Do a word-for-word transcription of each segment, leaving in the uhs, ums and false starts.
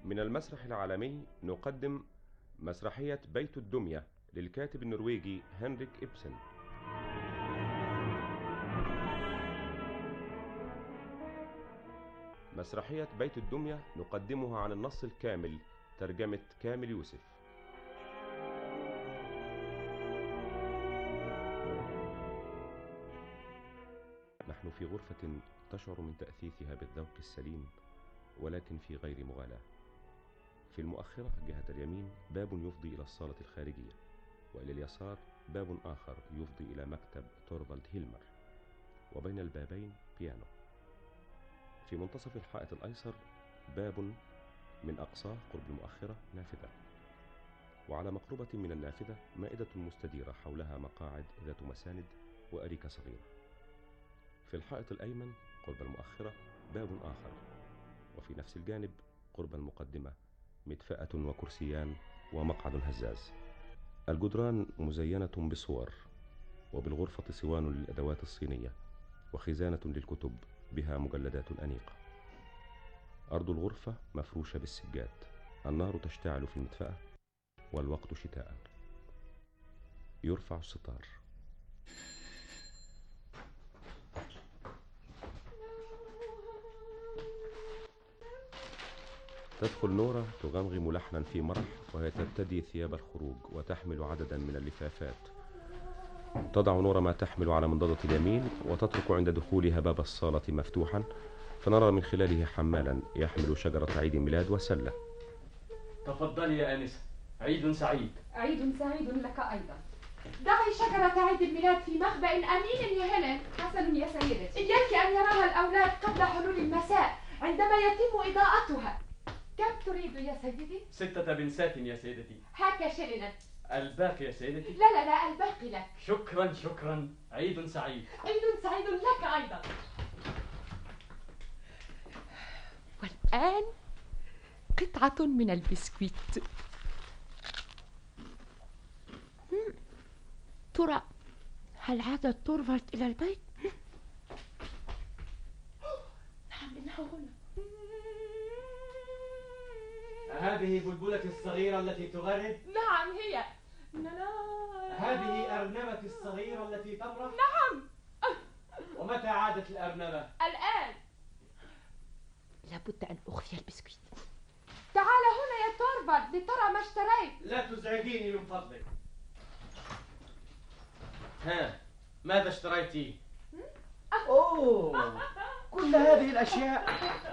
من المسرح العالمي نقدم مسرحية بيت الدمية للكاتب النرويجي هنريك إبسن. مسرحية بيت الدمية نقدمها عن النص الكامل، ترجمة كامل يوسف. نحن في غرفة تشعر من تأثيثها بالذوق السليم، ولكن في غير مغالاة. في المؤخرة جهة اليمين باب يفضي إلى الصالة الخارجية، وإلى اليسار باب آخر يفضي إلى مكتب تورفالد هيلمر، وبين البابين بيانو. في منتصف الحائط الأيسر باب من أقصاه قرب المؤخرة نافذة، وعلى مقربة من النافذة مائدة مستديرة حولها مقاعد ذات مساند وأريكة صغيرة. في الحائط الأيمن قرب المؤخرة باب آخر، وفي نفس الجانب قرب المقدمة مدفأة وكرسيان ومقعد هزاز. الجدران مزينة بصور، وبالغرفة صوان للأدوات الصينية وخزانة للكتب بها مجلدات أنيقة. أرض الغرفة مفروشة بالسجاد. النار تشتعل في المدفأة والوقت شتاء. يرفع الستار. تدخل نورة تغمغم لحنا في مرح، وهي ترتدي ثياب الخروج وتحمل عددا من اللفافات. تضع نورة ما تحمل على منضدة اليمين، وتترك عند دخولها باب الصالة مفتوحا، فنرى من خلاله حمالا يحمل شجرة عيد ميلاد وسلة. تفضلي يا آنسة، عيد سعيد. عيد سعيد لك أيضا. ضعي شجرة عيد الميلاد في مخبأ أمين يا هيلين. حسن يا سيدتي. إياك أن يراها الأولاد قبل حلول المساء عندما يتم إضاءتها. كم تريد يا سيدي؟ ستة بنسات يا سيدتي. هاك شلنا. الباقي يا سيدتي؟ لا لا لا، الباقي لك. شكرا شكرا، عيد سعيد. عيد سعيد لك أيضا. والآن قطعة من البسكويت. ترى هل عاد تورفالد إلى البيت؟ نعم، إنه هنا. هذه بلبلة الصغيرة التي تغرد؟ نعم هي. لا. هذه أرنبة الصغيرة التي تمرح؟ نعم. ومتى عادت الأرنبة؟ الآن. لابد أن أخفي البسكويت. تعال هنا يا تورفالد لترى ما اشتريت. لا تزعجيني من فضلك. ها، ماذا اشتريتي؟ أوه، كل هذه الأشياء.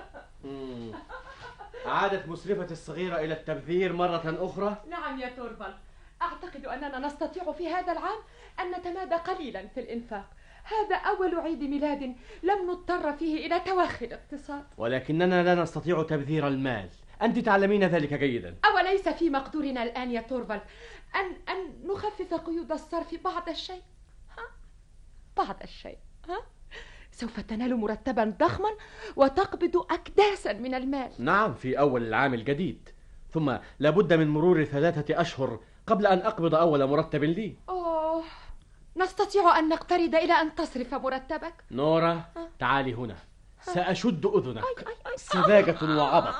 عادت مسرفة الصغيرة إلى التبذير مرة أخرى؟ نعم يا تورفالد، أعتقد أننا نستطيع في هذا العام أن نتمادى قليلا في الإنفاق. هذا أول عيد ميلاد لم نضطر فيه إلى تواخي الاقتصاد. ولكننا لا نستطيع تبذير المال، أنت تعلمين ذلك جيدا. أوليس في مقدورنا الآن يا تورفالد أن أن نخفف قيود الصرف بعض الشيء؟ ها؟ بعض الشيء. ها؟ سوف تنال مرتبا ضخما وتقبض أكداسا من المال. نعم، في أول العام الجديد، ثم لابد من مرور ثلاثة أشهر قبل أن أقبض أول مرتب لي. أوه، نستطيع أن نقترض إلى أن تصرف مرتبك. نورة، تعالي هنا، سأشد أذنك. سذاجة وعبط.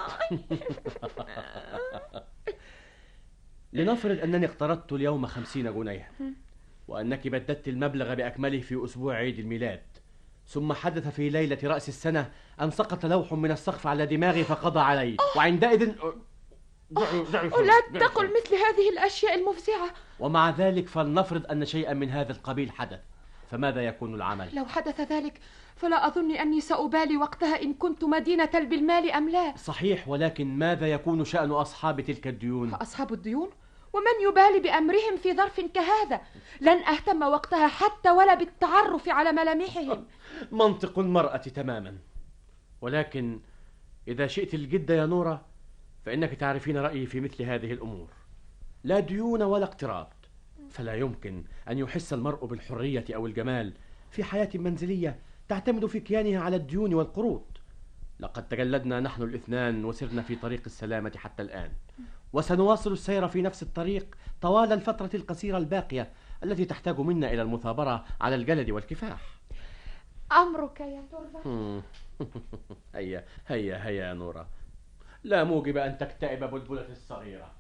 لنفرض أنني اقترضت اليوم خمسين جنيه، وأنك بددت المبلغ بأكمله في أسبوع عيد الميلاد، ثم حدث في ليلة رأس السنة أن سقط لوح من السقف على دماغي فقضى علي، وعندئذ لا تقل مثل هذه الأشياء المفزعة. ومع ذلك فلنفرض أن شيئا من هذا القبيل حدث، فماذا يكون العمل؟ لو حدث ذلك فلا أظن أني سأبالي وقتها إن كنت مدينة بالمال أم لا. صحيح، ولكن ماذا يكون شأن أصحاب تلك الديون؟ أصحاب الديون؟ ومن يبالي بأمرهم في ظرف كهذا؟ لن أهتم وقتها حتى ولا بالتعرف على ملامحهم. منطق المرأة تماما. ولكن إذا شئت الجد يا نورة فإنك تعرفين رأيي في مثل هذه الأمور. لا ديون ولا اقتراض، فلا يمكن أن يحس المرء بالحرية أو الجمال في حياة منزلية تعتمد في كيانها على الديون والقروض. لقد تجلدنا نحن الاثنان وسرنا في طريق السلامة حتى الآن، وسنواصل السير في نفس الطريق طوال الفترة القصيرة الباقية التي تحتاج منا إلى المثابرة على الجلد والكفاح. أمرك يا تورفالد. هيا هيا هيا يا نورة، لا موجب أن تكتئب بلبلة الصغيرة.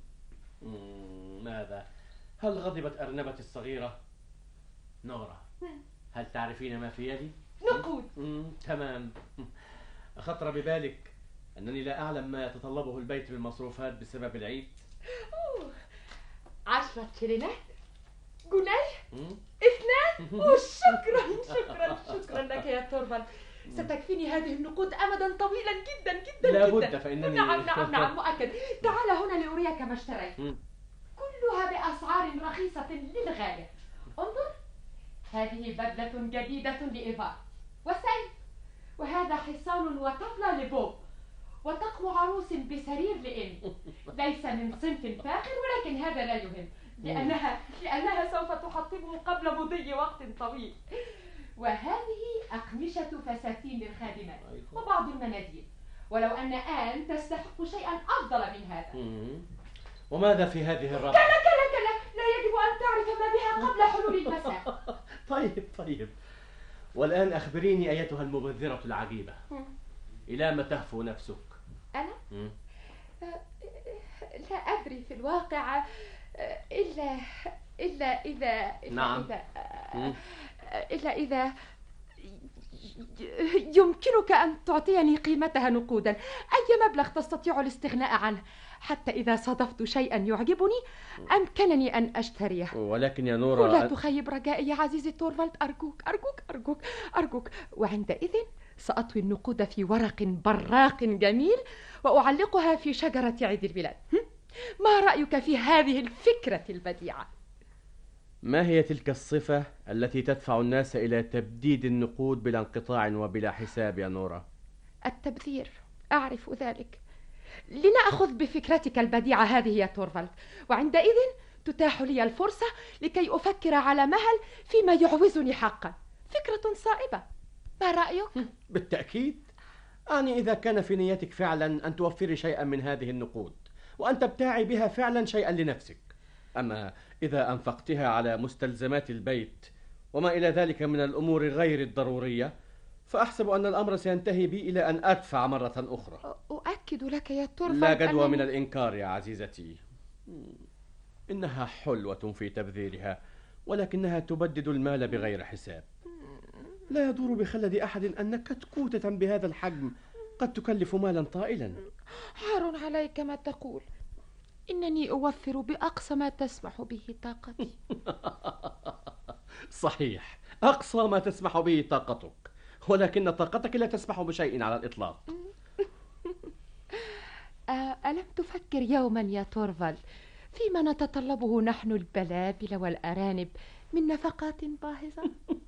ماذا؟ هل غضبت أرنبة الصغيرة؟ نورا، هل تعرفين ما في يدي؟ نقود. تمام. أخطر ببالك أنني لا أعلم ما يتطلبه البيت من مصروفات بسبب العيد؟ أوه. عشرة شلينات، جنيه، اثنان. أوه شكرا شكرا شكرا لك يا تورفالد. ستكفيني هذه النقود أمدا طويلا جدا جدا لا جدا. بد، فإنني نعم نعم نعم مؤكد. تعال هنا لأريك ما اشتريت، كلها بأسعار رخيصة للغاية. انظر، هذه بدلة جديدة لإيفار وسيف، وهذا حصان وطفلة لبوب، وطقم عروس بسرير لإيمي. ليس من صنف فاخر، ولكن هذا لا يهم، لأنها لأنها سوف تحطمه قبل مضي وقت طويل. وهذه أقمشة فساتين للخادمات وبعض المناديل، ولو أن آن تستحق شيئا أفضل من هذا. وماذا في هذه الربع؟ كلا كلا كلا، لا يجب أن تعرف ما بها قبل حلول المساء. طيب طيب، والآن أخبريني أيتها المبذرة العجيبة، إلى ما تهفو نفسك؟ أنا؟ لا أدري في الواقع، إلا إلا إذا نعم إذا إلا إذا يمكنك أن تعطيني قيمتها نقودا، أي مبلغ تستطيع الاستغناء عنه، حتى إذا صادفت شيئا يعجبني أمكنني أن أشتريه. ولكن يا نورا، لا تخيب رجائي يا عزيزي تورفالد، أرجوك أرجوك أرجوك أرجوك. وعندئذ سأطوي النقود في ورق براق جميل وأعلقها في شجرة عيد الميلاد. ما رأيك في هذه الفكرة البديعة؟ ما هي تلك الصفة التي تدفع الناس إلى تبديد النقود بلا انقطاع وبلا حساب يا نورا؟ التبذير، أعرف ذلك. لنأخذ بفكرتك البديعة هذه يا تورفالد، وعندئذ تتاح لي الفرصة لكي أفكر على مهل فيما يعوزني حقا. فكرة صائبة، ما رأيك؟ بالتأكيد. أعني إذا كان في نيتك فعلا أن توفري شيئا من هذه النقود وأن تبتاعي بها فعلا شيئا لنفسك. أما إذا أنفقتها على مستلزمات البيت وما إلى ذلك من الأمور غير الضرورية، فأحسب أن الأمر سينتهي بي إلى أن أدفع مرة أخرى. أؤكد لك يا تورفالد لا جدوى أنني... من الإنكار يا عزيزتي. إنها حلوة في تبذيرها، ولكنها تبدد المال بغير حساب. لا يدور بخلد أحد أن كتكوتة بهذا الحجم قد تكلف مالا طائلا. حار عليك ما تقول، إنني أوفر بأقصى ما تسمح به طاقتي. صحيح، أقصى ما تسمح به طاقتك، ولكن طاقتك لا تسمح بشيء على الإطلاق. ألم تفكر يوما يا تورفالد فيما نتطلبه نحن البلابل والأرانب من نفقات باهظة؟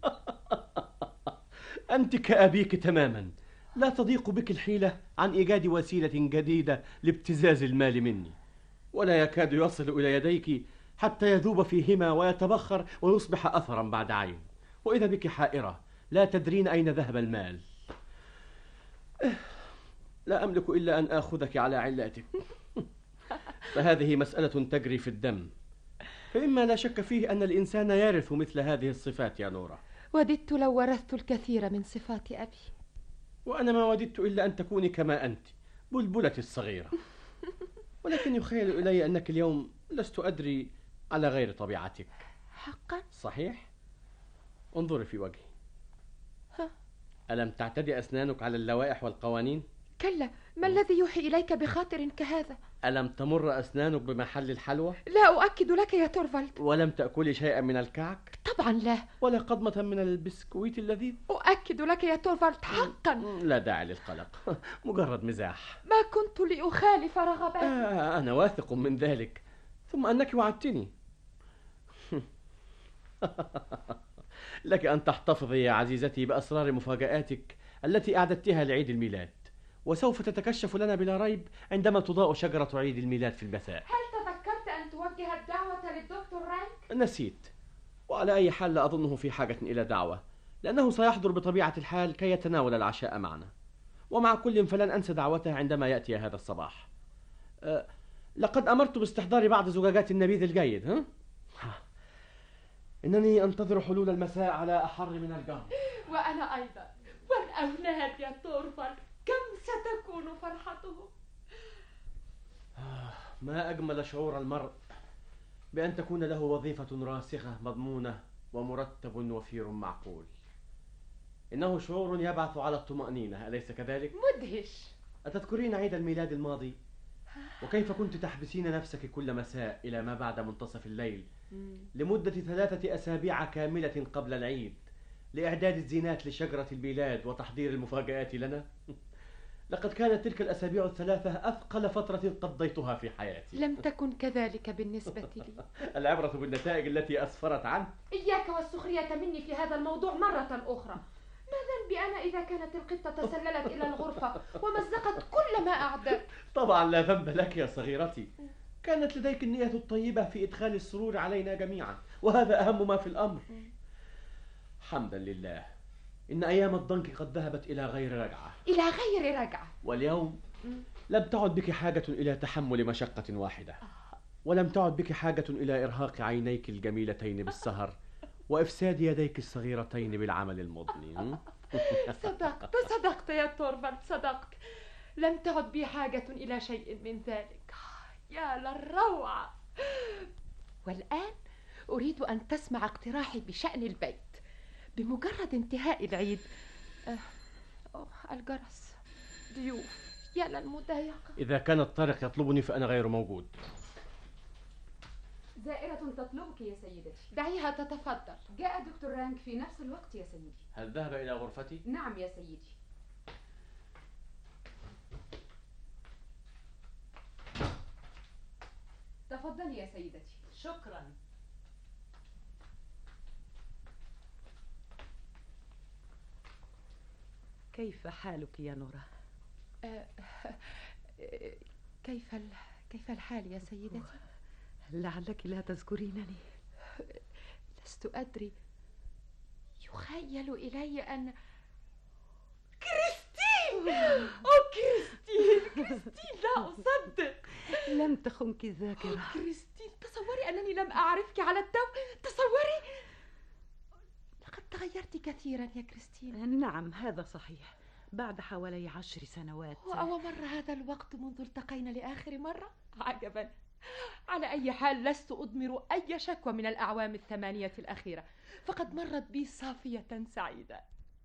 أنت كأبيك تماما، لا تضيق بك الحيلة عن إيجاد وسيلة جديدة لابتزاز المال مني، ولا يكاد يصل إلى يديك حتى يذوب فيهما ويتبخر ويصبح أثرا بعد عين، وإذا بك حائرة لا تدرين أين ذهب المال. لا أملك إلا أن آخذك على علاتك، فهذه مسألة تجري في الدم، فإما لا شك فيه أن الإنسان يرث مثل هذه الصفات يا نورا. وددت لو ورثت الكثير من صفات أبي. وأنا ما وددت إلا أن تكوني كما أنت، بلبلتي الصغيرة. ولكن يخيل إلي أنك اليوم لست أدري على غير طبيعتك. حقا؟ صحيح. انظري في وجهي. ها؟ ألم تعتدي أسنانك على اللوائح والقوانين؟ كلا، ما الذي يوحي إليك بخاطر كهذا؟ ألم تمر أسنانك بمحل الحلوى؟ لا أؤكد لك يا تورفالد. ولم تأكلي شيئا من الكعك؟ طبعا لا. ولا قضمة من البسكويت اللذيذ؟ أؤكد لك يا تورفالد حقا. لا داعي للقلق، مجرد مزاح. ما كنت لأخالف رغباتي. آه أنا واثق من ذلك، ثم أنك وعدتني. لك أن تحتفظي يا عزيزتي بأسرار مفاجآتك التي أعددتها لعيد الميلاد، وسوف تتكشف لنا بلا ريب عندما تضاء شجرة عيد الميلاد في المساء. هل تذكرت أن توجه الدعوة للدكتور رانك؟ نسيت، وعلى أي حال لا أظنه في حاجة إلى دعوة، لأنه سيحضر بطبيعة الحال كي يتناول العشاء معنا، ومع كل فلن أنسى دعوته عندما يأتي هذا الصباح. أه لقد أمرت باستحضار بعض زجاجات النبيذ الجيد. ها؟ إنني أنتظر حلول المساء على أحر من الجمر. وأنا أيضا. والأولاد يا تورفالد كم ستكون فرحتهم. ما أجمل شعور المرء بأن تكون له وظيفة راسخة مضمونة ومرتب وفير معقول. إنه شعور يبعث على الطمأنينة، أليس كذلك؟ مدهش. أتذكرين عيد الميلاد الماضي وكيف كنت تحبسين نفسك كل مساء إلى ما بعد منتصف الليل لمدة ثلاثة أسابيع كاملة قبل العيد لإعداد الزينات لشجرة الميلاد وتحضير المفاجآت لنا؟ لقد كانت تلك الأسابيع الثلاثة أثقل فترة قضيتها في حياتي. لم تكن كذلك بالنسبة لي. العبرة بالنتائج التي أسفرت عنه. إياك والسخرية مني في هذا الموضوع مرة أخرى. ما ذنبي أنا إذا كانت القطة تسللت إلى الغرفة ومزقت كل ما أعددت؟ طبعا لا ذنب لك يا صغيرتي، كانت لديك النية الطيبة في إدخال السرور علينا جميعا، وهذا أهم ما في الأمر. حمدا لله إن أيام الضنك قد ذهبت إلى غير رجعة. إلى غير رجعة. واليوم لم تعد بك حاجة إلى تحمل مشقة واحدة، ولم تعد بك حاجة إلى إرهاق عينيك الجميلتين بالسهر وإفساد يديك الصغيرتين بالعمل المضني. صدقت صدقت يا تورفالد، صدقت. لم تعد بي حاجة إلى شيء من ذلك. يا للروعة. والآن أريد أن تسمع اقتراحي بشأن البيت. بمجرد انتهاء العيد أه... أوه الجرس، ضيوف، يا للمضايقة. إذا كان الطارق يطلبني فأنا غير موجود. زائرة تطلبك يا سيدتي. دعيها تتفضل. جاء دكتور رانك في نفس الوقت يا سيدي. هل ذهب إلى غرفتي؟ نعم يا سيدي. تفضلي يا سيدتي. شكرا. كيف حالك يا نورا؟ أه... كيف ال... كيف الحال يا سيدتي؟ لعلك لا تذكرينني. لست أدري، يخيل إلي أن كريستين. أوه كريستين، كريستين، لا أصدق. لم تخنك الذاكرة. أوه كريستين، تصوري أنني لم أعرفك على التو. تصوري لقد تغيرت كثيرا يا كريستين. نعم هذا صحيح، بعد حوالي عشر سنوات. أو مر هذا الوقت منذ التقينا لآخر مرة؟ عجبا. على أي حال لست أضمر أي شكوى من الأعوام الثمانية الأخيرة، فقد مرت بي صافية سعيدة.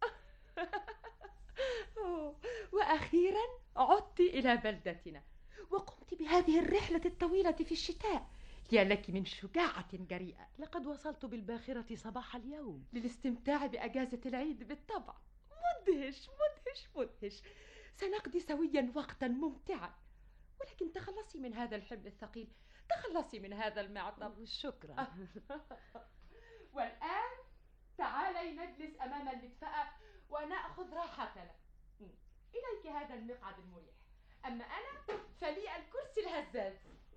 وأخيرا عدت إلى بلدتنا وقمت بهذه الرحلة الطويلة في الشتاء. يا لك من شجاعة جريئة. لقد وصلت بالباخرة صباح اليوم للاستمتاع بأجازة العيد بالطبع. مدهش مدهش مدهش. سنقضي سويا وقتا ممتعا، ولكن تخلصي من هذا الحمل الثقيل، تخلصي من هذا المعطب. شكرا. والآن تعالي نجلس أمام المدفأة ونأخذ راحتنا. إليك هذا المقعد المريح، أما أنا فلي الكرسي الهزاز.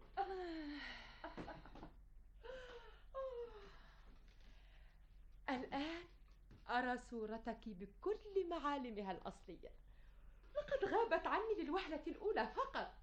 الآن أرى صورتك بكل معالمها الأصلية. لقد غابت عني للوهلة الأولى فقط.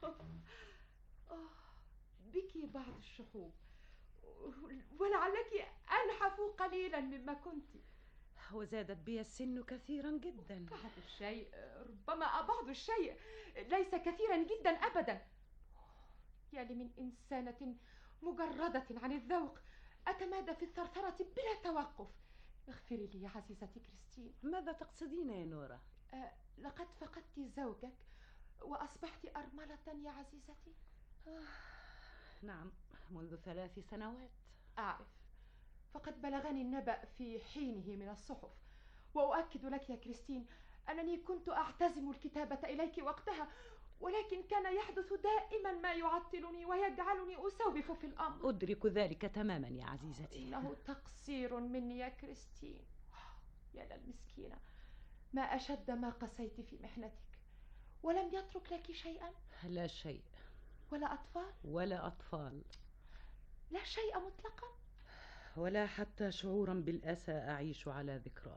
بك بعض الشحوب، ولعلك أنحف قليلا مما كنت. وزادت بي السن كثيرا جدا. بعض الشيء، ربما بعض الشيء، ليس كثيرا جدا أبدا. يا لي من إنسانة مجردة عن الذوق أتمادى في الثرثرة بلا توقف. اغفري لي يا عزيزتي كريستين. ماذا تقصدين يا نورا؟ أه لقد فقدت زوجك وأصبحت أرملة يا عزيزتي. آه نعم، منذ ثلاث سنوات. أعرف، فقد بلغني النبأ في حينه من الصحف، وأؤكد لك يا كريستين أنني كنت أعتزم الكتابة إليك وقتها، ولكن كان يحدث دائما ما يعطلني ويجعلني أسوف في الأمر. أدرك ذلك تماما يا عزيزتي. إنه تقصير مني يا كريستين. يا للمسكينة، ما أشد ما قسيت في محنتك، ولم يترك لك شيئا؟ لا شيء. ولا أطفال؟ ولا أطفال. لا شيء مطلقا؟ ولا حتى شعورا بالأسى أعيش على ذكراه.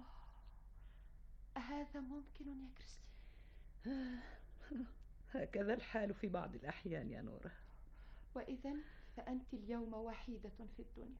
أهذا ممكن يا كريستين؟ هكذا الحال في بعض الأحيان يا نورة. وإذا فأنت اليوم وحيدة في الدنيا.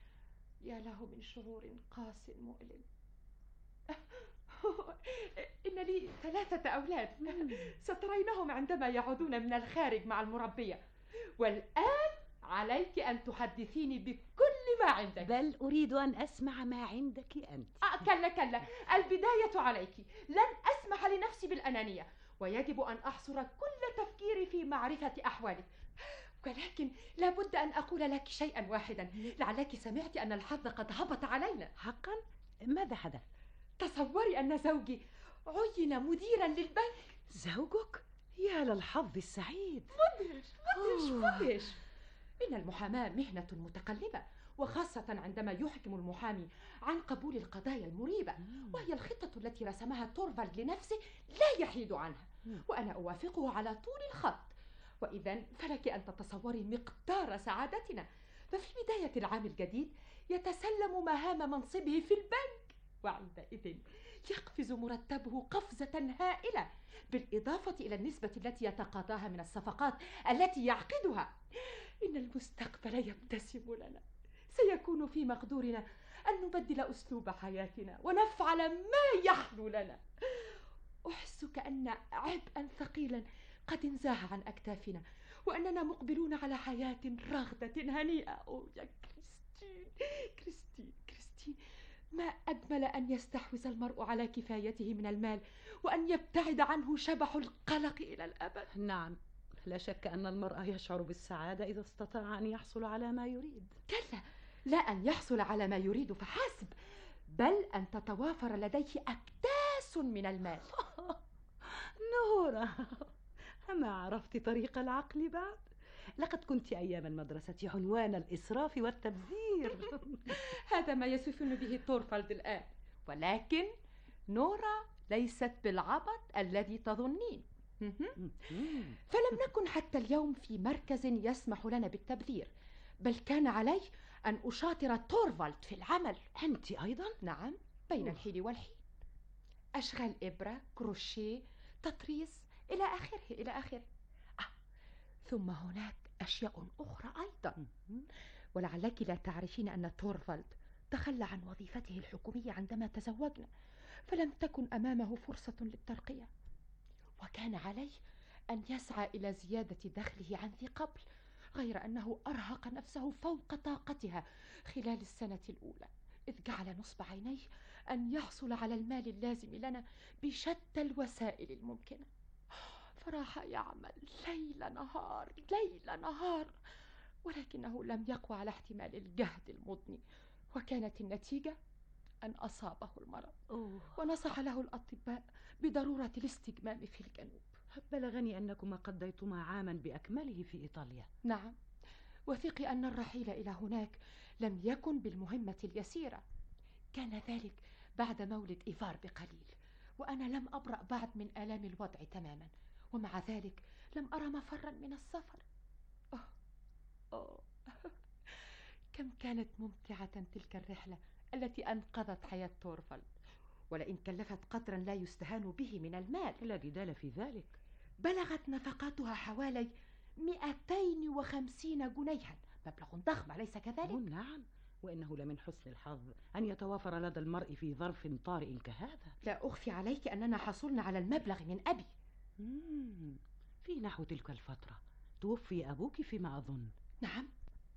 يا له من شعور قاس مؤلم. إن إن لي ثلاثة أولاد سترينهم عندما يعودون من الخارج مع المربية. والآن عليك أن تحدثيني بكل ما عندك. بل أريد أن أسمع ما عندك أنت. آه كلا كلا، البداية عليك. لن أسمح لنفسي بالأنانية، ويجب أن أحصر كل تفكيري في معرفة أحوالك. ولكن لابد أن أقول لك شيئا واحدا، لعلك سمعت أن الحظ قد هبط علينا. حقا؟ ماذا حدث؟ تصوري أن زوجي عين مديرا للبنك. زوجك؟ يا للحظ السعيد. مدهش مدهش مدهش. إن المحاماة مهنة متقلبة، وخاصة عندما يحكم المحامي عن قبول القضايا المريبة، وهي الخطة التي رسمها تورفالد لنفسه لا يحيد عنها، وأنا أوافقه على طول الخط. وإذا فلك أن تتصوري مقدار سعادتنا. ففي بداية العام الجديد يتسلم مهام منصبه في البنك، وعندئذ يقفز مرتبه قفزة هائلة، بالإضافة إلى النسبة التي يتقاضاها من الصفقات التي يعقدها. إن المستقبل يبتسم لنا. سيكون في مقدورنا أن نبدل أسلوب حياتنا ونفعل ما يحلو لنا. أحس كأن عبئا ثقيلا قد انزاح عن أكتافنا، وأننا مقبلون على حياة راغدة هنيئة. أوه يا كريستين كريستين كريستين، ما أجمل أن يستحوذ المرء على كفايته من المال، وأن يبتعد عنه شبح القلق إلى الأبد. نعم، لا شك أن المرء يشعر بالسعادة إذا استطاع أن يحصل على ما يريد. كلا، لا أن يحصل على ما يريد فحسب، بل أن تتوافر لديه أكداس من المال. نورة، أما عرفت طريق العقل بعد؟ لقد كنت أيام المدرسة عنوان الإسراف والتبذير. هذا ما يصفني به تورفالد الآن، ولكن نورة ليست بالعبط الذي تظنين. فلم نكن حتى اليوم في مركز يسمح لنا بالتبذير، بل كان علي أن أشاطر تورفالد في العمل. أنت أيضا؟ نعم، بين الحين والحين. أشغال إبرة، كروشيه، تطريز، إلى آخره إلى آخره. آه. ثم هناك أشياء أخرى أيضا. ولعلك لا تعرفين أن تورفالد تخلى عن وظيفته الحكومية عندما تزوجنا، فلم تكن أمامه فرصة للترقية، وكان عليه أن يسعى إلى زيادة دخله عن ذي قبل، غير أنه أرهق نفسه فوق طاقتها خلال السنة الأولى، إذ جعل نصب عينيه أن يحصل على المال اللازم لنا بشتى الوسائل الممكنة. فراح يعمل ليل نهار ليل نهار، ولكنه لم يقوى على احتمال الجهد المضني، وكانت النتيجة أن أصابه المرض. أوه. ونصح له الأطباء بضرورة الاستجمام في الجنوب. بلغني أنكما قضيتما عاما بأكمله في إيطاليا. نعم، وثقي أن الرحيل إلى هناك لم يكن بالمهمة اليسيرة. كان ذلك بعد مولد إيفار بقليل، وأنا لم أبرأ بعد من آلام الوضع تماما، ومع ذلك لم أرى مفرا من السفر. أوه. أوه. كم كانت ممتعة تلك الرحلة التي أنقذت حياة تورفالد، ولئن كلفت قدرا لا يستهان به من المال. لا جدال في ذلك. بلغت نفقاتها حوالي مئتين وخمسين جنيها، مبلغ ضخم أليس كذلك؟ نعم، وإنه لمن حسن الحظ أن يتوافر لدى المرء في ظرف طارئ كهذا. لا أخفي عليك أننا حصلنا على المبلغ من أبي. مم. في نحو تلك الفترة توفي أبوك فيما أظن. نعم،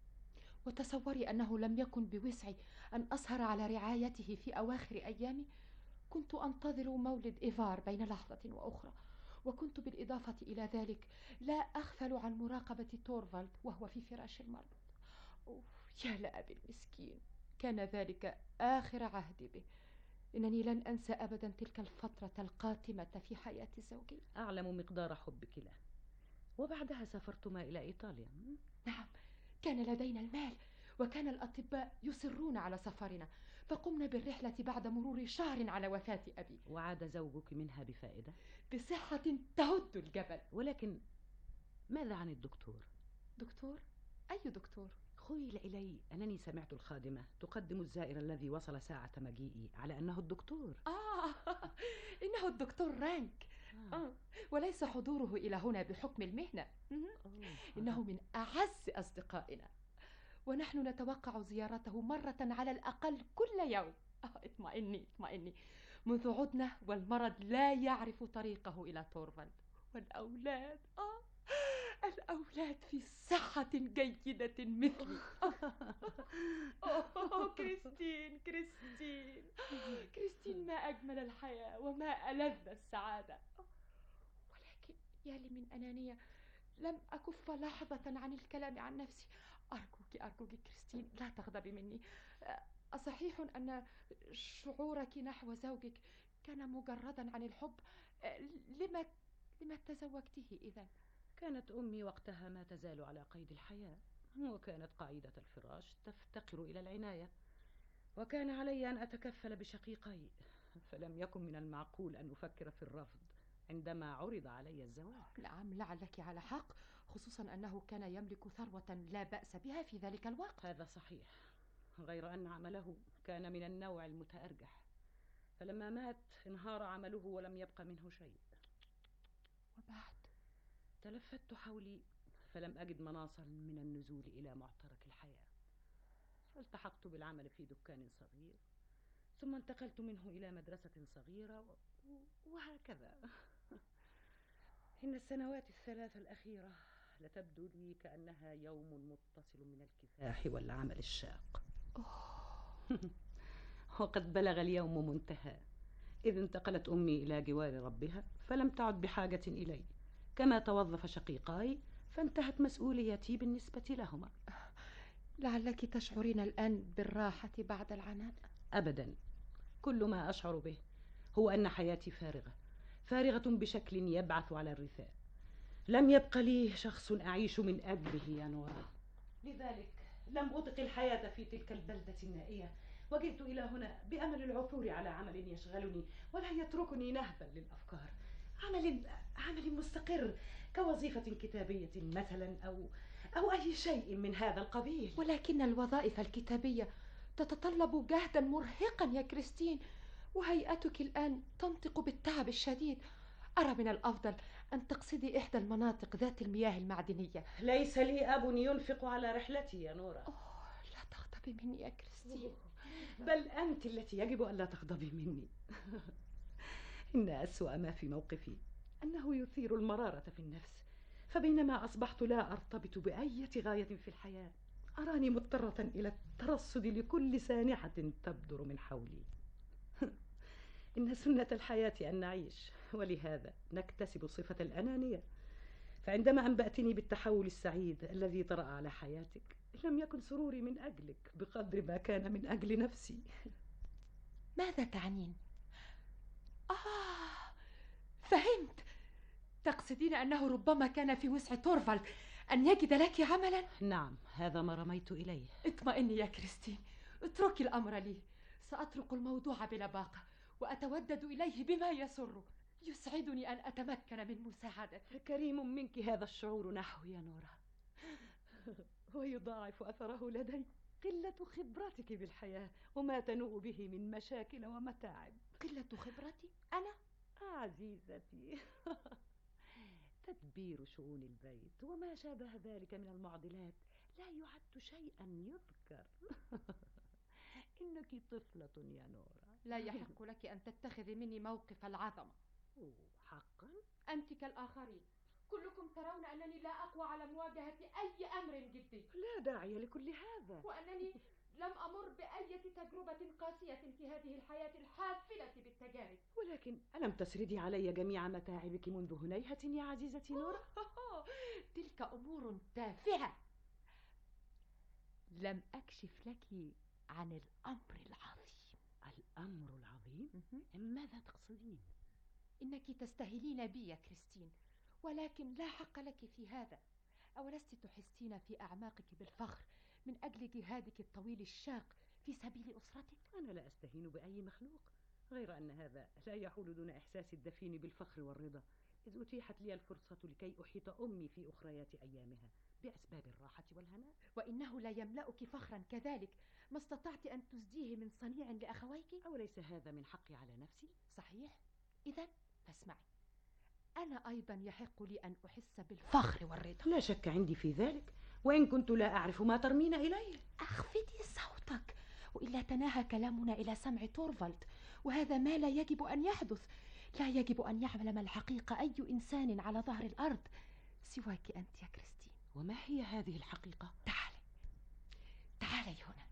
وتصوري أنه لم يكن بوسعي أن أسهر على رعايته في أواخر أيامي. كنت أنتظر مولد إيفار بين لحظة وأخرى، وكنت بالإضافة إلى ذلك لا أغفل عن مراقبة تورفالد وهو في فراش المرض. أوه يا لأبي المسكين، كان ذلك آخر عهدي به. إنني لن أنسى أبدا تلك الفترة القاتمة في حياة زوجي. أعلم مقدار حبك له. وبعدها سافرتما إلى إيطاليا. نعم، كان لدينا المال، وكان الأطباء يصرون على سفرنا، فقمنا بالرحلة بعد مرور شهر على وفاة أبي. وعاد زوجك منها بفائدة؟ بصحة تهد الجبل. ولكن ماذا عن الدكتور؟ دكتور؟ أي دكتور؟ خيل إلي أنني سمعت الخادمة تقدم الزائر الذي وصل ساعة مجيئي على أنه الدكتور. آه إنه الدكتور رانك. آه. آه. وليس حضوره إلى هنا بحكم المهنة. إنه من أعز أصدقائنا، ونحن نتوقع زيارته مرة على الأقل كل يوم. آه اطمئني اطمئني، منذ عدنا والمرض لا يعرف طريقه إلى تورفالد. والأولاد آه الأولاد في صحة جيدة مثلي. أوه كريستين كريستين كريستين، ما أجمل الحياة وما ألذ السعادة. ولكن يا لي من أنانية، لم أكف لحظة عن الكلام عن نفسي. أرجوك أرجوك كريستين لا تغضبي مني. أصحيح أن شعورك نحو زوجك كان مجردا عن الحب؟ لما لما تزوجته إذن؟ كانت أمي وقتها ما تزال على قيد الحياة، وكانت قاعدة الفراش تفتقر إلى العناية، وكان علي أن أتكفل بشقيقي، فلم يكن من المعقول أن أفكر في الرفض عندما عرض علي الزواج. نعم لعلك على حق، خصوصا أنه كان يملك ثروة لا بأس بها في ذلك الوقت. هذا صحيح، غير أن عمله كان من النوع المتأرجح، فلما مات انهار عمله ولم يبق منه شيء. وبعد؟ تلفت حولي فلم أجد مناصا من النزول إلى معترك الحياة، فالتحقت بالعمل في دكان صغير، ثم انتقلت منه إلى مدرسة صغيرة و... وهكذا. إن السنوات الثلاث الأخيرة لتبدو لي كأنها يوم متصل من الكفاح والعمل الشاق. وقد بلغ اليوم منتهى، إذ انتقلت أمي إلى جوار ربها فلم تعد بحاجة إلي، كما توظف شقيقاي فانتهت مسؤوليتي بالنسبة لهما. لعلك تشعرين الآن بالراحة بعد العناء؟ أبدا، كل ما أشعر به هو أن حياتي فارغة فارغة بشكل يبعث على الرثاء. لم يبق لي شخص أعيش من أجله يا نورا، لذلك لم أطق الحياة في تلك البلدة النائية، وجئت إلى هنا بأمل العثور على عمل يشغلني ولا يتركني نهبا للأفكار، عمل عمل مستقر كوظيفة كتابية مثلا أو أو أي شيء من هذا القبيل. ولكن الوظائف الكتابية تتطلب جهدا مرهقا يا كريستين، وهيئتك الآن تنطق بالتعب الشديد. أرى من الأفضل أن تقصدي إحدى المناطق ذات المياه المعدنية. ليس لي أب ينفق على رحلتي يا نورا. أوه لا تغضبي مني يا كريستين. بل أنت التي يجب أن لا تغضبي مني. إن أسوأ ما في موقفي أنه يثير المرارة في النفس، فبينما أصبحت لا أرتبط بأي غاية في الحياة أراني مضطرة إلى الترصد لكل سانحة تبدر من حولي. إن سنة الحياة أن نعيش، ولهذا نكتسب صفة الأنانية. فعندما أنبأتني بالتحول السعيد الذي طرأ على حياتك، لم يكن سروري من أجلك بقدر ما كان من أجل نفسي. ماذا تعنين؟ آه فهمت، تقصدين أنه ربما كان في وسع تورفالد أن يجد لك عملا؟ نعم، هذا ما رميت إليه. اطمئني يا كريستين، اتركي الأمر لي، سأطرق الموضوع بلباقة وأتودد إليه بما يسره. يسعدني أن أتمكن من مساعدته. كريم منك هذا الشعور نحوي يا نورا، ويضاعف أثره لدي قلة خبرتك بالحياة وما تنوء به من مشاكل ومتاعب. قلة خبرتي أنا؟ عزيزتي، تدبير شؤون البيت وما شابه ذلك من المعضلات لا يعد شيئا يذكر. إنك طفلة يا نورا. لا يحق لك أن تتخذي مني موقف العظمة. أوه حقا؟ أنت كالآخرين، كلكم ترون أنني لا أقوى على مواجهة أي أمر جدي. لا داعي لكل هذا، وأنني لم أمر بأي تجربة قاسية في هذه الحياة الحافلة بالتجارب. ولكن ألم تسردي علي جميع متاعبك منذ هنيهة يا عزيزتي نورا؟ تلك أمور تافهة. لم أكشف لك عن الأمر العظيم. الأمر العظيم؟ ماذا تقصدين؟ إنك تستهينين بي يا كريستين، ولكن لا حق لك في هذا. أولست تحسين في أعماقك بالفخر من أجل جهادك الطويل الشاق في سبيل أسرتك؟ أنا لا أستهين بأي مخلوق، غير أن هذا لا يحول دون إحساس الدفين بالفخر والرضا، إذ أتيحت لي الفرصة لكي أحيط أمي في أخريات أيامها بأسباب الراحة والهناء. وإنه لا يملأك فخرا كذلك ما استطعت أن تسديه من صنيع لأخويك؟ أوليس هذا من حقي على نفسي؟ صحيح. إذن فاسمعي، أنا أيضا يحق لي أن أحس بالفخر والرضا. لا شك عندي في ذلك، وإن كنت لا أعرف ما ترمين إليه. أخفضي صوتك وإلا تناهى كلامنا إلى سمع تورفالد، وهذا ما لا يجب أن يحدث. لا يجب أن يعلم الحقيقة أي إنسان على ظهر الأرض سواك أنت يا كريستين. وما هي هذه الحقيقة؟ تعالي تعالي هنا.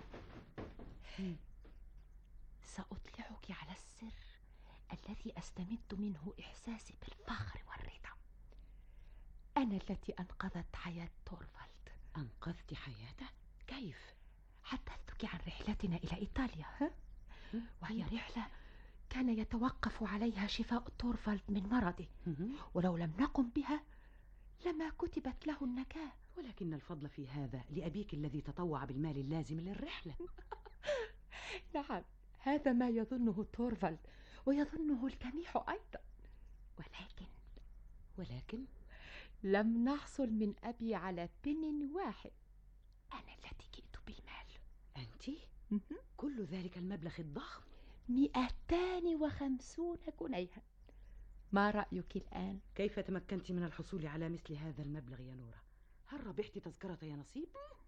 سأطلعك على السر الذي أستمد منه إحساسي بالفخر والرضا. أنا التي أنقذت حياة تورفالد. أنقذت حياته؟ كيف؟ حدثتك عن رحلتنا إلى إيطاليا، ها؟ وهي رحلة كان يتوقف عليها شفاء تورفالد من مرضه، ولو لم نقم بها لما كتبت له النجاة. ولكن الفضل في هذا لأبيك الذي تطوع بالمال اللازم للرحلة. نعم، هذا ما يظنه تورفالد ويظنه الجميع أيضا، ولكن ولكن لم نحصل من أبي على بن واحد. أنا التي جئت بالمال. أنت؟ كل ذلك المبلغ الضخم؟ مئتان وخمسون جنيها. ما رأيك الآن؟ كيف تمكنت من الحصول على مثل هذا المبلغ يا نورة؟ هل ربحت تذكرة يا نصيب؟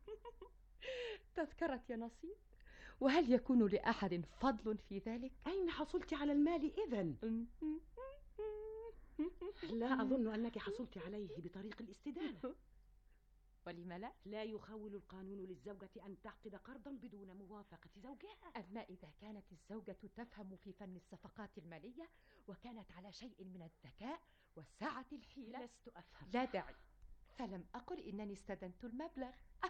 تذكرة يا نصيب؟ وهل يكون لأحد فضل في ذلك؟ أين حصلت على المال إذن؟ لا أظن أنك حصلت عليه بطريق الاستدانة. ولم لا؟ لا يخول القانون للزوجة أن تعقد قرضا بدون موافقة زوجها. أما إذا كانت الزوجة تفهم في فن الصفقات المالية وكانت على شيء من الذكاء وسعة الحيلة. لست أفهم. لا داعي، فلم أقل إنني استدنت المبلغ.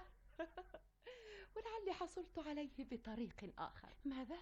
ولعلي حصلت عليه بطريق آخر. ماذا؟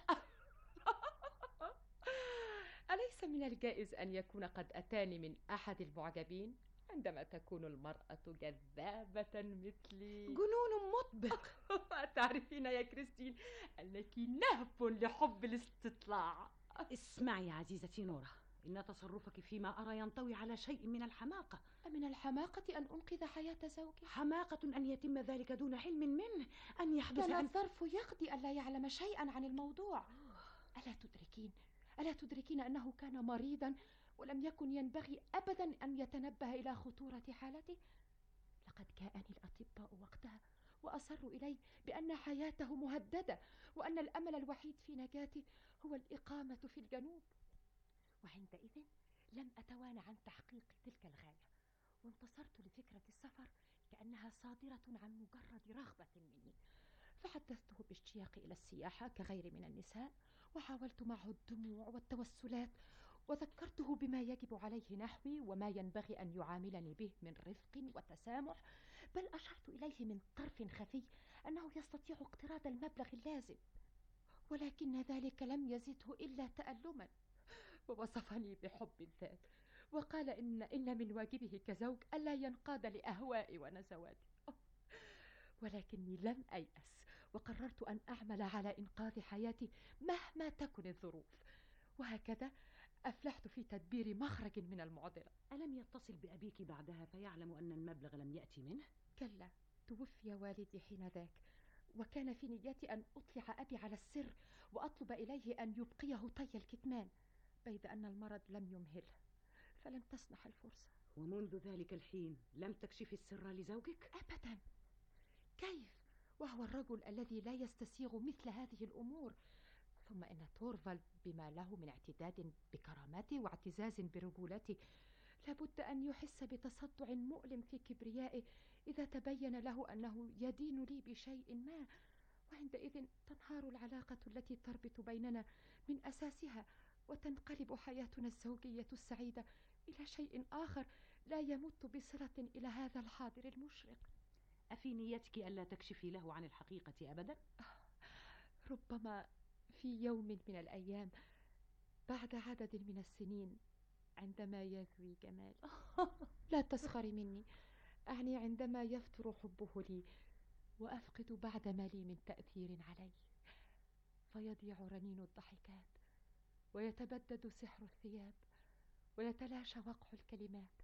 أليس من الجائز أن يكون قد أتاني من أحد المعجبين؟ عندما تكون المرأة جذابة مثلي. جنون مطبق. تعرفين يا كريستين أنك نهب لحب الاستطلاع. اسمعي يا عزيزتي نورة، إن تصرفك فيما أرى ينطوي على شيء من الحماقة. أمن الحماقة أن أنقذ حياة زوجي؟ حماقة أن يتم ذلك دون علم منه، أن يحدث. كان الظرف يقضي ألا يعلم شيئا عن الموضوع. ألا تدركين ألا تدركين أنه كان مريضا ولم يكن ينبغي أبدا أن يتنبه إلى خطورة حالته؟ لقد جاءني الأطباء وقتها وأصروا إلي بأن حياته مهددة وأن الأمل الوحيد في نجاته هو الإقامة في الجنوب. وعندئذ لم أتوانى عن تحقيق تلك الغاية، وانتصرت لفكرة السفر كأنها صادرة عن مجرد رغبة مني. فحدثته باشتياقي إلى السياحة كغير من النساء، وحاولت معه الدموع والتوسلات، وذكرته بما يجب عليه نحوي وما ينبغي أن يعاملني به من رفق وتسامح، بل أشرت إليه من طرف خفي أنه يستطيع اقتراض المبلغ اللازم، ولكن ذلك لم يزده إلا تألما. ووصفني بحب الذات وقال إن إن من واجبه كزوج ألا ينقاد لأهوائي ونزواتي. ولكني لم أيأس، وقررت أن أعمل على إنقاذ حياتي مهما تكن الظروف، وهكذا أفلحت في تدبير مخرج من المعضلة. ألم يتصل بأبيك بعدها فيعلم أن المبلغ لم يأتي منه؟ كلا، توفي والدي حين ذاك، وكان في نيتي أن أطلع أبي على السر وأطلب إليه أن يبقيه طي الكتمان، بيد أن المرض لم يمهله، فلم تسنح الفرصة. ومنذ ذلك الحين لم تكشفي السر لزوجك؟ أبدا، كيف وهو الرجل الذي لا يستسيغ مثل هذه الأمور؟ ثم إن تورفالد بما له من اعتداد بكرامتي واعتزاز برجولتي لابد أن يحس بتصدع مؤلم في كبريائه إذا تبين له أنه يدين لي بشيء ما، وعندئذ تنهار العلاقة التي تربط بيننا من أساسها، وتنقلب حياتنا الزوجية السعيدة إلى شيء آخر لا يمت بصلة إلى هذا الحاضر المشرق. أفي نيتك ألا تكشفي له عن الحقيقة أبدا؟ ربما في يوم من الأيام بعد عدد من السنين عندما يذوي جمالي. لا تسخري مني، أعني عندما يفتر حبه لي وأفقد بعد ما لي من تأثير عليه، فيضيع رنين الضحكات ويتبدد سحر الثياب ويتلاشى وقع الكلمات.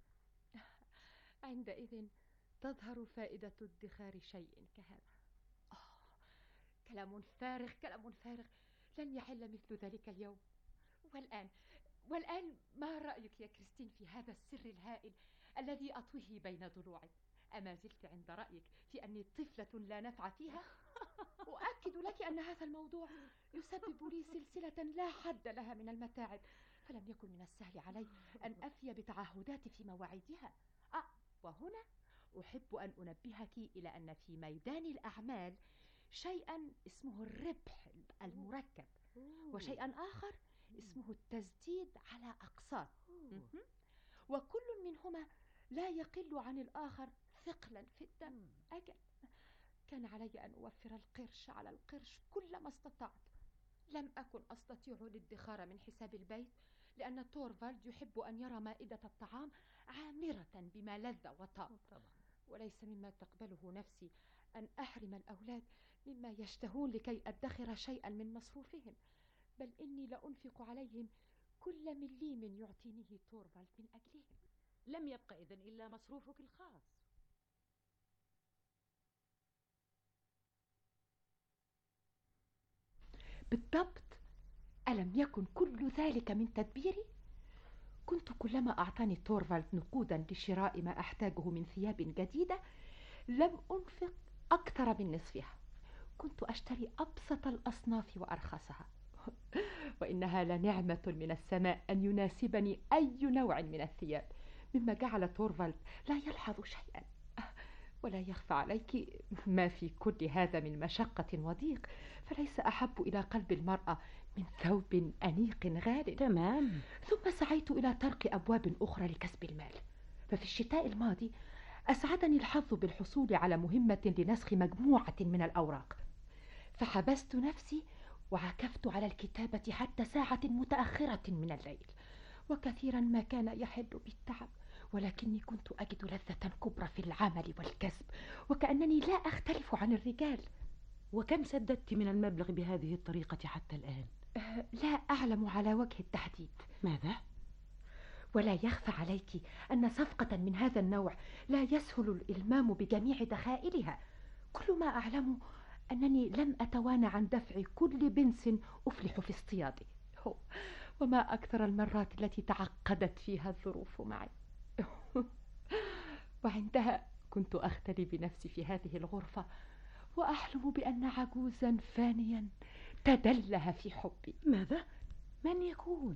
عندئذ تظهر فائدة ادخار شيء كهذا. آه، كلام فارغ كلام فارغ، لن يحل مثل ذلك اليوم. والآن والآن ما رأيك يا كريستين في هذا السر الهائل الذي أطويه بين ضلوعي؟ أما زلت عند رأيك في أني طفلة لا نفع فيها؟ أؤكد لك أن هذا الموضوع يسبب لي سلسلة لا حد لها من المتاعب، فلم يكن من السهل علي أن أفي بتعهداتي في مواعيدها. آه وهنا أحب أن أنبهك إلى أن في ميدان الأعمال شيئا اسمه الربح المركب، وشيئا آخر اسمه التسديد على أقساط، وكل منهما لا يقل عن الآخر ثقلا في الدم. أجل كان علي أن أوفر القرش على القرش كلما استطعت. لم أكن أستطيع الادخار من حساب البيت، لأن تورفالد يحب أن يرى مائدة الطعام عامرة بما لذ وطاب، وليس مما تقبله نفسي أن أحرم الأولاد مما يشتهون لكي أدخر شيئا من مصروفهم، بل إني لأنفق عليهم كل مليم يعطينيه تورفالد من أجلهم. لم يبقى إذن إلا مصروفك الخاص. بالضبط. ألم يكن كل ذلك من تدبيري؟ كنت كلما أعطاني تورفالد نقودا لشراء ما أحتاجه من ثياب جديدة لم أنفق أكثر من نصفها. كنت أشتري أبسط الأصناف وأرخصها، وإنها لنعمة من السماء أن يناسبني أي نوع من الثياب، مما جعل تورفالد لا يلحظ شيئا. ولا يخفى عليك ما في كل هذا من مشقة وضيق، فليس أحب إلى قلب المرأة من ثوب أنيق غال. تمام. ثم سعيت إلى طرق أبواب أخرى لكسب المال. ففي الشتاء الماضي أسعدني الحظ بالحصول على مهمة لنسخ مجموعة من الأوراق، فحبست نفسي وعكفت على الكتابة حتى ساعة متأخرة من الليل، وكثيرا ما كان يحل بالتعب، ولكني كنت أجد لذة كبرى في العمل والكسب، وكأنني لا أختلف عن الرجال. وكم سددت من المبلغ بهذه الطريقة حتى الآن؟ أه لا أعلم على وجه التحديد. ماذا؟ ولا يخفى عليك أن صفقة من هذا النوع لا يسهل الإلمام بجميع دخائلها. كل ما أعلم أنني لم أتوانى عن دفع كل بنس أفلح في اصطياده، وما أكثر المرات التي تعقدت فيها الظروف معي. وعندها كنت أختلي بنفسي في هذه الغرفة وأحلم بأن عجوزا فانيا تدلها في حبي. ماذا؟ من يكون؟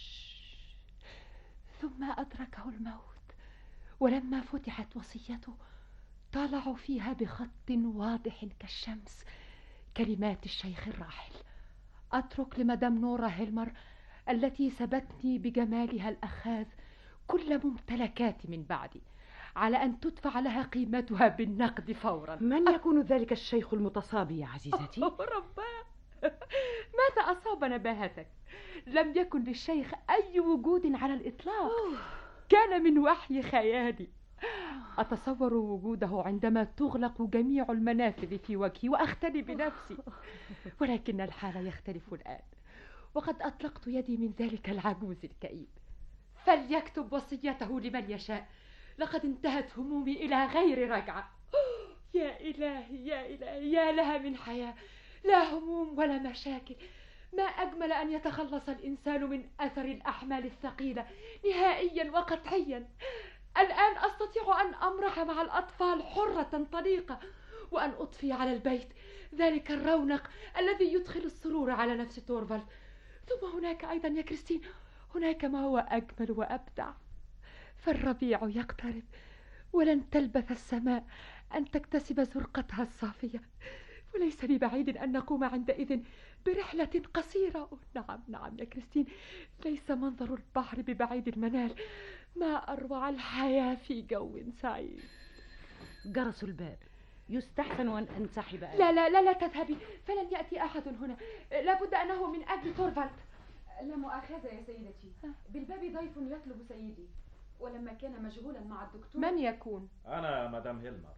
ثم أدركه الموت، ولما فتحت وصيته طلعوا فيها بخط واضح كالشمس كلمات الشيخ الراحل: أترك لمدام نورا هيلمر التي سبتني بجمالها الأخاذ كل ممتلكاتي من بعدي، على أن تدفع لها قيمتها بالنقد فورا. من يكون ذلك الشيخ المتصابي يا عزيزتي؟ رباه، ماذا أصاب نباهتك؟ لم يكن للشيخ أي وجود على الإطلاق، كان من وحي خيالي. أتصور وجوده عندما تغلق جميع المنافذ في وجهي وأختلي بنفسي، ولكن الحال يختلف الآن، وقد أطلقت يدي من ذلك العجوز الكئيب. فليكتب وصيته لمن يشاء، لقد انتهت همومي إلى غير رجعة. يا إلهي يا إلهي، يا لها من حياة، لا هموم ولا مشاكل. ما أجمل أن يتخلص الإنسان من أثر الأحمال الثقيلة نهائيا وقطعيا. الآن أستطيع أن أمرح مع الأطفال حرة طليقة، وأن أضفي على البيت ذلك الرونق الذي يدخل السرور على نفس تورفالد. ثم هناك أيضا يا كريستين، هناك ما هو أجمل وأبدع، فالربيع يقترب، ولن تلبث السماء أن تكتسب زرقتها الصافية، وليس لي بعيد أن نقوم عندئذ برحلة قصيرة. نعم نعم يا كريستين، ليس منظر البحر ببعيد المنال، ما أروع الحياة في جو سعيد. جرس الباب، يستحسن أن أنسحب. لا لا لا لا تذهبي، فلن يأتي أحد هنا، لابد أنه من أجل تورفالد. لا مؤاخذة يا سيدتي، بالباب ضيف يطلب سيدي، ولما كان مشغولا مع الدكتور. من يكون؟ أنا مدام هيلمر.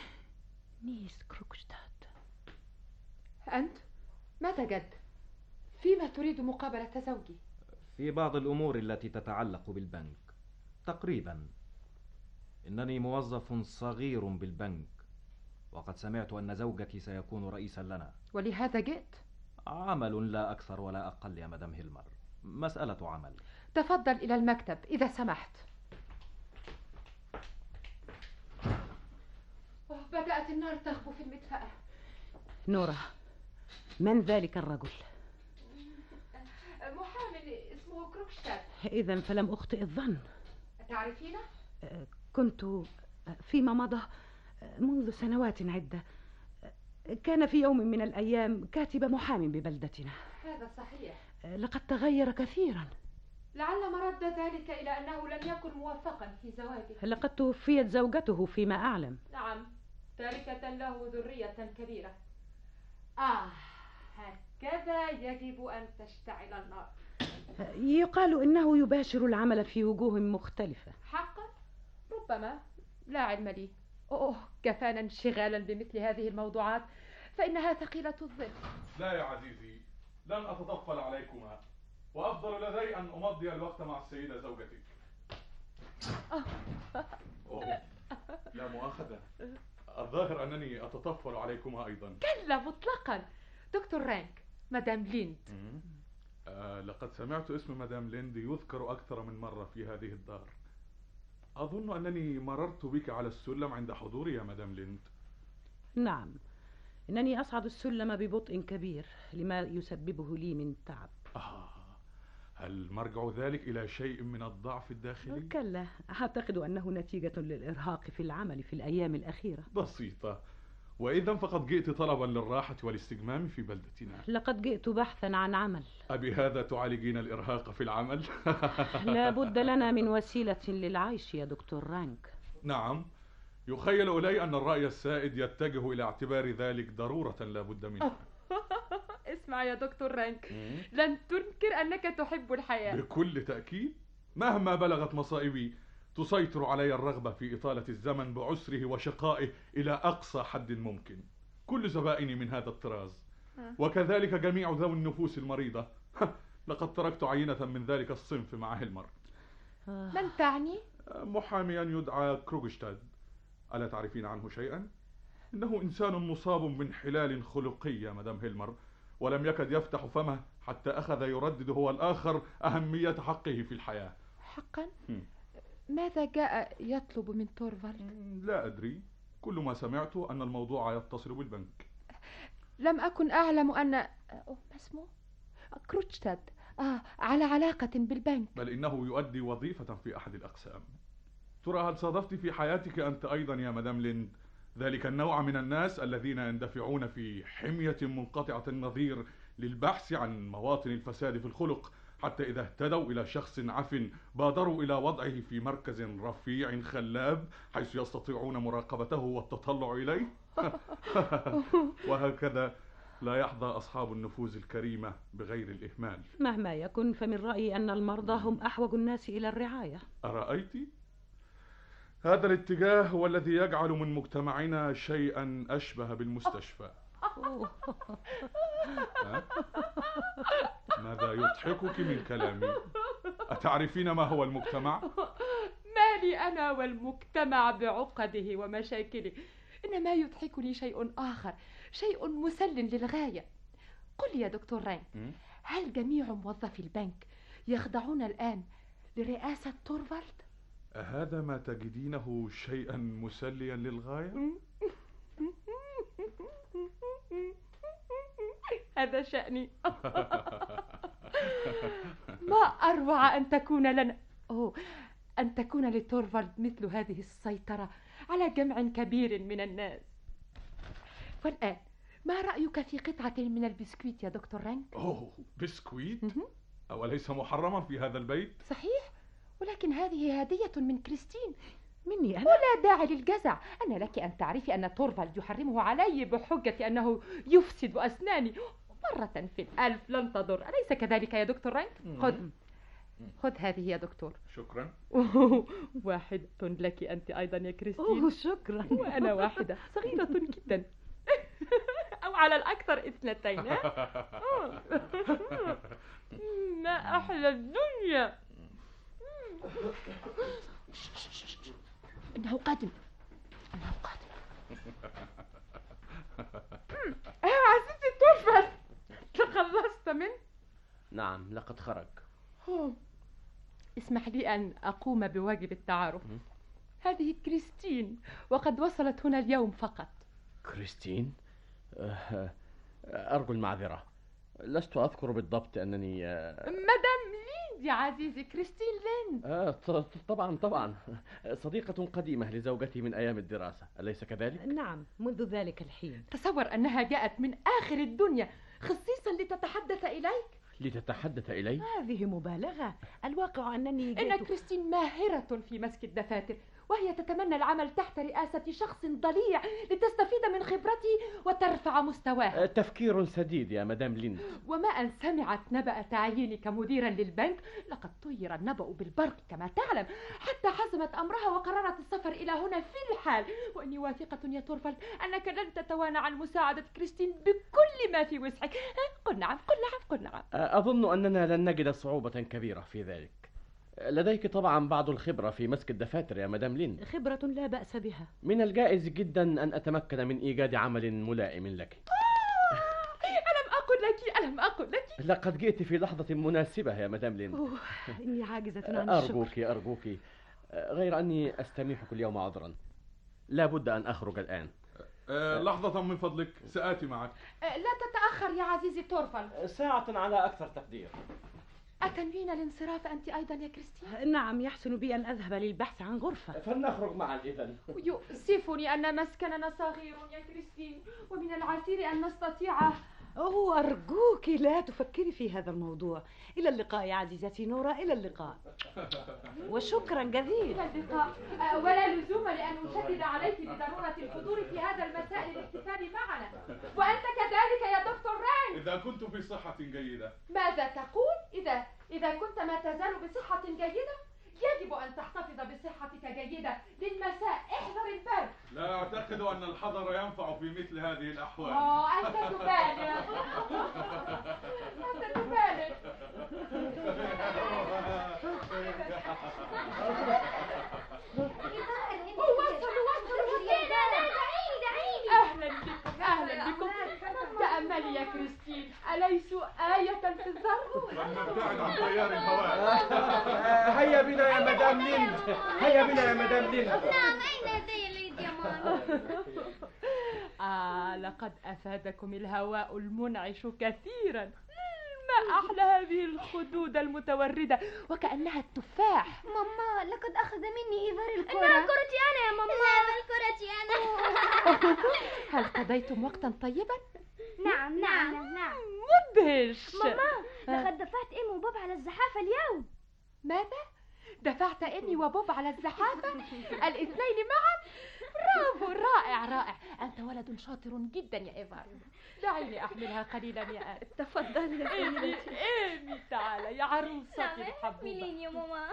نيس كروكشتاد. أنت؟ ماذا جد؟ فيما تريد مقابلة زوجي؟ في بعض الأمور التي تتعلق بالبنك تقريبا. إنني موظف صغير بالبنك، وقد سمعت أن زوجك سيكون رئيسا لنا. ولهذا جئت؟ عمل لا أكثر ولا أقل يا مدام هيلمر، مسألة عمل. تفضل إلى المكتب إذا سمحت. بدأت النار تخبو في المدفأة. نورا، من ذلك الرجل؟ محامي اسمه كروكشتاد. إذا فلم أخطئ الظن. تعرفينه؟ كنت فيما مضى منذ سنوات عدة كان في يوم من الأيام كاتب محامي ببلدتنا. هذا صحيح. لقد تغير كثيرا. لعل مرد ذلك إلى أنه لم يكن موفقا في زواجه. لقد توفيت زوجته فيما أعلم. نعم، تاركة له ذرية كبيرة. آه، هكذا يجب أن تشتعل النار. يقال إنه يباشر العمل في وجوه مختلفة. حقا؟ ربما، لا علم لي. أوه، كفانا انشغالا بمثل هذه الموضوعات، فإنها ثقيلة الظل. لا يا عزيزي، لن أتطفل عليكما، وأفضل لدي أن أمضي الوقت مع السيدة زوجتك. أوه، لا مؤاخذة، الظاهر أنني أتطفل عليكما أيضا. كلا مطلقا. دكتور رانك، مدام ليند. آه، لقد سمعت اسم مدام ليند يذكر أكثر من مرة في هذه الدار. أظن أنني مررت بك على السلم عند حضوري يا مدام ليند. نعم، إنني أصعد السلم ببطء كبير لما يسببه لي من تعب. آه، هل مرجع ذلك إلى شيء من الضعف الداخلي؟ كلا، أعتقد أنه نتيجة للإرهاق في العمل في الأيام الأخيرة. بسيطة، وإذا فقد جئت طلبا للراحة والاستجمام في بلدتنا. لقد جئت بحثا عن عمل. أبهذا تعالجين الإرهاق في العمل؟ لا بد لنا من وسيلة للعيش يا دكتور رانك. نعم، يخيل إلي أن الرأي السائد يتجه إلى اعتبار ذلك ضرورة لا بد منها. اسمع يا دكتور رانك، لن تنكر أنك تحب الحياة. بكل تأكيد، مهما بلغت مصائبي تسيطر علي الرغبة في إطالة الزمن بعسره وشقائه إلى أقصى حد ممكن. كل زبائني من هذا الطراز، وكذلك جميع ذوي النفوس المريضة. لقد تركت عينة من ذلك الصنف مع هيلمر. من تعني؟ محاميا يدعى كروغشتاد. ألا تعرفين عنه شيئا؟ إنه إنسان مصاب بانحلال خلقي يا مدام هيلمر، ولم يكد يفتح فمه حتى أخذ يردد هو الآخر أهمية حقه في الحياة. حقا؟ ماذا جاء يطلب من تورفالد؟ لا أدري، كل ما سمعت أن الموضوع يتصل بالبنك. لم أكن أعلم أن أوه، ما اسمه؟ كروتشتاد آه على علاقة بالبنك. بل إنه يؤدي وظيفة في أحد الأقسام. ترى هل صادفت في حياتك أنت أيضا يا مدام ليند ذلك النوع من الناس الذين يندفعون في حمية منقطعة النظير للبحث عن مواطن الفساد في الخلق، حتى إذا اهتدوا إلى شخص عفن بادروا إلى وضعه في مركز رفيع خلاب حيث يستطيعون مراقبته والتطلع إليه؟ وهكذا لا يحظى أصحاب النفوذ الكريمة بغير الإهمال. مهما يكن فمن رأيي أن المرضى هم أحوج الناس إلى الرعاية. أرأيت؟ هذا الاتجاه هو الذي يجعل من مجتمعنا شيئا أشبه بالمستشفى. ماذا يضحكك من كلامي؟ أتعرفين ما هو المجتمع؟ ما لي أنا والمجتمع بعقده ومشاكله، إنما يضحكني شيء آخر، شيء مسل للغاية. قل يا دكتور رانك، هل جميع موظفي البنك يخضعون الآن لرئاسة تورفالد؟ أهذا ما تجدينه شيئا مسليا للغاية؟ هذا شأني. ما أروع أن تكون لنا أوه أن تكون لتورفالد مثل هذه السيطرة على جمع كبير من الناس. والآن ما رأيك في قطعة من البسكويت يا دكتور رانك؟ أوه، بسكويت؟ أوليس محرما في هذا البيت؟ صحيح، ولكن هذه هدية من كريستين مني أنا. ولا داعي للجزع. أنا لك أن تعرفي أن تورفالد يحرمه علي بحجة أنه يفسد أسناني. مرة في الألف لن تضر، أليس كذلك يا دكتور رانك؟ خذ خذ هذه يا دكتور. شكرا. واحدة لك أنت أيضا يا كريستين. أوه شكرا. وأنا واحدة صغيرة جدا، أو على الأكثر اثنتين. ما أحلى الدنيا. إنه قادم، إنه قادم. أيوة عزيزي تورفالد، تخلصت منه؟ نعم، لقد خرج. اسمح لي أن أقوم بواجب التعارف. هذه كريستين، وقد وصلت هنا اليوم فقط. كريستين؟ أرجو المعذرة، لست أذكر بالضبط أنني مدام ليند يا عزيزي، كريستين ليند. آه طبعا طبعا، صديقة قديمة لزوجتي من أيام الدراسة، أليس كذلك؟ نعم، منذ ذلك الحين. تصور أنها جاءت من آخر الدنيا خصيصا لتتحدث إليك. لتتحدث إلي؟ هذه مبالغة، الواقع أنني جئت... إن كريستين ماهرة في مسك الدفاتر، وهي تتمنى العمل تحت رئاسة شخص ضليع لتستفيد من خبرته وترفع مستواها. تفكير سديد يا مدام ليند. وما أن سمعت نبأ تعيينك مديرا للبنك لقد طير النبأ بالبرق كما تعلم، حتى حزمت أمرها وقررت السفر إلى هنا في الحال. وإني واثقة يا تورفالد أنك لن تتوانى عن مساعدة كريستين بكل ما في وسعك. قل نعم قل نعم قل نعم. أظن أننا لن نجد صعوبة كبيرة في ذلك. لديك طبعا بعض الخبرة في مسك الدفاتر يا مدام ليند. خبرة لا بأس بها. من الجائز جدا أن أتمكن من إيجاد عمل ملائم لك. ألم أقل لك ألم أقل لك لقد جئت في لحظة مناسبة يا مدام ليند. أوه، إني عاجزة عن أرجوك الشكر. أرجوك، غير أني أستميحك اليوم عذرا، لا بد أن أخرج الآن. أه لحظة من فضلك، سآتي معك. أه لا تتأخر يا عزيزي تورفالد. ساعة على أكثر تقدير. أتنوين الانصراف أنت أيضا يا كريستين؟ نعم، يحسن بي أن أذهب للبحث عن غرفة. فلنخرج معا إذن. يؤسفني أن مسكننا صغير يا كريستين، ومن العسير أن نستطيع. أوه، أرجوك لا تفكري في هذا الموضوع. إلى اللقاء يا عزيزتي نورا، إلى اللقاء. وشكرا جزيلا. إلى اللقاء. أه ولا لزوم لأن أشدد عليك بضرورة الحضور في هذا المساء للاحتفال معنا. وأنت كذلك يا دكتور راي. إذا كنت في صحة جيدة. ماذا تقول؟ إذا إذا كنت ما تزال بصحة جيدة، يجب أن تحتفظ بصحتك جيدة للمساء. احذر البرد. لا أعتقد أن الحذر ينفع في مثل هذه الأحوال. آه أنت تبالغ. أنت تبالغ. وصلوا وصلوا. دعيني دعيني. أهلا بكم أهلا بكم. تأملي يا كريستين، أليسوا آية في الظرف؟ نبتعد عن تيار الهواء. هيا بنا يا مدام ليند، هيا بنا يا مدام ليند. نعم، أين زي العيد يا ماما؟ آه لقد أفادكم الهواء المنعش كثيرا. ما أحلى هذه الخدود المتوردة وكأنها التفاح. ماما، لقد أخذ مني إيفار الكرة. إنها كرتي أنا يا ماما. إنها كرتي أنا. هل قضيتم وقتا طيبا؟ نعم نعم نعم. مدهش. ماما، لقد دفعت إم وباب على الزحافة اليوم. ماذا؟ دفعت إني وبوب على الزحافة الاثنين معا؟ برافو، رائع رائع. أنت ولد شاطر جدا يا إيفار. دعيني أحملها قليلا يا آن. تفضل يا إيمي إيمي تعالى يا عروستي الحبوبة. ميلين يا ماما.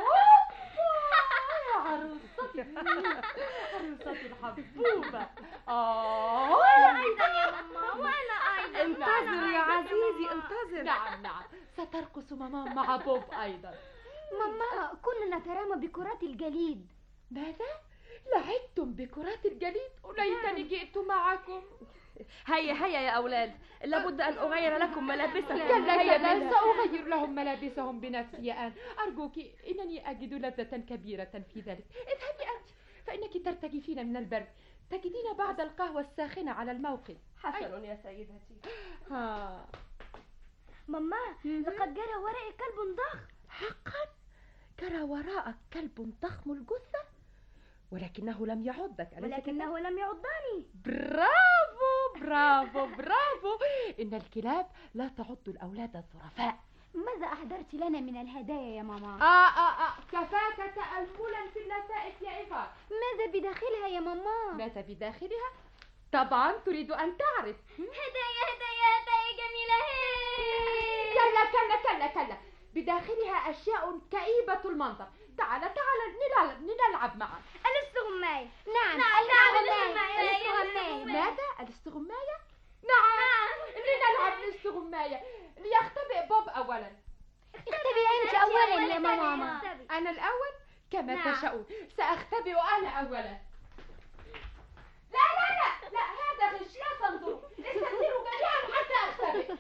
يا عروستي عروستي الحبوبة. آه وأنا أيضا يا ماما، وأنا أيضا. انتظر يا عزيزي انتظر. نعم نعم، سترقص ماما مع بوب أيضا. ماما، كنا نترامى بكرات الجليد. ماذا؟ لعبتم بكرات الجليد؟ وليتني جئت معكم. هيا هيا يا أولاد، لابد أن أغير لكم ملابسكم. كلا كلا، سأغير لهم ملابسهم بنفسي يا آن. أرجوك، إنني أجد لذة كبيرة في ذلك. اذهبي أنت، فإنك ترتجفين من البرد. تجدين بعد القهوة الساخنة على الموقد. حسن يا سيدتي. ها ماما، لقد جرى ورائي كلب ضخم. حقا؟ جرى وراءك كلب ضخم الجثة؟ ولكنه لم يعضك. ولكنه لم يعضني. برافو برافو برافو. إن الكلاب لا تعض الأولاد الظرفاء. ماذا أحضرت لنا من الهدايا يا ماما؟ آه آه آه كفاك تأملا في اللفائف يا إيفا. ماذا بداخلها يا ماما؟ ماذا بداخلها؟ طبعا تريد أن تعرف. هدايا هدايا هدايا جميلة. كلا كلا كلا كلا، بداخلها أشياء كئيبة المنظر. تعال تعال نلعب, نلعب معا. الاستغماية. نعم نعم الاستغماية. الاستغماية. ماذا؟ الاستغماية؟ نعم لنلعب الاستغماية. ليختبئ بوب أولا. اختبئ أنت أولا يا ماما. أنا الأول؟ كما نعم. تشاءون. سأختبئ أنا أولا. لا لا لا لا، هذا غش، لا تنظروا. استنزلوا جميعا حتى أختبئ.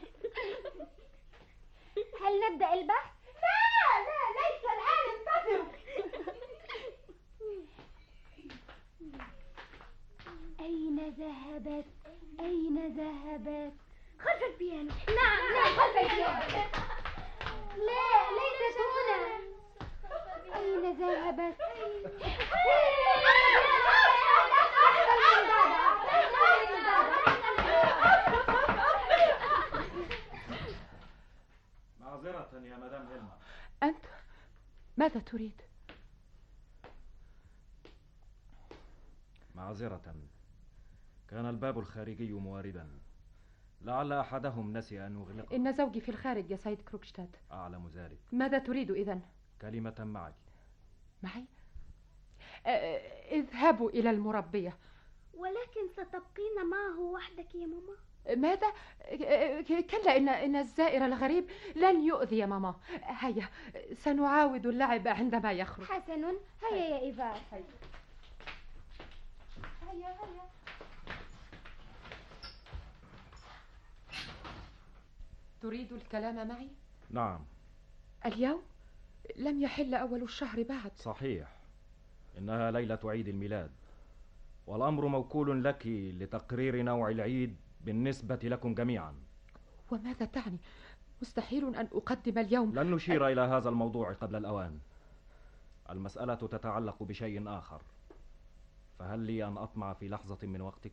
هل نبدأ البحث؟ لا لا، ليس الآن، انتظروا. أين ذهبت؟ أين يا مدام هيلمر. أنت ماذا تريد؟ معذرة، كان الباب الخارجي مواربا، لعل أحدهم نسي أن يغلقه. إن زوجي في الخارج يا سيد كروكشتاد. أعلم ذلك. ماذا تريد إذن؟ كلمة معك. معي؟ أه اذهبوا إلى المربية. ولكن ستبقين معه وحدك يا ماما؟ ماذا؟ كلا، إن إن الزائر الغريب لن يؤذي يا ماما. هيا سنعاود اللعب عندما يخرج. حسن، هيا يا إيفار. هيا هيا هيا. تريد الكلام معي؟ نعم. اليوم؟ لم يحل أول الشهر بعد. صحيح، إنها ليلة عيد الميلاد، والأمر موكول لك لتقرير نوع العيد بالنسبة لكم جميعا. وماذا تعني؟ مستحيل أن أقدم اليوم. لن نشير أ... إلى هذا الموضوع قبل الأوان. المسألة تتعلق بشيء آخر، فهل لي أن أطمع في لحظة من وقتك؟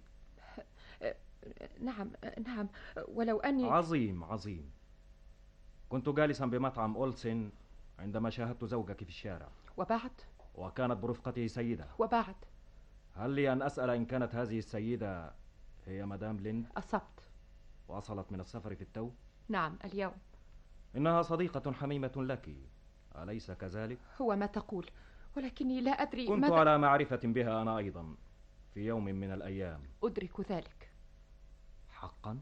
نعم نعم، ولو أني... عظيم عظيم. كنت جالسا بمطعم أولسن عندما شاهدت زوجك في الشارع. وبعد؟ وكانت برفقته سيدة. وبعد؟ هل لي أن أسأل إن كانت هذه السيدة هي مدام ليند؟ أصبت. وصلت من السفر في التو؟ نعم اليوم. إنها صديقة حميمة لك، أليس كذلك؟ هو ما تقول، ولكني لا أدري. كنت ماذا... على معرفة بها أنا أيضا في يوم من الأيام. أدرك ذلك. حقا؟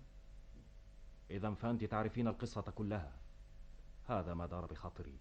إذا فأنت تعرفين القصة كلها. هذا ما دار بخاطري.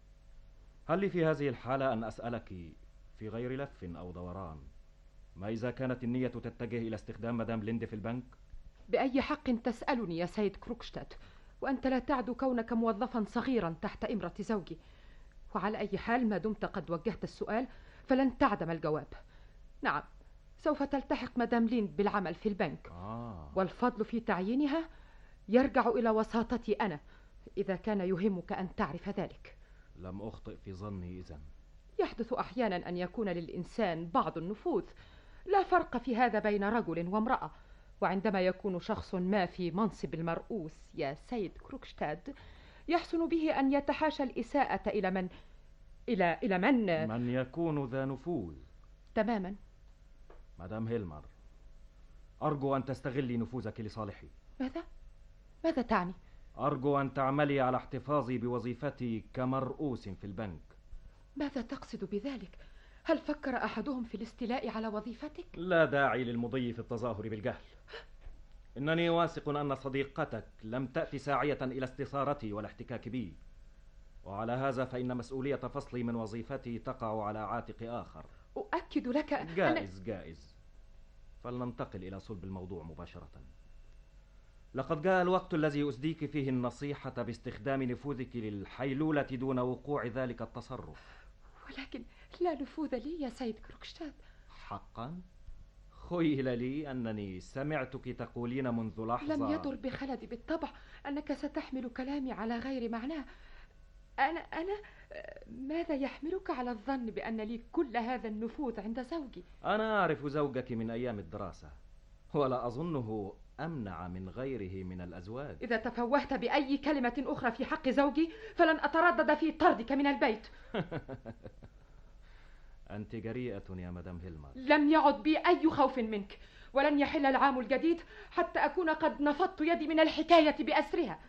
هل لي في هذه الحالة أن أسألك في غير لف أو دوران، ما إذا كانت النية تتجه إلى استخدام مدام ليند في البنك؟ بأي حق تسألني يا سيد كروكشتاد، وأنت لا تعد كونك موظفا صغيرا تحت إمرة زوجي؟ وعلى أي حال ما دمت قد وجهت السؤال فلن تعدم الجواب. نعم، سوف تلتحق مدام ليند بالعمل في البنك. آه. والفضل في تعيينها يرجع إلى وساطتي أنا، إذا كان يهمك أن تعرف ذلك. لم أخطئ في ظني إذن. يحدث أحيانا أن يكون للإنسان بعض النفوذ، لا فرق في هذا بين رجل وامرأة. وعندما يكون شخص ما في منصب المرؤوس يا سيد كروكشتاد، يحسن به أن يتحاشى الإساءة إلى من إلى إلى من من يكون ذا نفوذ. تماما. مدام هيلمر، أرجو أن تستغلي نفوذك لصالحي. ماذا؟ ماذا تعني؟ أرجو أن تعملي على احتفاظي بوظيفتي كمرؤوس في البنك. ماذا تقصد بذلك؟ هل فكر أحدهم في الاستيلاء على وظيفتك؟ لا داعي للمضي في التظاهر بالجهل. إنني واثق أن صديقتك لم تأتي ساعية إلى استثارتي والاحتكاك بي، وعلى هذا فإن مسؤولية فصلي من وظيفتي تقع على عاتق آخر. أؤكد لك جائز أن... جائز. فلننتقل إلى صلب الموضوع مباشرة. لقد جاء الوقت الذي أسديك فيه النصيحة باستخدام نفوذك للحيلولة دون وقوع ذلك التصرف. ولكن لا نفوذ لي يا سيد كروكشتاد. حقا؟ خيل لي أنني سمعتك تقولين منذ لحظة. لم يضر بخلدي بالطبع أنك ستحمل كلامي على غير معناه. أنا أنا ماذا يحملك على الظن بأن لي كل هذا النفوذ عند زوجي؟ أنا أعرف زوجك من أيام الدراسة، ولا أظنه أمنع من غيره من الأزواج. إذا تفوهت بأي كلمة أخرى في حق زوجي فلن أتردد في طردك من البيت. أنت جريئة يا مدام هيلمر. لم يعد بي أي خوف منك، ولن يحل العام الجديد حتى أكون قد نفضت يدي من الحكاية بأسرها.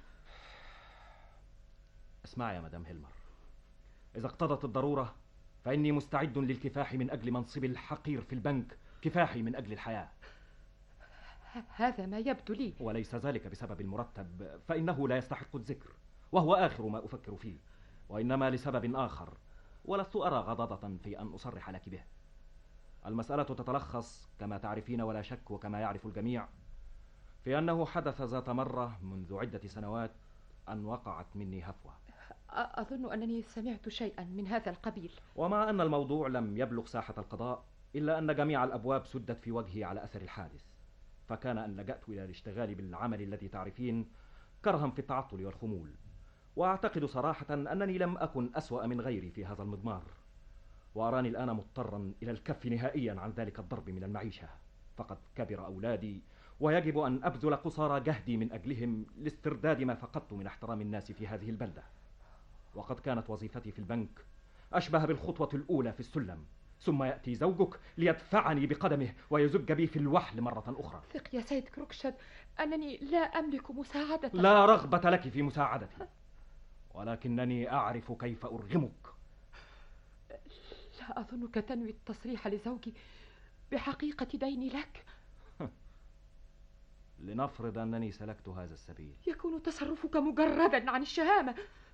اسمع يا مدام هيلمر، إذا اقتضت الضرورة فإني مستعد للكفاح من أجل منصبي الحقير في البنك، كفاحي من أجل الحياة. هذا ما يبدو لي. وليس ذلك بسبب المرتب، فإنه لا يستحق الذكر، وهو آخر ما أفكر فيه، وإنما لسبب آخر ولست أرى غضاضة في أن أصرح لك به. المسألة تتلخص كما تعرفين ولا شك وكما يعرف الجميع في أنه حدث ذات مرة منذ عدة سنوات أن وقعت مني هفوة. أظن أنني سمعت شيئا من هذا القبيل. ومع أن الموضوع لم يبلغ ساحة القضاء، إلا أن جميع الأبواب سدت في وجهي على أثر الحادث، فكان أن لجأت إلى الاشتغال بالعمل الذي تعرفين كرها في التعطل والخمول. وأعتقد صراحة أنني لم أكن أسوأ من غيري في هذا المضمار، وأراني الآن مضطرا إلى الكف نهائيا عن ذلك الضرب من المعيشة، فقد كبر أولادي ويجب أن أبذل قصارى جهدي من أجلهم لاسترداد ما فقدت من احترام الناس في هذه البلدة. وقد كانت وظيفتي في البنك أشبه بالخطوة الأولى في السلم، ثم يأتي زوجك ليدفعني بقدمه ويزج بي في الوحل مرة أخرى. ثق يا سيد كروكشد أنني لا أملك مساعدة. لا رغبة لك في مساعدتي، ولكنني أعرف كيف أرغمك. لا أظنك تنوي التصريح لزوجي بحقيقة ديني لك. لنفرض أنني سلكت هذا السبيل، يكون تصرفك مجردا عن الشهامة.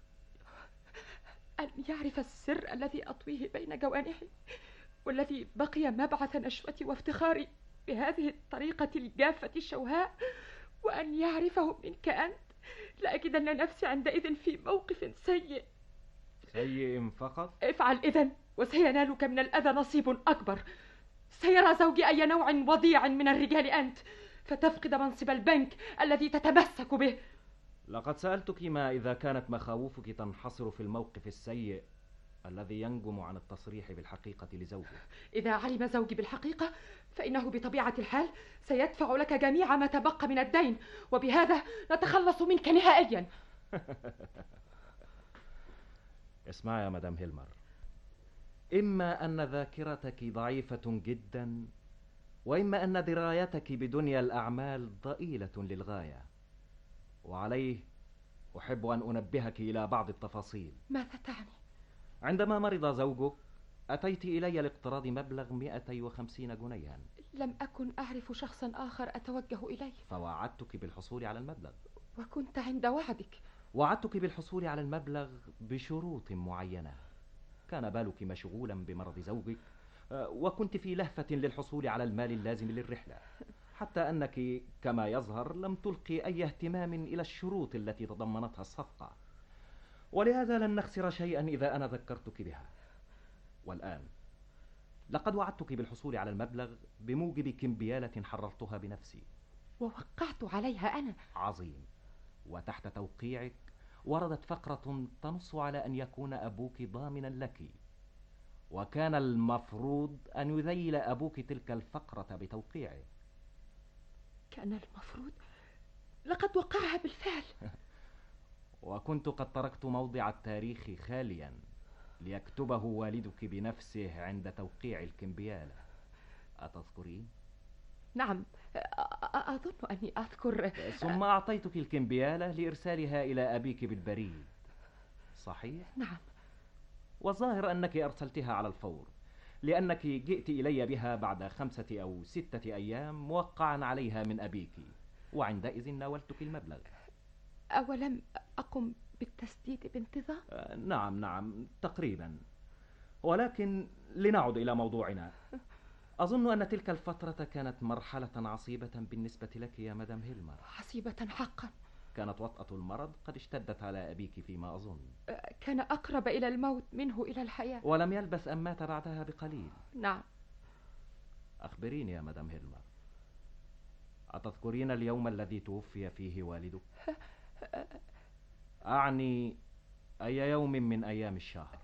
أن يعرف السر الذي أطويه بين جوانحي، والذي بقي مبعث نشوتي وافتخاري بهذه الطريقة الجافة الشوهاء، وأن يعرفه منك أنت، لأجدن نفسي عندئذ في موقف سيء. سيء فقط؟ افعل إذن وسينالك من الأذى نصيب أكبر. سيرى زوجي أي نوع وضيع من الرجال أنت، فتفقد منصب البنك الذي تتمسك به. لقد سألتك ما إذا كانت مخاوفك تنحصر في الموقف السيء الذي ينجم عن التصريح بالحقيقة لزوجك. إذا علم زوجي بالحقيقة فإنه بطبيعة الحال سيدفع لك جميع ما تبقى من الدين، وبهذا نتخلص منك نهائيا. اسمع يا مدام هيلمر، إما أن ذاكرتك ضعيفة جدا، وإما أن درايتك بدنيا الأعمال ضئيلة للغاية، وعليه أحب أن أنبهك إلى بعض التفاصيل. ماذا تعني؟ عندما مرض زوجك أتيت إلي لاقتراض مبلغ مئتي وخمسين جنيها. لم أكن أعرف شخصا آخر أتوجه إليه، فوعدتك بالحصول على المبلغ. وكنت عند وعدك. وعدتك بالحصول على المبلغ بشروط معينة. كان بالك مشغولا بمرض زوجك، وكنت في لهفة للحصول على المال اللازم للرحلة، حتى أنك كما يظهر لم تلقي أي اهتمام إلى الشروط التي تضمنتها الصفقة، ولهذا لن نخسر شيئا إذا أنا ذكرتك بها. والآن لقد وعدتك بالحصول على المبلغ بموجب كمبيالة حررتها بنفسي ووقعت عليها أنا. عظيم. وتحت توقيعك وردت فقرة تنص على أن يكون أبوك ضامنا لك، وكان المفروض أن يذيل أبوك تلك الفقرة بتوقيعه. كان المفروض؟ لقد وقعها بالفعل. وكنت قد تركت موضع التاريخ خاليا ليكتبه والدك بنفسه عند توقيع الكمبيالة. أتذكرين؟ نعم، أظن أني أذكر. ثم أعطيتك الكمبيالة لإرسالها إلى أبيك بالبريد، صحيح؟ نعم. والظاهر أنك أرسلتها على الفور، لأنك جئت إلي بها بعد خمسة أو ستة أيام موقعا عليها من أبيك، وعندئذ ناولتك المبلغ. أولم أقم بالتسديد بانتظام؟ آه نعم نعم تقريبا. ولكن لنعد إلى موضوعنا. أظن أن تلك الفترة كانت مرحلة عصيبة بالنسبة لك يا مدام هيلمر. عصيبة حقا. كانت وطأة المرض قد اشتدت على أبيك فيما أظن. كان أقرب إلى الموت منه إلى الحياة. ولم يلبث أن مات بعدها بقليل. نعم. أخبريني يا مدام هيلمر، أتذكرين اليوم الذي توفي فيه والدك؟ أعني أي يوم من أيام الشهر؟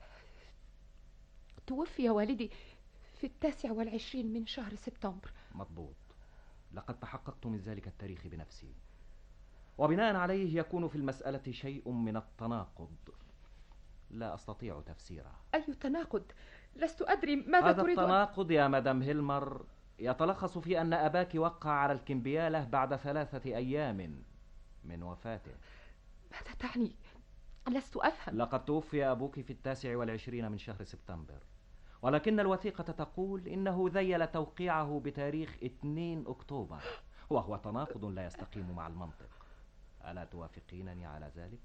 توفي والدي في التاسع والعشرين من شهر سبتمبر. مضبوط. لقد تحققت من ذلك التاريخ بنفسي، وبناء عليه يكون في المسألة شيء من التناقض لا أستطيع تفسيره. أي تناقض؟ لست أدري ماذا هذا تريد. هذا التناقض يا مدام هيلمر يتلخص في أن أباك وقع على الكمبيالة بعد ثلاثة أيام من وفاته. ماذا تعني؟ لست أفهم. لقد توفي أبوك في التاسع والعشرين من شهر سبتمبر، ولكن الوثيقة تقول إنه ذيل توقيعه بتاريخ اثنين أكتوبر، وهو تناقض لا يستقيم مع المنطق. ألا توافقينني على ذلك؟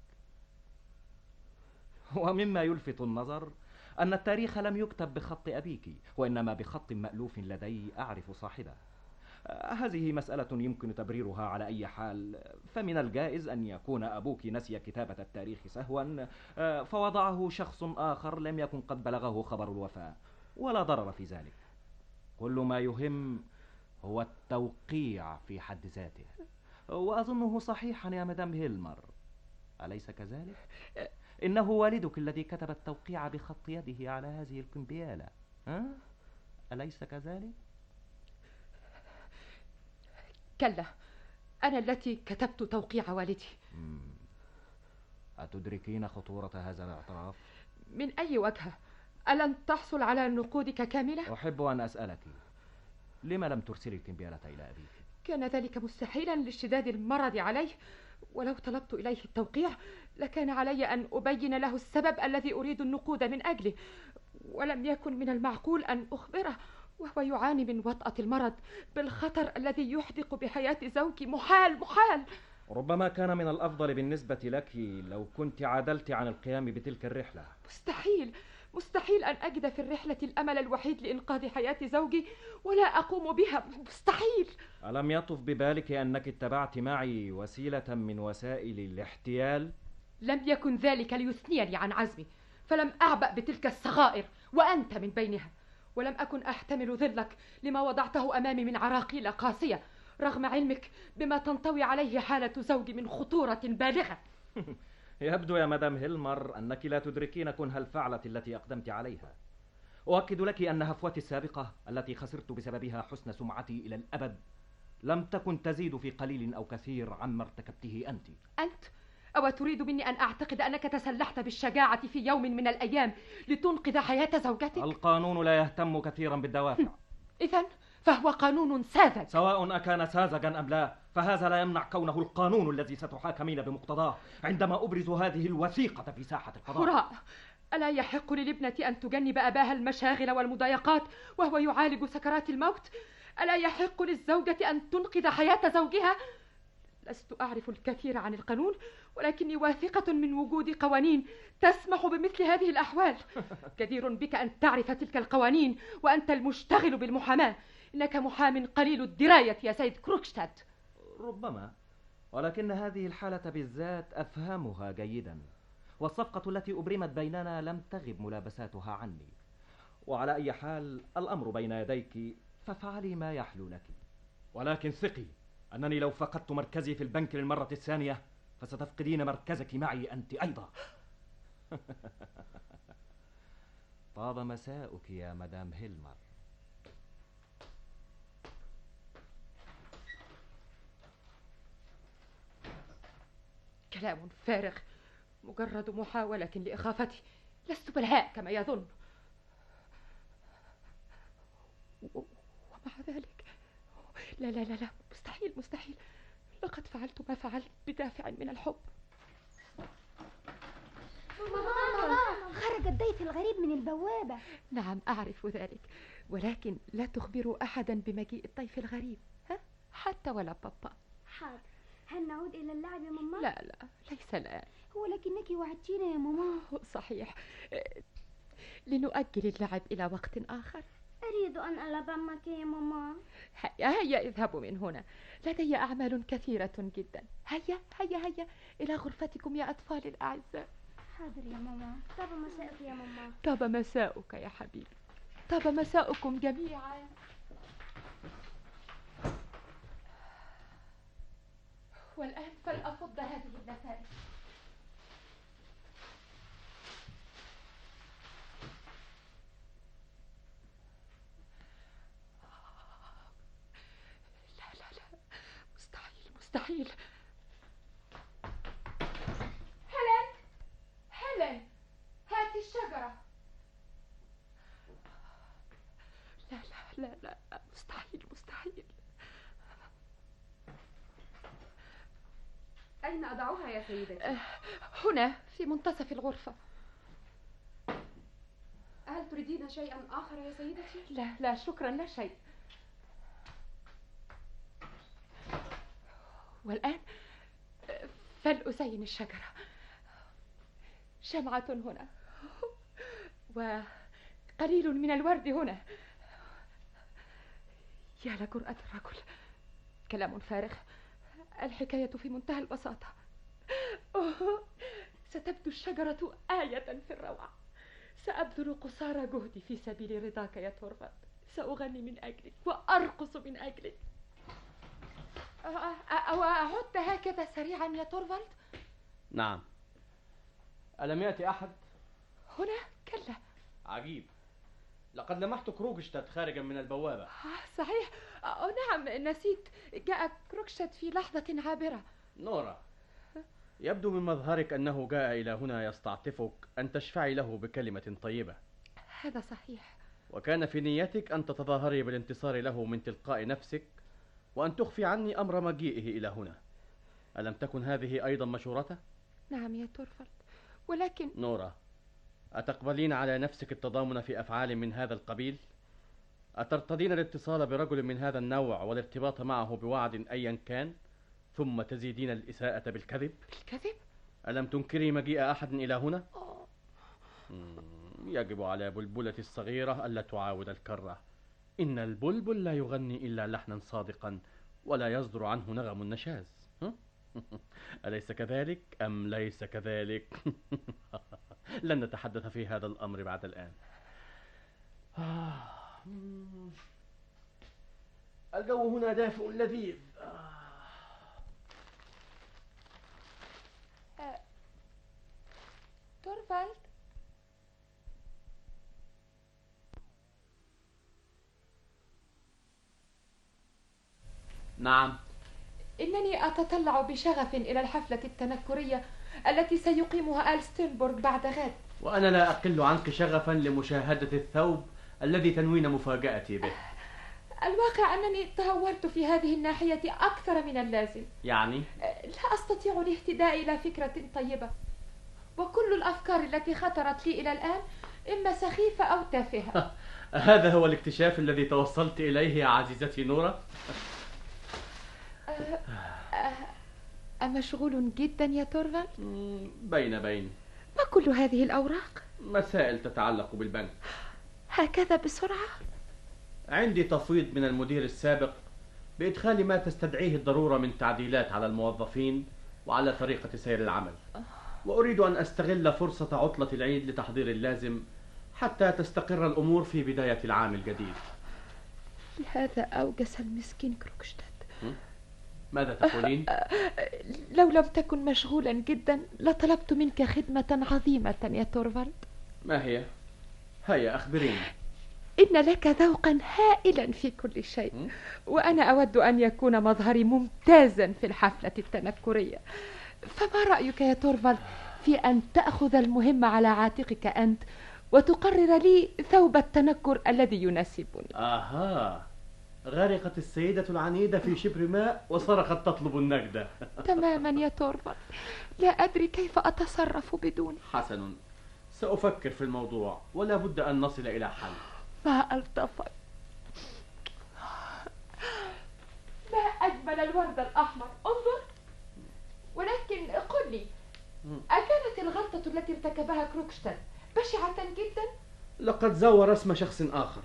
ومما يلفت النظر أن التاريخ لم يكتب بخط أبيك، وإنما بخط مألوف لدي أعرف صاحبه. هذه مسألة يمكن تبريرها على أي حال، فمن الجائز أن يكون أبوك نسي كتابة التاريخ سهوا فوضعه شخص آخر لم يكن قد بلغه خبر الوفاة، ولا ضرر في ذلك. كل ما يهم هو التوقيع في حد ذاته، وأظنه صحيحا يا مدام هيلمر، أليس كذلك؟ إنه والدك الذي كتب التوقيع بخط يده على هذه الكمبيالة، ها؟ أليس كذلك؟ كلا، أنا التي كتبت توقيع والدي. مم. أتدركين خطورة هذا الاعتراف؟ من أي وجه؟ ألن تحصل على نقودك كاملة؟ أحب أن أسألك، لما لم ترسلي الكمبيالة إلى أبيك؟ كان ذلك مستحيلا لاشتداد المرض عليه، ولو طلبت إليه التوقيع لكان علي أن أبين له السبب الذي أريد النقود من أجله، ولم يكن من المعقول أن أخبره وهو يعاني من وطأة المرض بالخطر الذي يحدق بحياة زوجي. محال محال. ربما كان من الأفضل بالنسبة لك لو كنت عادلت عن القيام بتلك الرحلة. مستحيل مستحيل أن أجد في الرحلة الأمل الوحيد لإنقاذ حياة زوجي ولا أقوم بها. مستحيل. ألم يطف ببالك أنك اتبعت معي وسيلة من وسائل الاحتيال؟ لم يكن ذلك ليثنيني عن عزمي، فلم أعبأ بتلك الصغائر وأنت من بينها، ولم أكن أحتمل ظلك لما وضعته أمامي من عراقيل قاسية، رغم علمك بما تنطوي عليه حالة زوجي من خطورة بالغة. يبدو يا مدام هيلمر أنك لا تدركين كنه الفعلة التي أقدمت عليها. أؤكد لك أن هفوتي السابقة التي خسرت بسببها حسن سمعتي إلى الأبد لم تكن تزيد في قليل أو كثير عما ارتكبته أنت. أنت؟ أو تريد مني أن أعتقد أنك تسلحت بالشجاعة في يوم من الأيام لتنقذ حياة زوجتك؟ القانون لا يهتم كثيرا بالدوافع. إذن فهو قانون ساذج. سواء أكان ساذجا أم لا، فهذا لا يمنع كونه القانون الذي ستحاكمين بمقتضاه عندما أبرز هذه الوثيقة في ساحة القضاء. هراء، ألا يحق للابنة أن تجنب أباها المشاغل والمضايقات وهو يعالج سكرات الموت؟ ألا يحق للزوجة أن تنقذ حياة زوجها؟ لست أعرف الكثير عن القانون، ولكني واثقة من وجود قوانين تسمح بمثل هذه الأحوال. جدير بك أن تعرف تلك القوانين وأنت المشتغل بالمحاماة. إنك محام قليل الدراية يا سيد كروكشتاد. ربما، ولكن هذه الحالة بالذات أفهمها جيدا، والصفقة التي أبرمت بيننا لم تغب ملابساتها عني. وعلى أي حال الأمر بين يديك، فافعلي ما يحلو لك. ولكن ثقي أنني لو فقدت مركزي في البنك للمرة الثانية فستفقدين مركزك معي أنت أيضا. طاب مساؤك يا مدام هيلمر. كلام فارغ، مجرد محاولة لإخافتي، لست بلهاء كما يظن. ومع ذلك لا لا لا لا مستحيل مستحيل، لقد فعلت ما فعلت بدافع من الحب. ماما، خرج الضيف الغريب من البوابة. نعم أعرف ذلك، ولكن لا تخبروا أحدا بمجيء الضيف الغريب، ها؟ حتى ولا بابا. حاضر. هل نعود إلى اللعب يا ماما؟ لا لا ليس الآن. ولكنك وعدتينا يا ماما. صحيح، لنؤجل اللعب إلى وقت آخر. أريد أن ألعب معك يا ماما. هيا هيا اذهبوا من هنا، لدي أعمال كثيرة جدا. هيا هيا هيا إلى غرفتكم يا أطفال الأعزاء. حاضر يا ماما. طاب مساءك يا ماما. طاب مساؤك يا حبيبي، طاب مساؤكم جميعا. والآن فلأفض هذه النتائج. لا لا لا مستحيل مستحيل. هيلين هيلين هاتي الشجرة. لا لا لا لا مستحيل مستحيل. أين أضعها يا سيدتي؟ هنا في منتصف الغرفة. هل تريدين شيئا آخر يا سيدتي؟ لا لا شكرا، لا شيء. والآن فلأزين الشجرة. شمعة هنا وقليل من الورد هنا. يا لجرأة الرجل، كلام فارغ، الحكاية في منتهى البساطة. أوه. ستبدو الشجرة آية في الروعة. سأبذل قصارى جهدي في سبيل رضاك يا تورفالد. سأغني من أجلك وأرقص من أجلك. أو أعد هكذا سريعا يا تورفالد؟ نعم. ألم يأتي أحد؟ هنا؟ كلا. عجيب، لقد لمحت كروكشتاد خارجا من البوابة. صحيح. أه نعم نسيت، جاء كروكشتاد في لحظة عابرة. نورا، يبدو من مظهرك أنه جاء إلى هنا يستعطفك أن تشفعي له بكلمة طيبة. هذا صحيح. وكان في نيتك أن تتظاهري بالانتصار له من تلقاء نفسك، وأن تخفي عني أمر مجيئه إلى هنا. ألم تكن هذه أيضا مشورته؟ نعم يا تورفالد، ولكن نورا، أتقبلين على نفسك التضامن في أفعال من هذا القبيل؟ أترتضين الاتصال برجل من هذا النوع والارتباط معه بوعد أيا كان، ثم تزيدين الإساءة بالكذب؟ بالكذب؟ ألم تنكري مجيء أحد إلى هنا؟ يجب على بلبلة الصغيرة ألا تعاود الكرة. إن البلبل لا يغني إلا لحنا صادقا، ولا يصدر عنه نغم النشاز. أليس كذلك أم ليس كذلك؟ لن نتحدث في هذا الأمر بعد الآن. الجو هنا دافئ لذيذ. أه... تورفالد، نعم. إنني أتطلع بشغف إلى الحفلة التنكرية التي سيقيمها آل ستيرنبورغ بعد غد. وأنا لا أقل عنك شغفا لمشاهدة الثوب الذي تنوين مفاجأتي به. الواقع أنني تهورت في هذه الناحية أكثر من اللازم. يعني؟ لا أستطيع الاهتداء إلى فكرة طيبة، وكل الأفكار التي خطرت لي إلى الآن إما سخيفة أو تافهة. هذا هو الاكتشاف الذي توصلت إليه يا عزيزتي نورا؟ أمشغول جدا يا تورفالد؟ بين بين. ما كل هذه الأوراق؟ مسائل تتعلق بالبنك. هكذا بسرعة؟ عندي تفويض من المدير السابق بإدخال ما تستدعيه الضرورة من تعديلات على الموظفين وعلى طريقة سير العمل، وأريد أن أستغل فرصة عطلة العيد لتحضير اللازم حتى تستقر الأمور في بداية العام الجديد. لهذا أوجس المسكين كروكشتاد. ماذا تقولين؟ لو لم تكن مشغولا جدا لطلبت منك خدمة عظيمة يا تورفالد. ما هي؟ هيا أخبريني. إن لك ذوقا هائلا في كل شيء، وأنا أود أن يكون مظهري ممتازا في الحفلة التنكرية. فما رأيك يا تورفالد في أن تأخذ المهمة على عاتقك أنت وتقرر لي ثوب التنكر الذي يناسبني؟ آها، غرقت السيدة العنيدة في شبر ماء وصرخت تطلب النجدة. تماما يا تورفالد، لا أدري كيف أتصرف بدون. حسن، سأفكر في الموضوع ولا بد أن نصل إلى حل. ما ألطفك، ما أجمل الورد الأحمر. انظر. ولكن قل لي، أكانت الغلطة التي ارتكبها كروكشتاد بشعة جدا؟ لقد زور اسم شخص آخر.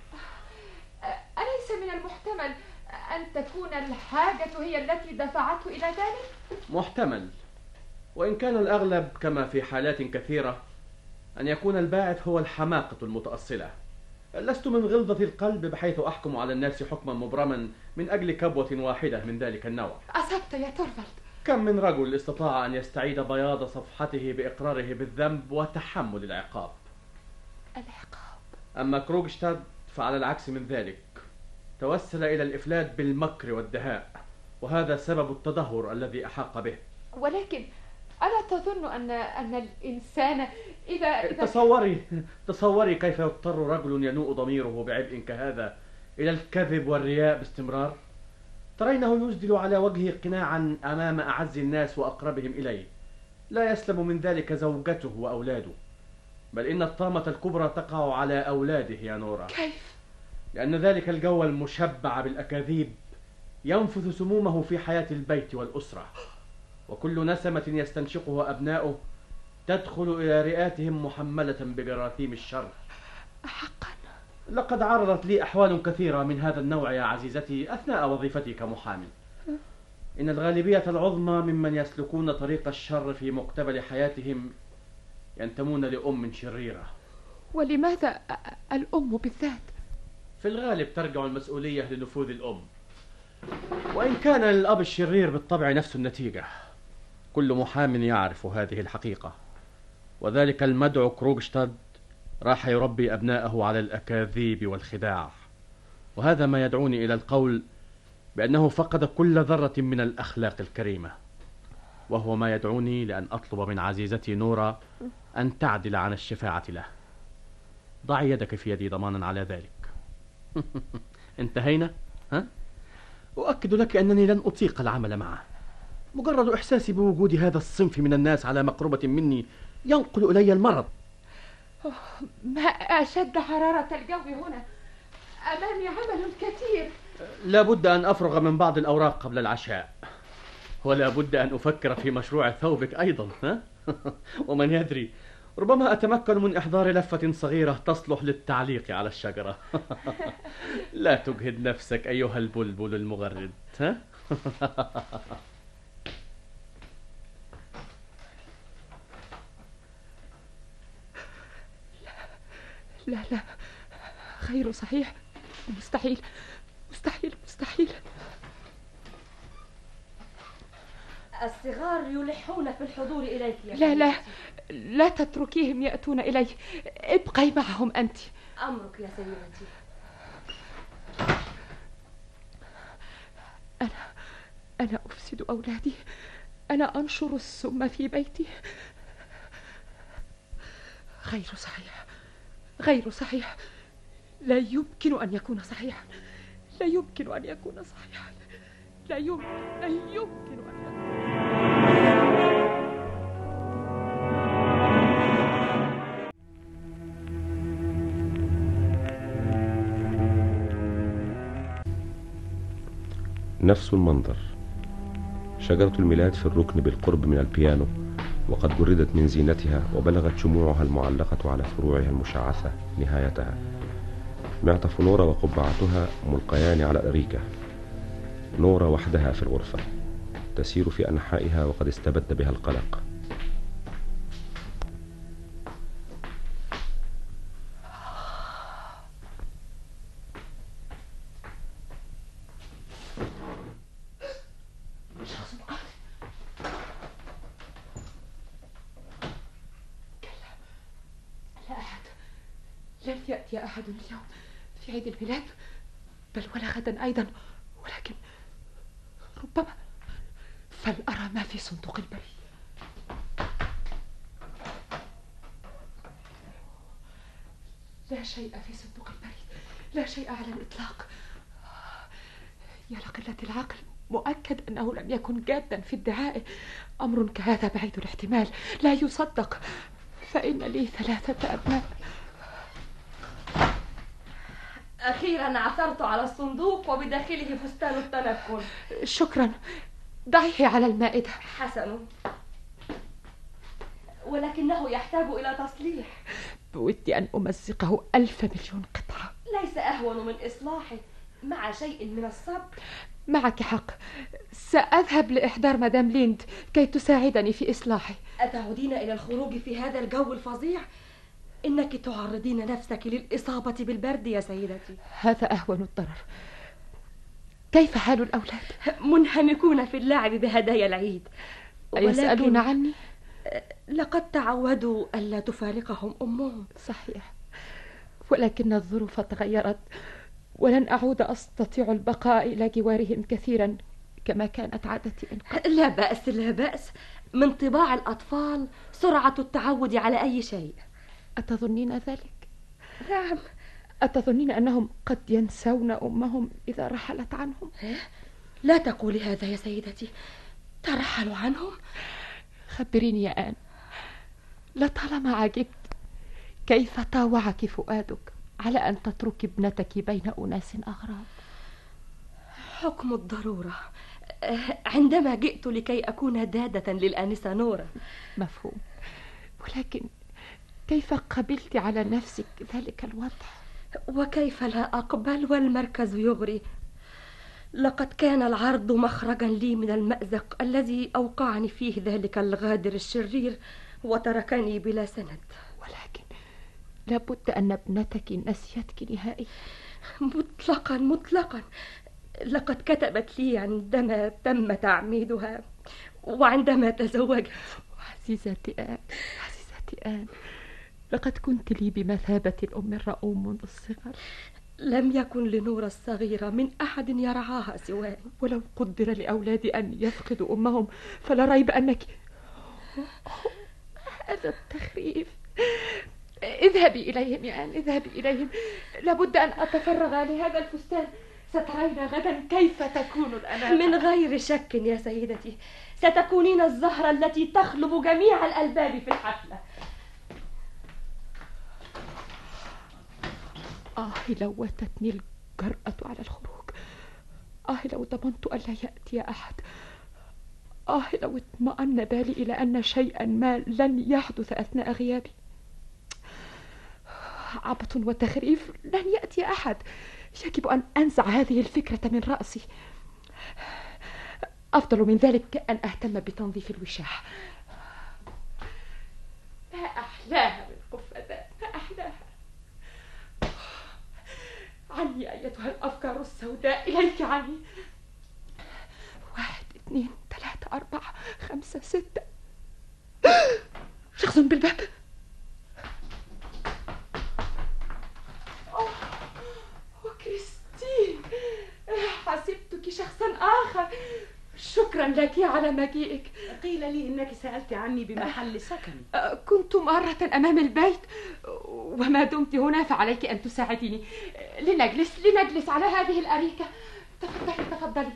أليس من المحتمل أن تكون الحاجة هي التي دفعته إلى ذلك؟ محتمل، وإن كان الأغلب كما في حالات كثيرة أن يكون الباعث هو الحماقة المتأصلة. لست من غلظة القلب بحيث أحكم على الناس حكما مبرما من أجل كبوة واحدة من ذلك النوع. أصبت يا تورفالد. كم من رجل استطاع أن يستعيد بياض صفحته بإقراره بالذنب وتحمل العقاب. العقاب. أما كروكشتاد فعلى العكس من ذلك، توسل إلى الإفلات بالمكر والدهاء، وهذا سبب التدهور الذي أحاق به. ولكن ألا تظن أن أن الإنسان إذا, إذا... تصوري تصوري كيف يضطر رجل ينوء ضميره بعبء كهذا إلى الكذب والرياء باستمرار؟ ترينه يسدل على وجهه قناعا أمام أعز الناس وأقربهم إليه. لا يسلم من ذلك زوجته وأولاده، بل إن الطامة الكبرى تقع على أولاده يا نورا. كيف؟ لأن ذلك الجو المشبع بالأكاذيب ينفث سمومه في حياة البيت والأسرة، وكل نسمة يستنشقها أبناؤه تدخل إلى رئاتهم محملة بجراثيم الشر. حقا لقد عرضت لي أحوال كثيرة من هذا النوع يا عزيزتي أثناء وظيفتي كمحامي. إن الغالبية العظمى ممن يسلكون طريق الشر في مقتبل حياتهم ينتمون لأم شريرة. ولماذا الأم بالذات؟ في الغالب ترجع المسؤولية لنفوذ الأم، وإن كان للأب الشرير بالطبع نفس النتيجة. كل محام يعرف هذه الحقيقة، وذلك المدعو كروكشتاد راح يربي أبناءه على الأكاذيب والخداع، وهذا ما يدعوني إلى القول بأنه فقد كل ذرة من الأخلاق الكريمة. وهو ما يدعوني لأن أطلب من عزيزتي نورة أن تعدل عن الشفاعة له. ضعي يدك في يدي ضمانا على ذلك. انتهينا؟ ها؟ أؤكد لك أنني لن أطيق العمل معه. مجرد إحساسي بوجود هذا الصنف من الناس على مقربة مني ينقل إلي المرض. ما أشد حرارة الجو هنا. أمامي عمل كثير. لا بد أن أفرغ من بعض الأوراق قبل العشاء، ولا بد أن أفكر في مشروع ثوبك أيضا. ها؟ ومن يدري، ربما أتمكن من إحضار لفة صغيرة تصلح للتعليق على الشجرة. لا تجهد نفسك أيها البلبل المغرد. ها؟ لا لا، غير صحيح. مستحيل مستحيل مستحيل. الصغار يلحون في الحضور إليك يا لا لا لا تتركيهم يأتون إلي، ابقي معهم أنت. أمرك يا سيدتي. أنا أنا أفسد أولادي، أنا أنشر السم في بيتي. غير صحيح غير صحيح، لا يمكن أن يكون صحيحا، لا يمكن أن يكون صحيحا، لا يمكن لا يمكن أن يكون. نفس المنظر، شجرة الميلاد في الركن بالقرب من البيانو، وقد جردت من زينتها وبلغت شموعها المعلقة على فروعها المشعثة نهايتها. معطف نورة وقبعتها ملقيان على الأريكة. نورة وحدها في الغرفة تسير في أنحائها وقد استبد بها القلق. لن يأتي أحد اليوم في عيد الميلاد، بل ولا غدا أيضا، ولكن ربما فلأرى ما في صندوق البريد. لا شيء في صندوق البريد، لا شيء على الإطلاق. يا لقلة العقل، مؤكد أنه لم يكن جادا في ادعائه. أمر كهذا بعيد الاحتمال، لا يصدق، فإن لي ثلاثة أبناء. أخيرا عثرت على الصندوق وبداخله فستان التنكر. شكرا، ضعيه على المائدة. حسن، ولكنه يحتاج إلى تصليح. بودي أن أمزقه ألف مليون قطعة. ليس أهون من إصلاحه مع شيء من الصبر. معك حق، سأذهب لإحضار مدام ليند كي تساعدني في إصلاحه. أتعودين إلى الخروج في هذا الجو الفظيع؟ إنك تعرضين نفسك للإصابة بالبرد يا سيدتي. هذا أهون الضرر. كيف حال الأولاد؟ منهمكون في اللعب بهدايا العيد. يسألون عني؟ لقد تعودوا ألا تفارقهم أمهم. صحيح، ولكن الظروف تغيرت، ولن أعود أستطيع البقاء إلى جوارهم كثيرا كما كانت عادتي من قبل. لا بأس لا بأس، من طباع الأطفال سرعة التعود على أي شيء. أتظنين ذلك؟ نعم. أتظنين أنهم قد ينسون أمهم إذا رحلت عنهم؟ لا تقولي هذا يا سيدتي، ترحلوا عنهم؟ خبريني يا آن، لطالما عجبت كيف طاوعك فؤادك على أن تترك ابنتك بين أناس أغراب. حكم الضرورة. عندما جئت لكي أكون دادة للآنسة نورة. مفهوم، ولكن كيف قبلت على نفسك ذلك الوضع؟ وكيف لا أقبل والمركز يغري؟ لقد كان العرض مخرجا لي من المأزق الذي أوقعني فيه ذلك الغادر الشرير وتركني بلا سند. ولكن لابد أن ابنتك نسيتك نهائيا. مطلقا مطلقا. لقد كتبت لي عندما تم تعميدها وعندما تزوجت. عزيزتي آن، عزيزتي آن، لقد كنت لي بمثابة الأم الرؤوم منذ الصغر. لم يكن لنورة الصغيرة من أحد يرعاها سواي. ولو قدر لأولادي أن يفقدوا أمهم فلا ريب أنك... هذا التخريف. اذهبي إليهم يا آن، اذهبي إليهم. لابد أن أتفرغ لهذا الفستان. سترين غدا كيف تكون الأناقة. من غير شك يا سيدتي، ستكونين الزهرة التي تخلب جميع الألباب في الحفلة. آه لو وتتني الجرأة على الخروج. آه لو ضمنت ألا يأتي أحد. آه لو اطمأن بالي إلى أن شيئا ما لن يحدث أثناء غيابي. عبط وتخريف، لن يأتي أحد. يجب أن أنزع هذه الفكرة من رأسي. أفضل من ذلك أن أهتم بتنظيف الوشاح. ما أحلاها من قفة، ما أحلاها. عني أيتها الأفكار السوداء، إليك عني. واحد اثنين ثلاثة أربعة خمسة ستة. شخص بالباب. أوه، وكريستين، حسبتك شخصا آخر. شكرا لك على مجيئك. قيل لي إنك سألت عني بمحل سكن. كنت مرة أمام البيت، وما دمت هنا فعليك أن تساعديني. لنجلس لنجلس على هذه الأريكة. تفضلي تفضلي.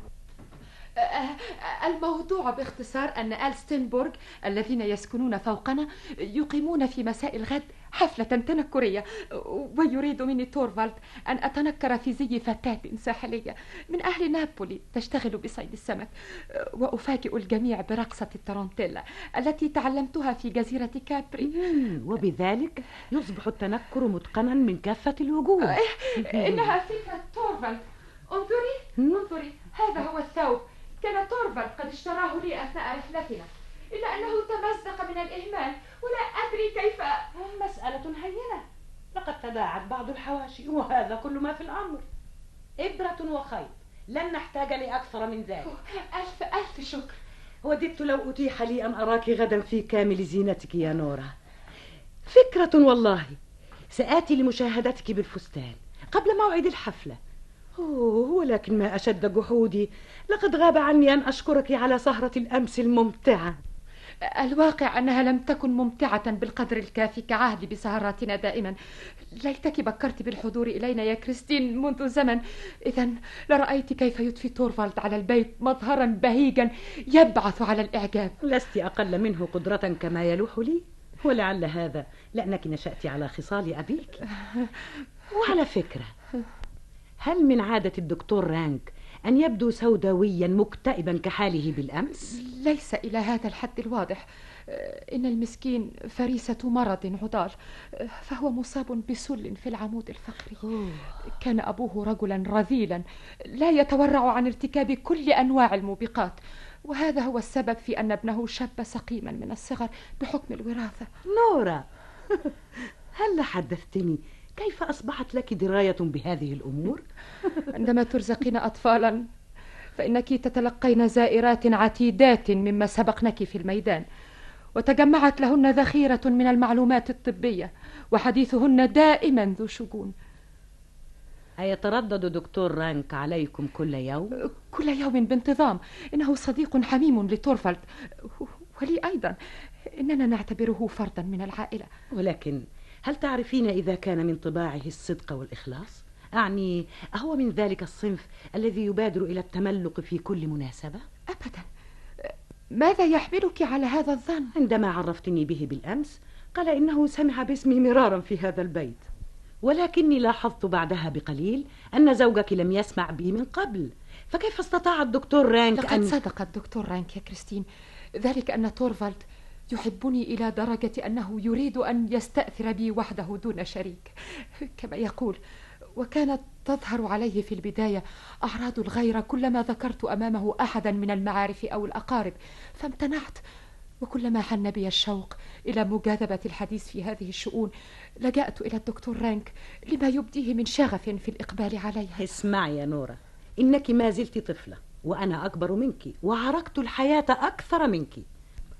الموضوع باختصار أن آل ستينبورغ الذين يسكنون فوقنا يقيمون في مساء الغد حفلة تنكرية، ويريد مني تورفالد أن أتنكر في زي فتاة ساحلية من أهل نابولي تشتغل بصيد السمك، وأفاجئ الجميع برقصة الترونتيلا التي تعلمتها في جزيرة كابري. وبذلك يصبح التنكر متقنا من كافة الوجوه. إنها فكرة تورفالد. انظري انظري، هذا هو الثوب. كان تورفالد قد اشتراه لي أثناء رحلتنا، إلا أنه تمزق من الإهمال ولا أدري كيف. مسألة هينة، لقد تداعت بعض الحواشي وهذا كل ما في الأمر. إبرة وخيط، لن نحتاج لأكثر من ذلك. ألف ألف شكر. وددت لو أتيح لي أن أراك غدا في كامل زينتك يا نورا. فكرة والله. سآتي لمشاهدتك بالفستان قبل موعد الحفلة. أوه، ولكن ما أشد جحودي، لقد غاب عني أن أشكرك على سهرة الأمس الممتعة. الواقع أنها لم تكن ممتعة بالقدر الكافي كعهد بسهراتنا دائما. ليتك بكرت بالحضور إلينا يا كريستين منذ زمن، إذن لرأيت كيف يضفي تورفالد على البيت مظهرا بهيجا يبعث على الإعجاب. لست أقل منه قدرة كما يلوح لي، ولعل هذا لأنك نشأت على خصال أبيك. وعلى فكرة، هل من عادة الدكتور رانك أن يبدو سوداويا مكتئبا كحاله بالأمس؟ ليس إلى هذا الحد الواضح. إن المسكين فريسة مرض عضال، فهو مصاب بسل في العمود الفقري. أوه. كان أبوه رجلا رذيلا لا يتورع عن ارتكاب كل أنواع الموبقات، وهذا هو السبب في أن ابنه شاب سقيما من الصغر بحكم الوراثة. نورا، هل حدثتني كيف أصبحت لك دراية بهذه الأمور؟ عندما ترزقين أطفالا فإنك تتلقين زائرات عتيدات مما سبقنك في الميدان، وتجمعت لهن ذخيرة من المعلومات الطبية، وحديثهن دائما ذو شجون. أيتردد دكتور رانك عليكم كل يوم؟ كل يوم بانتظام. إنه صديق حميم لتورفالد ولي أيضا. إننا نعتبره فردا من العائلة. ولكن هل تعرفين إذا كان من طباعه الصدق والإخلاص؟ أعني أهو من ذلك الصنف الذي يبادر إلى التملق في كل مناسبة؟ أبدا. ماذا يحملك على هذا الظن؟ عندما عرفتني به بالأمس قال إنه سمع باسمي مرارا في هذا البيت، ولكني لاحظت بعدها بقليل أن زوجك لم يسمع بي من قبل، فكيف استطاع الدكتور رانك لقد أن... صدق الدكتور رانك يا كريستين، ذلك أن تورفالد يحبني إلى درجة أنه يريد أن يستأثر بي وحده دون شريك كما يقول. وكانت تظهر عليه في البداية أعراض الغيرة كلما ذكرت أمامه أحدا من المعارف أو الأقارب، فامتنعت. وكلما حن بي الشوق إلى مجاذبة الحديث في هذه الشؤون لجأت إلى الدكتور رانك لما يبديه من شغف في الإقبال عليها. اسمعي يا نورا، إنك ما زلت طفلة وأنا أكبر منك وعرقت الحياة أكثر منك،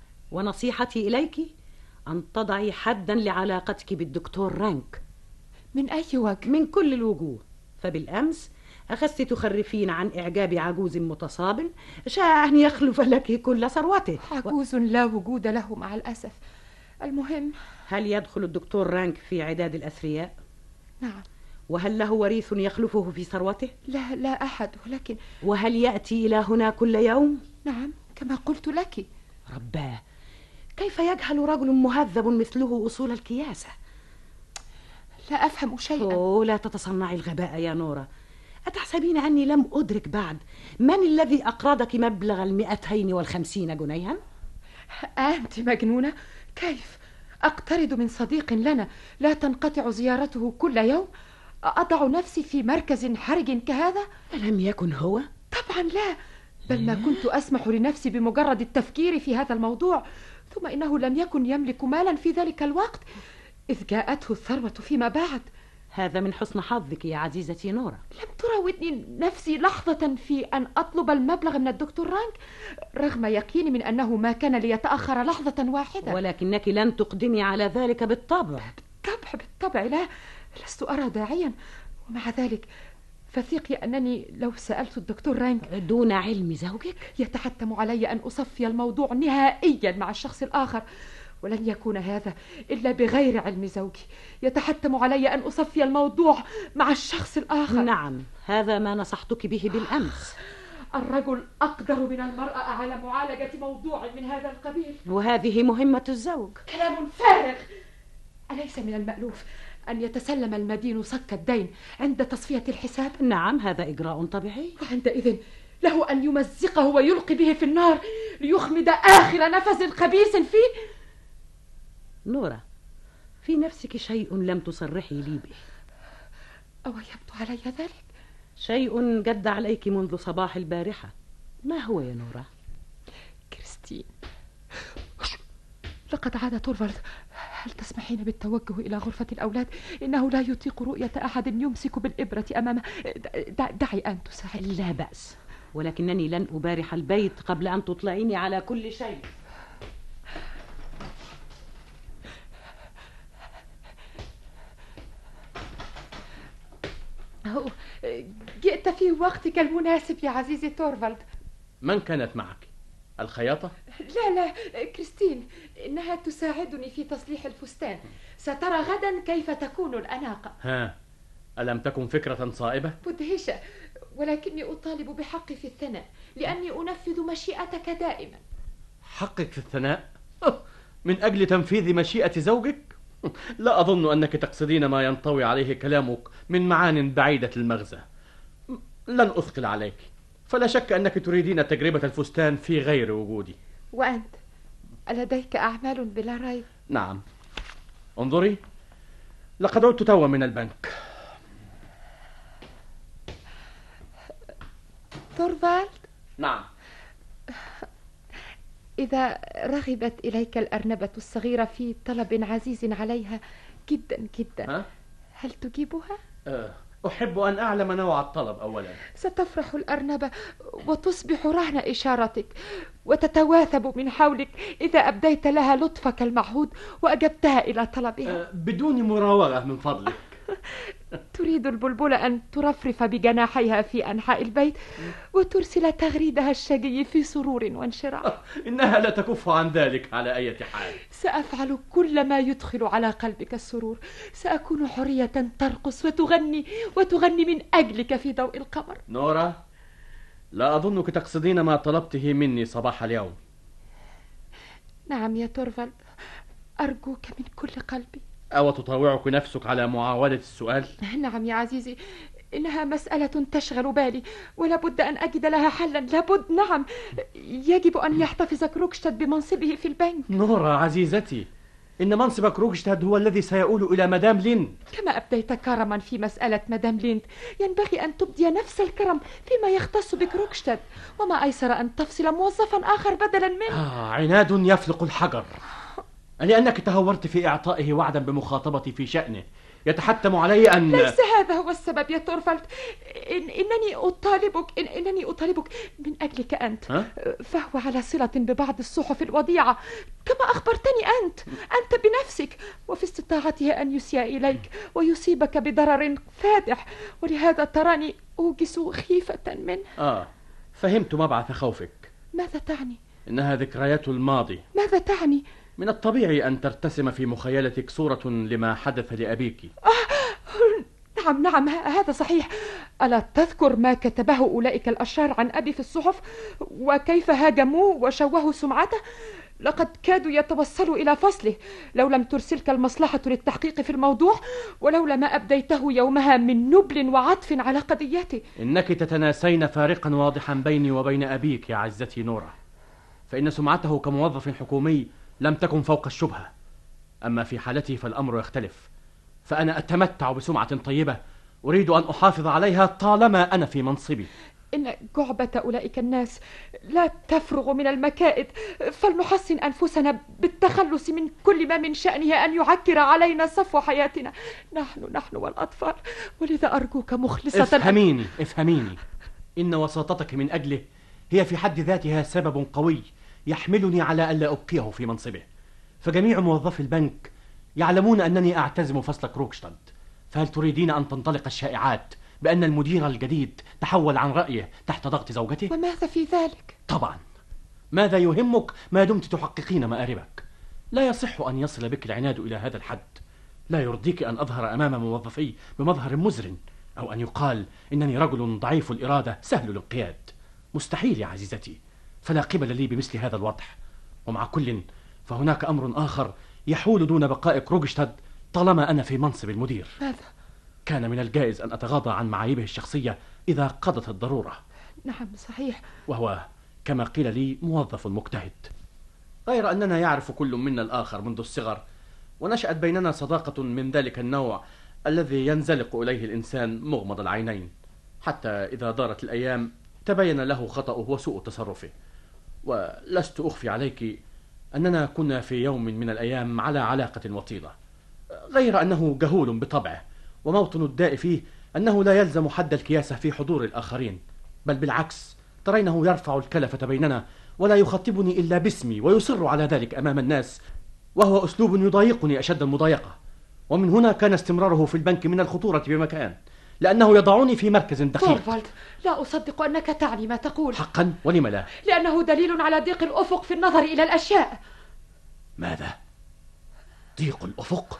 ونصيحتي إليك أن تضعي حدا لعلاقتك بالدكتور رانك. من أي وجه؟ من كل الوجوه. فبالأمس أخذت تخرفين عن إعجاب عجوز متصابن شاء أن يخلف لك كل ثروته. عجوز لا وجود له مع الأسف. المهم، هل يدخل الدكتور رانك في عداد الأثرياء؟ نعم. وهل له وريث يخلفه في ثروته؟ لا لا أحد، ولكن وهل يأتي إلى هنا كل يوم؟ نعم كما قلت لك. رباه، كيف يجهل رجل مهذب مثله أصول الكياسة؟ لا أفهم شيئا. أوه، لا تتصنعي الغباء يا نورة. أتحسبين أني لم أدرك بعد من الذي أقرضك مبلغ المئتين والخمسين جنيها؟ أنت مجنونة؟ كيف أقترض من صديق لنا لا تنقطع زيارته كل يوم؟ أضع نفسي في مركز حرج كهذا؟ ألم يكن هو؟ طبعا لا، بل ما كنت أسمح لنفسي بمجرد التفكير في هذا الموضوع. ثم إنه لم يكن يملك مالا في ذلك الوقت إذ جاءته الثروة فيما بعد. هذا من حسن حظك يا عزيزتي نورة. لم تراودني نفسي لحظة في أن أطلب المبلغ من الدكتور رانك، رغم يقيني من أنه ما كان ليتأخر لحظة واحدة. ولكنك لن تقدمي على ذلك بالطبع. بالطبع بالطبع لا، لست أرى داعيا. ومع ذلك فثيقي أنني لو سألت الدكتور رانك دون علم زوجك يتحتم علي أن أصفي الموضوع نهائيا مع الشخص الآخر، ولن يكون هذا إلا بغير علم زوجي. يتحتم علي أن أصفي الموضوع مع الشخص الآخر. نعم، هذا ما نصحتك به بالأمس. الرجل أقدر من المرأة على معالجة موضوع من هذا القبيل، وهذه مهمة الزوج. كلام فارغ. أليس من المألوف أن يتسلم المدين صك الدين عند تصفية الحساب؟ نعم، هذا إجراء طبيعي. وعندئذ له أن يمزقه ويلقي به في النار ليخمد آخر نفس خبيث فيه. نورة، في نفسك شيء لم تصرحي لي به. أو يبدو علي ذلك؟ شيء جد عليك منذ صباح البارحة. ما هو يا نورة؟ كريستين، لقد عاد تورفالد. هل تسمحين بالتوجه إلى غرفة الأولاد؟ إنه لا يطيق رؤية أحد يمسك بالإبرة أمامه. دعي أن تساعد. لا بأس، ولكنني لن أبارح البيت قبل أن تطلعيني على كل شيء. أوه، جئت في وقتك المناسب يا عزيزي تورفالد. من كانت معك؟ الخياطة؟ لا لا، كريستين، إنها تساعدني في تصليح الفستان. سترى غدا كيف تكون الأناقة. ها، ألم تكن فكرة صائبة؟ مدهشة، ولكني أطالب بحقي في الثناء لأني أنفذ مشيئتك دائما. حقك في الثناء؟ من أجل تنفيذ مشيئة زوجك؟ لا أظن أنك تقصدين ما ينطوي عليه كلامك من معان بعيدة المغزى. لن أثقل عليك، فلا شك أنك تريدين تجربة الفستان في غير وجودي. وأنت ألديك أعمال بلا ريب؟ نعم، انظري، لقد عدت توا من البنك. تورفالد؟ نعم. إذا رغبت إليك الأرنبة الصغيرة في طلب عزيز عليها جدا جدا، ها؟ هل تجيبها؟ أه، أحب أن أعلم نوع الطلب أولا. ستفرح الأرنبة وتصبح رهن إشارتك، وتتواثب من حولك إذا أبديت لها لطفك المعهود وأجبتها إلى طلبها. أه، بدون مراوغة من فضلك. تريد البلبلة أن ترفرف بجناحيها في أنحاء البيت وترسل تغريدها الشجي في سرور وانشراح. إنها لا تكف عن ذلك على أي حال. سأفعل كل ما يدخل على قلبك السرور. سأكون حرية ترقص وتغني وتغني من أجلك في ضوء القمر. نورة، لا أظنك تقصدين ما طلبته مني صباح اليوم. نعم يا تورفالد، أرجوك من كل قلبي. أو تطاوعك نفسك على معاودة السؤال؟ نعم يا عزيزي، إنها مسألة تشغل بالي ولا بد أن أجد لها حلا. لابد، نعم، يجب أن يحتفظ كروكشتاد بمنصبه في البنك. نورة عزيزتي، إن منصب كروكشتاد هو الذي سيؤول إلى مدام ليند. كما أبديت كرما في مسألة مدام ليند، ينبغي أن تبدي نفس الكرم فيما يختص بكروكشتاد. وما أيسر أن تفصل موظفا آخر بدلا منه. آه، عناد يفلق الحجر. لأنك تهورت في إعطائه وعدا بمخاطبتي في شأنه يتحتم علي أن... ليس هذا هو السبب يا تورفالد. إن إنني أطالبك إن إنني أطالبك من أجلك أنت. ها؟ فهو على صلة ببعض الصحف الوضيعة كما أخبرتني أنت أنت بنفسك، وفي استطاعته أن يسيء إليك ويصيبك بضرر فادح، ولهذا تراني أوجس خيفة منه. آه فهمت مبعث خوفك. ماذا تعني؟ إنها ذكريات الماضي. ماذا تعني؟ من الطبيعي أن ترتسم في مخيلتك صورة لما حدث لأبيك. آه نعم نعم هذا صحيح. ألا تذكر ما كتبه أولئك الأشرار عن أبي في الصحف، وكيف هاجموه وشوهوا سمعته؟ لقد كادوا يتوصلوا إلى فصله لو لم ترسلك المصلحة للتحقيق في الموضوع، ولولا ما أبديته يومها من نبل وعطف على قضيته. إنك تتناسين فارقا واضحا بيني وبين أبيك يا عزتي نورة، فإن سمعته كموظف حكومي لم تكن فوق الشبهة، أما في حالتي فالأمر يختلف، فأنا أتمتع بسمعة طيبة أريد أن أحافظ عليها طالما أنا في منصبي. إن جعبة أولئك الناس لا تفرغ من المكائد، فلنحسن أنفسنا بالتخلص من كل ما من شأنه أن يعكر علينا صفو حياتنا، نحن نحن والأطفال. ولذا أرجوك مخلصة افهميني أن... افهميني إن وساطتك من أجله هي في حد ذاتها سبب قوي يحملني على ألا أبقيه في منصبه، فجميع موظفي البنك يعلمون أنني أعتزم فصل كروكشتاد. فهل تريدين أن تنطلق الشائعات بأن المدير الجديد تحول عن رأيه تحت ضغط زوجته؟ وماذا في ذلك؟ طبعا ماذا يهمك ما دمت تحققين مآربك؟ لا يصح أن يصل بك العناد إلى هذا الحد. لا يرضيك أن أظهر أمام موظفي بمظهر مزر، أو أن يقال إنني رجل ضعيف الإرادة سهل الانقياد. مستحيل يا عزيزتي، فلا قبل لي بمثل هذا الوضع. ومع كل فهناك أمر آخر يحول دون بقاء كروكشتاد طالما أنا في منصب المدير. ماذا؟ كان من الجائز أن أتغاضى عن معايبه الشخصية إذا قضت الضرورة. نعم صحيح. وهو كما قيل لي موظف مجتهد، غير أننا يعرف كل منا الآخر منذ الصغر، ونشأت بيننا صداقة من ذلك النوع الذي ينزلق إليه الإنسان مغمض العينين، حتى إذا دارت الأيام تبين له خطأه وسوء تصرفه. ولست أخفي عليك أننا كنا في يوم من الأيام على علاقة وطيدة، غير أنه جهول بطبعه، وموطن الداء فيه أنه لا يلزم حد الكياسة في حضور الآخرين، بل بالعكس ترينه يرفع الكلفة بيننا ولا يخاطبني إلا باسمي، ويصر على ذلك أمام الناس، وهو أسلوب يضايقني أشد المضايقة. ومن هنا كان استمراره في البنك من الخطورة بمكان، لأنه يضعني في مركز دقيق. تورفالد، لا أصدق أنك تعني ما تقول. حقا؟ ولم لا؟ لأنه دليل على ضيق الأفق في النظر إلى الأشياء. ماذا؟ ضيق الأفق؟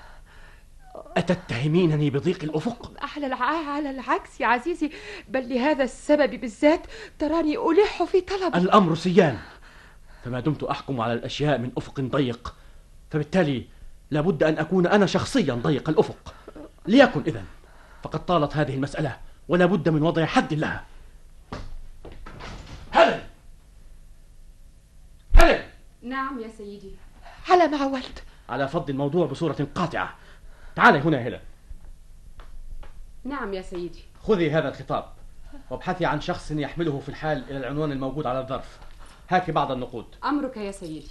أتتهمينني بضيق الأفق؟ على الع... على العكس يا عزيزي، بل لهذا السبب بالذات تراني ألح في طلب. الأمر سيان، فما دمت أحكم على الأشياء من أفق ضيق، فبالتالي لابد أن أكون أنا شخصيا ضيق الأفق. ليكن إذن، فقد طالت هذه المسألة ولا بد من وضع حد لها. هلن هلن. نعم يا سيدي. على ما عولت. على فض الموضوع بصورة قاطعة. تعالي هنا هلن. نعم يا سيدي. خذي هذا الخطاب وابحثي عن شخص يحمله في الحال إلى العنوان الموجود على الظرف. هاكي بعض النقود. أمرك يا سيدي.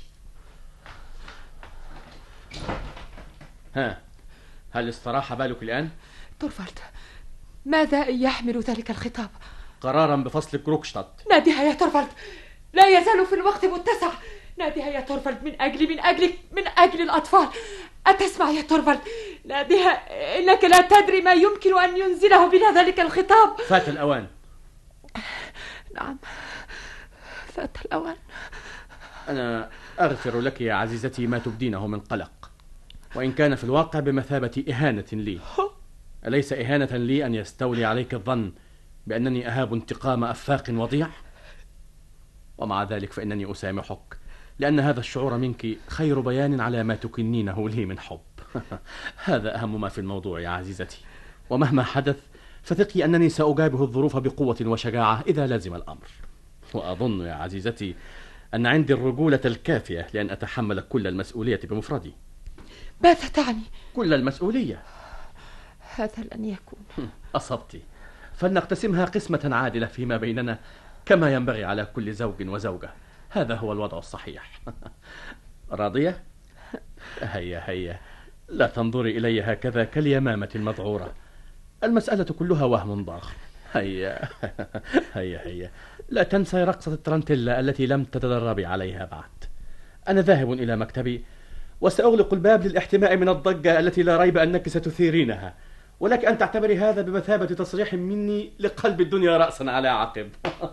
ها، هل استراح بالك الآن؟ تورفالد، ماذا يحمل ذلك الخطاب؟ قرارا بفصل كروكشتاد. ناديها يا تورفالد، لا يزال في الوقت متسع. ناديها يا تورفالد، من أجل من أجل من أجل الأطفال. أتسمع يا تورفالد؟ ناديها، إنك لا تدري ما يمكن أن ينزله بنا ذلك الخطاب. فات الأوان. نعم فات الأوان. أنا أغفر لك يا عزيزتي ما تبدينه من قلق، وإن كان في الواقع بمثابة إهانة لي. أليس إهانة لي أن يستولي عليك الظن بأنني أهاب انتقام أفاق وضيع؟ ومع ذلك فإنني أسامحك، لأن هذا الشعور منك خير بيان على ما تكنينه لي من حب. هذا أهم ما في الموضوع يا عزيزتي، ومهما حدث فثقي أنني سأجابه الظروف بقوة وشجاعة إذا لازم الأمر. وأظن يا عزيزتي أن عندي الرجولة الكافية لأن أتحمل كل المسؤولية بمفردي. ماذا تعني؟ كل المسؤولية. هذا لن يكون. أصبت، فلنقتسمها قسمة عادلة فيما بيننا كما ينبغي على كل زوج وزوجة. هذا هو الوضع الصحيح. راضية؟ هيا هيا، لا تنظري إلي هكذا كاليمامة المذعورة. المسألة كلها وهم ضاخم. هيا هيا هيا، لا تنسي رقصة الترنتيلا التي لم تتدربي عليها بعد. أنا ذاهب إلى مكتبي وسأغلق الباب للاحتماء من الضجة التي لا ريب أنك ستثيرينها، ولك أن تعتبري هذا بمثابة تصريح مني لقلب الدنيا رأسا على عقب.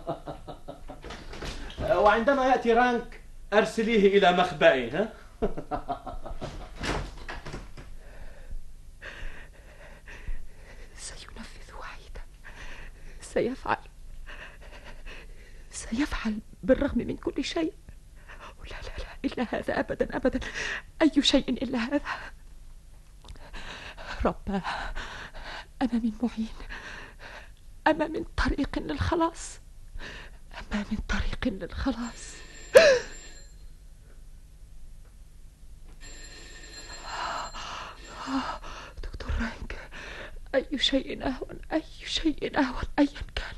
وعندما يأتي رانك أرسليه إلى مخبئي. ها؟ سينفذ وعيدا، سيفعل سيفعل بالرغم من كل شيء. لا لا لا، إلا هذا أبدا أبدا، أي شيء إلا هذا. رباه، أما من معين، أما من طريق للخلاص، أما من طريق للخلاص. دكتور رانك، أي شيء أهون، أي شيء أهون أيا كان.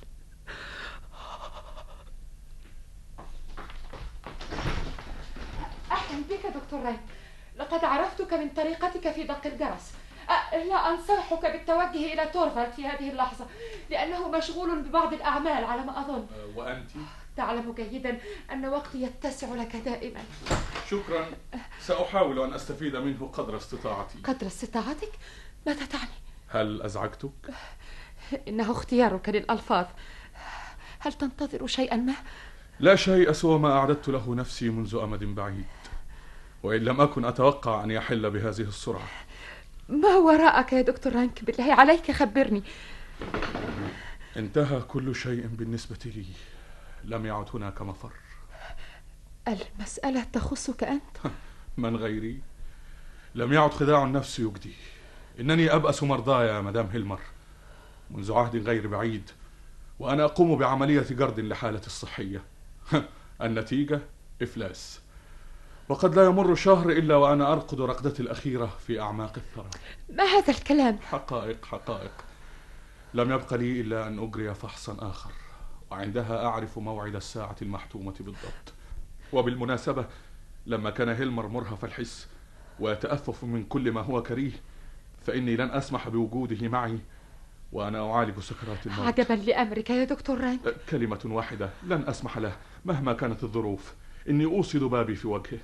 أهلا بك دكتور رانك، لقد عرفتك من طريقتك في دق الجرس. أه لا أنصحك بالتوجه إلى تورفالد في هذه اللحظة، لأنه مشغول ببعض الأعمال على ما أظن. أه وأنت؟ تعلم جيدا أن وقتي يتسع لك دائما. شكرا، سأحاول أن أستفيد منه قدر استطاعتي. قدر استطاعتك؟ ماذا تعني؟ هل أزعجتك؟ إنه اختيارك للألفاظ. هل تنتظر شيئا ما؟ لا شيء سوى ما أعددت له نفسي منذ أمد بعيد، وإن لم أكن أتوقع أن يحل بهذه السرعة. ما وراءك يا دكتور رانك؟ بالله عليك خبرني. انتهى كل شيء بالنسبة لي، لم يعد هناك مفر. المسألة تخصك أنت؟ من غيري؟ لم يعد خداع النفس يجدي. إنني أبأس مرضاي يا مدام هيلمر منذ عهد غير بعيد، وأنا أقوم بعملية جرد لحالتي الصحية. النتيجة إفلاس، وقد لا يمر شهر إلا وأنا أرقد رقدتي الأخيرة في أعماق الثرى. ما هذا الكلام؟ حقائق حقائق. لم يبق لي إلا أن أجري فحصا آخر، وعندها أعرف موعد الساعة المحتومة بالضبط. وبالمناسبة، لما كان هيلمر مرهف الحس ويتأفف من كل ما هو كريه، فإني لن أسمح بوجوده معي وأنا أعالج سكرات الموت. عجبا لأمرك يا دكتور رانك. كلمة واحدة، لن أسمح له مهما كانت الظروف. إني أوصد بابي في وجهه.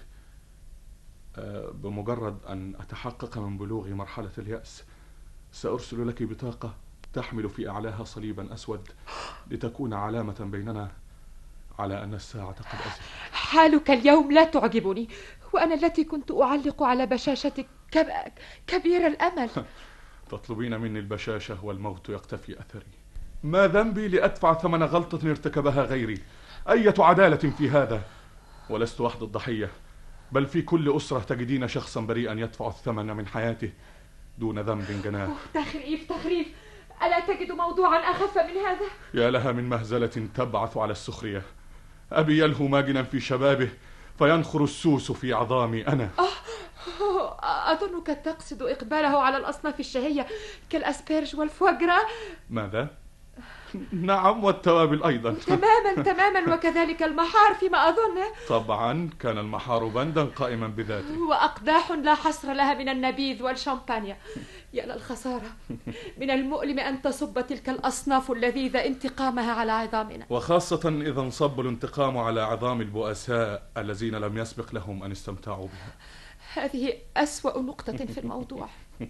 بمجرد أن أتحقق من بلوغ مرحلة اليأس، سأرسل لك بطاقة تحمل في أعلاها صليبا أسود، لتكون علامة بيننا على أن الساعة قد أزلت. حالك اليوم لا تعجبني، وأنا التي كنت أعلق على بشاشتك كبير الأمل. تطلبين مني البشاشة والموت يقتفي أثري. ما ذنبي لأدفع ثمن غلطة ارتكبها غيري؟ أية عدالة في هذا؟ ولست وحد الضحية، بل في كل أسرة تجدين شخصا بريئا يدفع الثمن من حياته دون ذنب جناه. تخريف تخريف، ألا تجد موضوعا أخف من هذا؟ يا لها من مهزلة تبعث على السخرية. أبي يلهو ماجنا في شبابه، فينخر السوس في عظامي أنا. أوه، أظنك تقصد إقباله على الأصناف الشهية كالأسبرج والفواجرا. ماذا؟ نعم، والتوابل أيضا. تماما تماما، وكذلك المحار فيما أظن. طبعا كان المحار بندا قائما بذاته، وأقداح لا حصر لها من النبيذ والشامبانيا. يا للخسارة، من المؤلم أن تصب تلك الأصناف اللذيذة انتقامها على عظامنا، وخاصة إذا انصب الانتقام على عظام البؤساء الذين لم يسبق لهم أن استمتعوا بها. هذه أسوأ نقطة في الموضوع.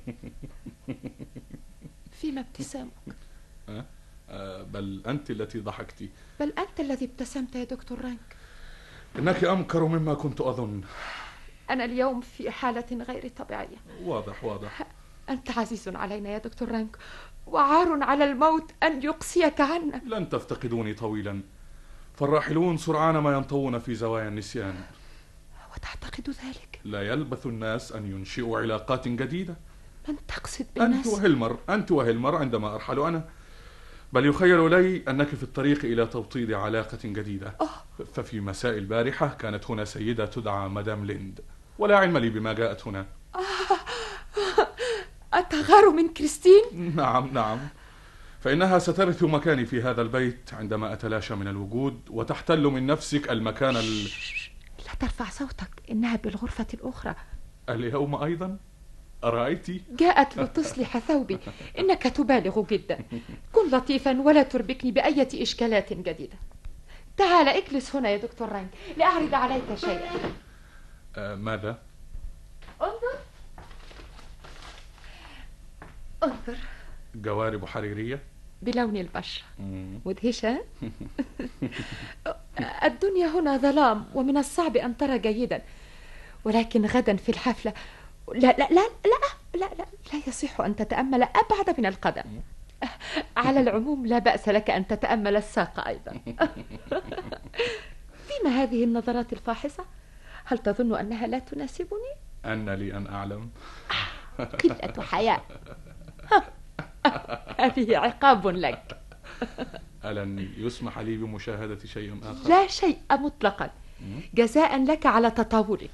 فيما ابتسامك؟ أه؟ أه بل أنت التي ضحكت. بل أنت الذي ابتسمت يا دكتور رانك. إنك أمكر مما كنت أظن. أنا اليوم في حالة غير طبيعية. واضح واضح. أنت عزيز علينا يا دكتور رانك، وعار على الموت أن يقصيك عنا. لن تفتقدوني طويلا، فالراحلون سرعان ما ينطوون في زوايا النسيان. وتعتقد ذلك؟ لا يلبث الناس أن ينشئوا علاقات جديدة. من تقصد بالناس؟ أنت وهيلمر أنت وهيلمر عندما أرحل أنا. بل يخيل لي أنك في الطريق إلى توطيد علاقة جديدة. أوه. ففي مساء البارحة كانت هنا سيدة تدعى مدام ليند، ولا علم لي بما جاءت هنا. أتغار من كريستين؟ نعم نعم، فإنها سترث مكاني في هذا البيت عندما أتلاشى من الوجود، وتحتل من نفسك المكان ال... لا ترفع صوتك، إنها بالغرفة الأخرى. اليوم أيضا؟ أرأيت؟ جاءت لتصلح ثوبي. إنك تبالغ جدا. كن لطيفا ولا تربكني بأية إشكالات جديدة. تعال اجلس هنا يا دكتور رانك لأعرض عليك شيئا. آه ماذا؟ انظر انظر. جوارب حريرية بلون البشرة. مدهشة. الدنيا هنا ظلام ومن الصعب أن ترى جيدا، ولكن غدا في الحفلة لا لا لا لا لا لا, لا يصح أن تتأمل أبعد من القدم. على العموم لا بأس لك أن تتأمل الساق أيضا. فيما هذه النظرات الفاحصة؟ هل تظن أنها لا تناسبني؟ أن لي أن أعلم. قلة حياء. هذه عقاب لك. ألن يسمح لي بمشاهدة شيء آخر؟ لا شيء مطلقا، جزاء لك على تطاولك.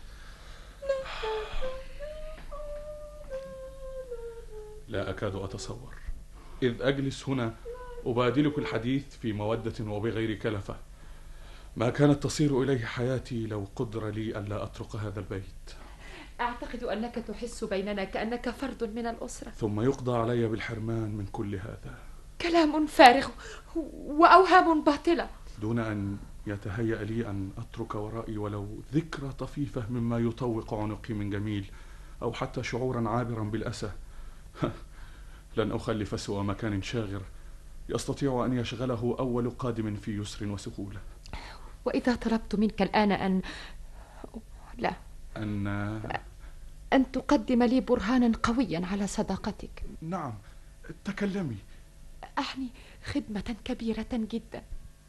لا أكاد أتصور، إذ أجلس هنا أبادلك الحديث في مودة وبغير كلفة. ما كانت تصير إليه حياتي لو قدر لي ألا أترك هذا البيت. أعتقد أنك تحس بيننا كأنك فرد من الأسرة، ثم يقضى علي بالحرمان من كل هذا. كلام فارغ وأوهام باطلة. دون أن يتهيأ لي أن أترك ورائي ولو ذكرى طفيفة مما يطوق عنقي من جميل، أو حتى شعورا عابرا بالأسى. لن أخلف سوى مكان شاغر يستطيع أن يشغله أول قادم في يسر وسهولة. وإذا طلبت منك الآن أن لا أن أن تقدم لي برهانا قويا على صداقتك. نعم، تكلمي. أعني خدمة كبيرة جدا.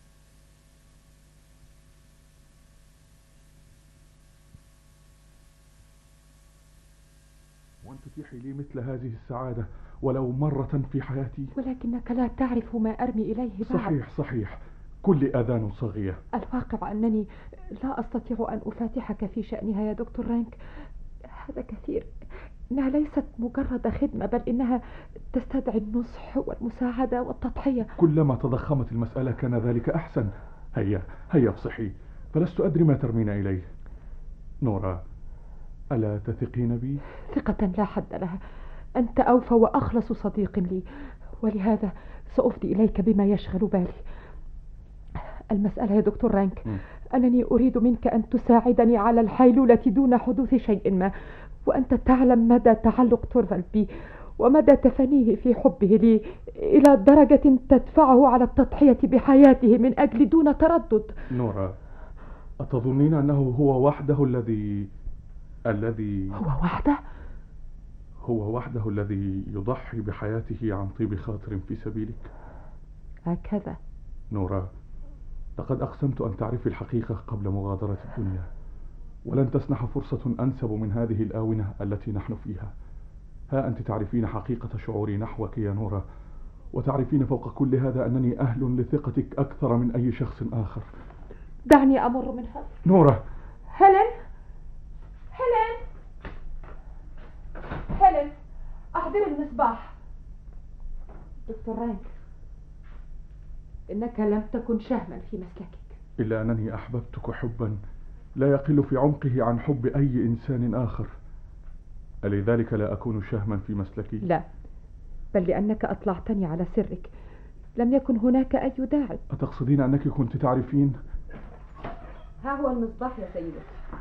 وأن تتيحي لي مثل هذه السعادة ولو مرة في حياتي. ولكنك لا تعرف ما أرمي إليه بعد. صحيح صحيح، كل آذان صاغية. الواقع أنني لا أستطيع أن أفاتحك في شأنها يا دكتور رانك. هذا كثير. إنها ليست مجرد خدمة، بل إنها تستدعي النصح والمساعدة والتضحية. كلما تضخمت المسألة كان ذلك أحسن. هيا هيا افصحي، فلست أدري ما ترمين إليه. نورا، ألا تثقين بي؟ ثقة لا حد لها. أنت أوفى وأخلص صديق لي، ولهذا سأفضي إليك بما يشغل بالي. المسألة يا دكتور رانك م. أنني أريد منك أن تساعدني على الحيلولة دون حدوث شيء ما، وأنت تعلم مدى تعلق تورفالد بي ومدى تفانيه في حبه لي إلى درجة تدفعه على التضحية بحياته من أجل دون تردد. نورا، أتظنين أنه هو وحده الذي الذي هو وحده؟ هو وحده الذي يضحي بحياته عن طيب خاطر في سبيلك؟ هكذا. نورا، لقد أقسمت أن تعرفي الحقيقة قبل مغادرة الدنيا، ولن تسنح فرصة أنسب من هذه الآونة التي نحن فيها. ها أنت تعرفين حقيقة شعوري نحوك يا نورا، وتعرفين فوق كل هذا أنني أهل لثقتك أكثر من أي شخص آخر. دعني أمر من هذا. نورا. هيلين هيلين هيلين، أحضر المصباح. دكتور رانك، إنك لم تكن شهما في مسلكك، إلا أنني أحببتك حبا لا يقل في عمقه عن حب أي إنسان آخر. ألذلك لا أكون شهما في مسلكي؟ لا، بل لأنك أطلعتني على سرك. لم يكن هناك أي داعي. أتقصدين أنك كنت تعرفين؟ ها هو المصباح يا سيدي.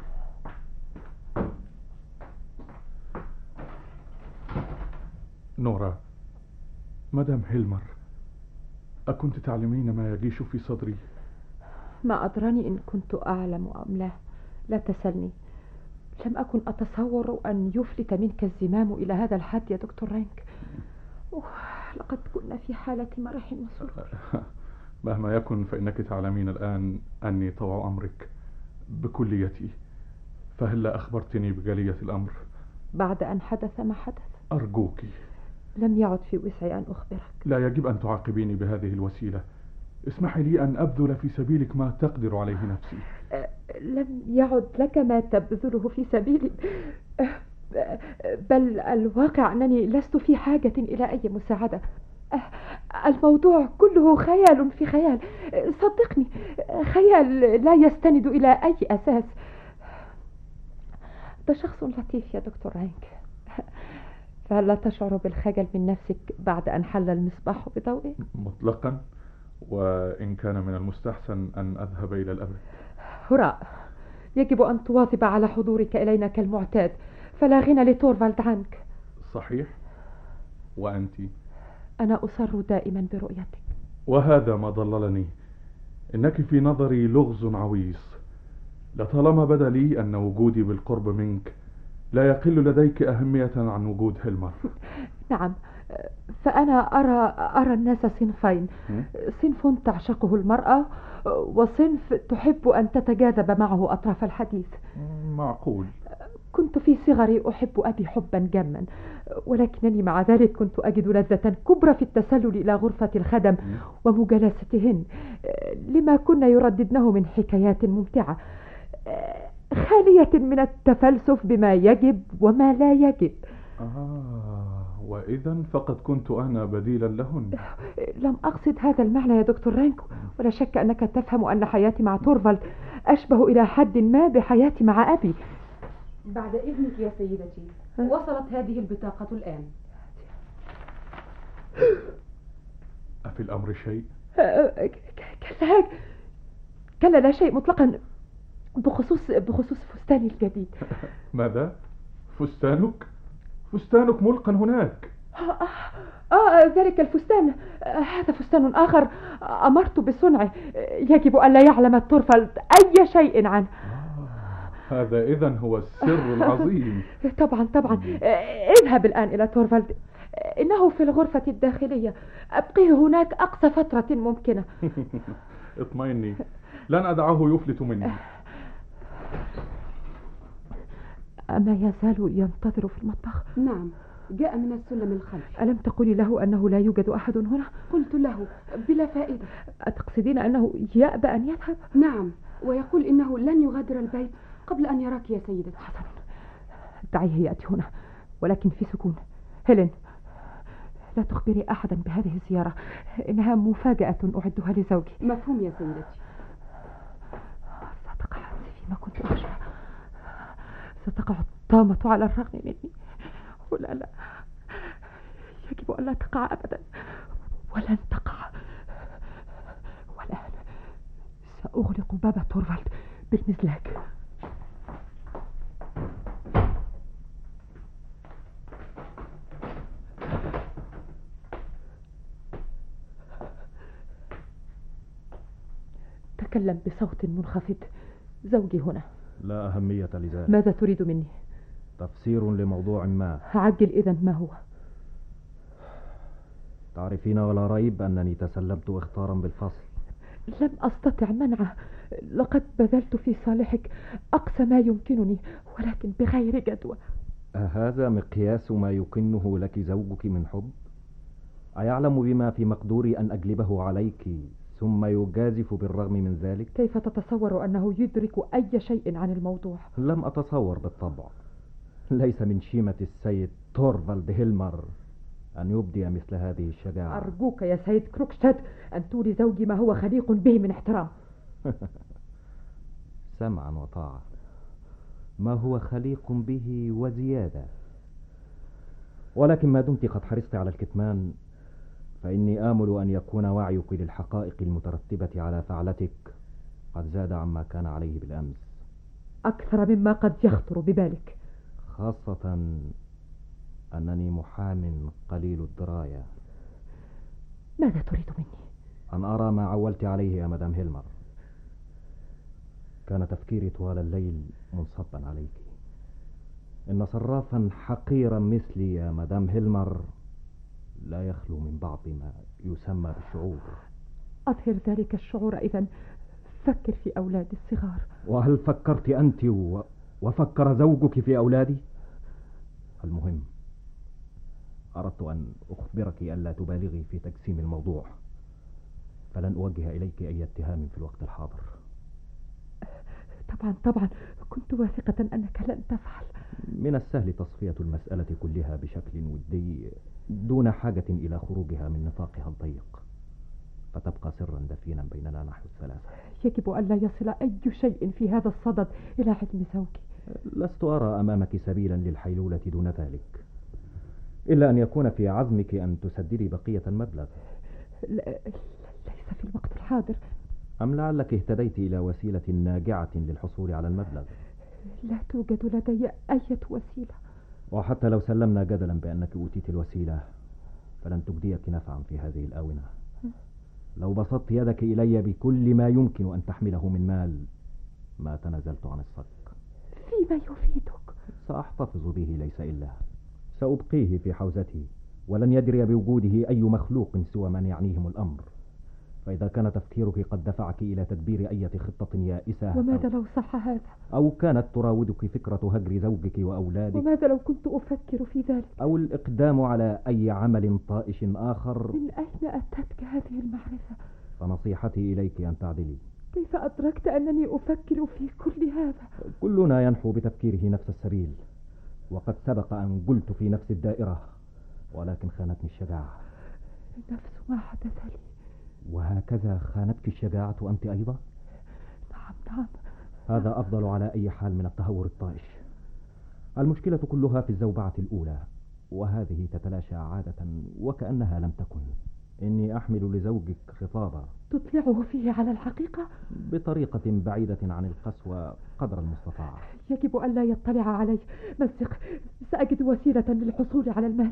نورا، مدام هيلمر، أكنت تعلمين ما يجيش في صدري؟ ما أدراني إن كنت أعلم أم لا. لا تسألني. لم أكن أتصور أن يفلت منك الزمام إلى هذا الحد يا دكتور رانك. لقد كنا في حالة مرح وسرور. مهما يكن فإنك تعلمين الآن أني طوع أمرك بكليتي، فهلا أخبرتني بجلية الأمر؟ بعد أن حدث ما حدث. أرجوك. لم يعد في وسعي أن أخبرك. لا يجب أن تعاقبيني بهذه الوسيلة. اسمحي لي أن أبذل في سبيلك ما تقدر عليه نفسي. أه لم يعد لك ما تبذله في سبيلي، أه بل الواقع أنني لست في حاجة إلى أي مساعدة. أه الموضوع كله خيال في خيال، صدقني، خيال لا يستند إلى أي أساس. ده شخص لطيف يا دكتور رانك. فهل لا تشعر بالخجل من نفسك بعد أن حل المصباح بضوئه؟ مطلقا، وإن كان من المستحسن أن أذهب إلى الأبد. هراء، يجب أن تواظب على حضورك إلينا كالمعتاد، فلا غنى لتورفالد عنك. صحيح. وأنت؟ أنا أصر دائما برؤيتك. وهذا ما ضللني. إنك في نظري لغز عويص. لطالما بدا لي أن وجودي بالقرب منك لا يقل لديك أهمية عن وجود هيلمر. نعم، فأنا أرى أرى الناس صنفين، صنف تعشقه المرأة وصنف تحب أن تتجاذب معه أطراف الحديث. معقول. كنت في صغري أحب أبي حبا جما، ولكنني مع ذلك كنت أجد لذة كبرى في التسلل إلى غرفة الخدم ومجالستهن لما كنا يرددنه من حكايات ممتعة خالية من التفلسف بما يجب وما لا يجب. آه، وإذا فقد كنت أنا بديلا لهن. لم أقصد هذا المعنى يا دكتور رانكو، ولا شك أنك تفهم أن حياتي مع تورفالد أشبه إلى حد ما بحياتي مع أبي. بعد إذنك يا سيدتي، وصلت هذه البطاقة الآن. أفي الأمر شيء؟ كلا كلا لا شيء مطلقا، بخصوص بخصوص فستاني الجديد. ماذا؟ فستانك؟ فستانك ملقا هناك. آه, آه ذلك الفستان، آه هذا فستان آخر أمرت بصنعه، يجب أن لا يعلم تورفالد أي شيء عنه. آه هذا إذن هو السر العظيم. طبعا طبعا. آه اذهب الآن إلى تورفالد، إنه في الغرفة الداخلية، أبقيه هناك أقصى فترة ممكنة. اطمئني، لن أدعه يفلت مني. أما يزال ينتظر في المطبخ؟ نعم، جاء من السلم الخلفي. ألم تقولي له أنه لا يوجد أحد هنا؟ قلت له بلا فائدة. أتقصدين أنه يأبى أن يذهب؟ نعم، ويقول إنه لن يغادر البيت قبل أن يراك يا سيدتي. حسنا، دعيه يأتي هنا، ولكن في سكون. هيلين، لا تخبري أحدا بهذه الزيارة، إنها مفاجأة أعدها لزوجي. مفهوم يا سيدتي. ستقع فيما كنت أخشى، ستقع الطامة على الرغم مني. ولا لا، يجب أن لا تقع أبدا، ولن تقع. والآن سأغلق باب تورفالد بالمزلاج. تكلم بصوت منخفض. زوجي هنا. لا أهمية لذلك. ماذا تريد مني؟ تفسير لموضوع ما. عجل إذن، ما هو؟ تعرفين ولا ريب أنني تسلمت إخطارا بالفصل. لم أستطع منعه، لقد بذلت في صالحك أقصى ما يمكنني، ولكن بغير جدوى. أهذا مقياس ما يكنه لك زوجك من حب؟ أيعلم بما في مقدوري أن أجلبه عليك ثم يجازف بالرغم من ذلك؟ كيف تتصور أنه يدرك أي شيء عن الموضوع؟ لم أتصور بالطبع. ليس من شيمة السيد تورفالد هيلمر أن يبدي مثل هذه الشجاعة. أرجوك يا سيد كروكشتاد أن تولي زوجي ما هو خليق به من احترام. سمعا وطاعة، ما هو خليق به وزيادة. ولكن ما دمت قد حرصت على الكتمان، فإني آمل أن يكون وعيك للحقائق المترتبة على فعلتك قد زاد عما كان عليه بالأمس. أكثر مما قد يخطر ببالك، خاصة أنني محام قليل الدراية. ماذا تريد مني؟ أن أرى ما عولت عليه يا مدام هيلمر. كان تفكيري طوال الليل منصبا عليك. إن صرافا حقيرا مثلي يا مدام هيلمر لا يخلو من بعض ما يسمى بالشعور. أظهر ذلك الشعور إذن. فكر في أولاد الصغار. وهل فكرت أنت و... وفكر زوجك في أولادي؟ المهم، أردت أن أخبرك ألا تبالغي في تجسيم الموضوع، فلن أوجه إليك أي اتهام في الوقت الحاضر. طبعا طبعا، كنت واثقة أنك لن تفعل. من السهل تصفية المسألة كلها بشكل ودي دون حاجة إلى خروجها من نطاقها الضيق، فتبقى سرا دفينا بيننا نحن الثلاثة. يجب أن لا يصل أي شيء في هذا الصدد إلى علم زوجي. لست أرى أمامك سبيلا للحيلولة دون ذلك، إلا أن يكون في عزمك أن تسددي بقية المبلغ. لا، ليس في الوقت الحاضر. أم لعلك اهتديت إلى وسيلة ناجعة للحصول على المبلغ؟ لا توجد لدي أي وسيلة. وحتى لو سلمنا جدلا بأنك أوتيت الوسيلة فلن تجديك نفعا في هذه الآونة. لو بسطت يدك إلي بكل ما يمكن أن تحمله من مال ما تنازلت عن الصك. فيما يفيدك؟ سأحتفظ به ليس إلا، سأبقيه في حوزتي، ولن يدري بوجوده أي مخلوق سوى من يعنيهم الأمر. فإذا كان تفكيرك قد دفعك إلى تدبير أي خطة يائسة، وماذا لو صح هذا؟ أو كانت تراودك فكرة هجر زوجك وأولادك، وماذا لو كنت أفكر في ذلك؟ أو الإقدام على أي عمل طائش آخر، من أين أتتك هذه المعرفة؟ فنصيحتي إليك أن تعدلي. كيف أدركت أنني أفكر في كل هذا؟ كلنا ينحو بتفكيره نفس السبيل، وقد سبق أن قلت في نفس الدائرة، ولكن خانتني الشجاعة. نفس ما حدث لي. وهكذا خانتك الشجاعة أنت أيضا؟ نعم نعم. هذا أفضل على أي حال من التهور الطائش. المشكلة كلها في الزوبعة الأولى، وهذه تتلاشى عادة وكأنها لم تكن. إني أحمل لزوجك خطابا تطلعه فيه على الحقيقة بطريقة بعيدة عن القسوة قدر المستطاع. يجب أن لا يطلع عليه. مزق، سأجد وسيلة للحصول على المال.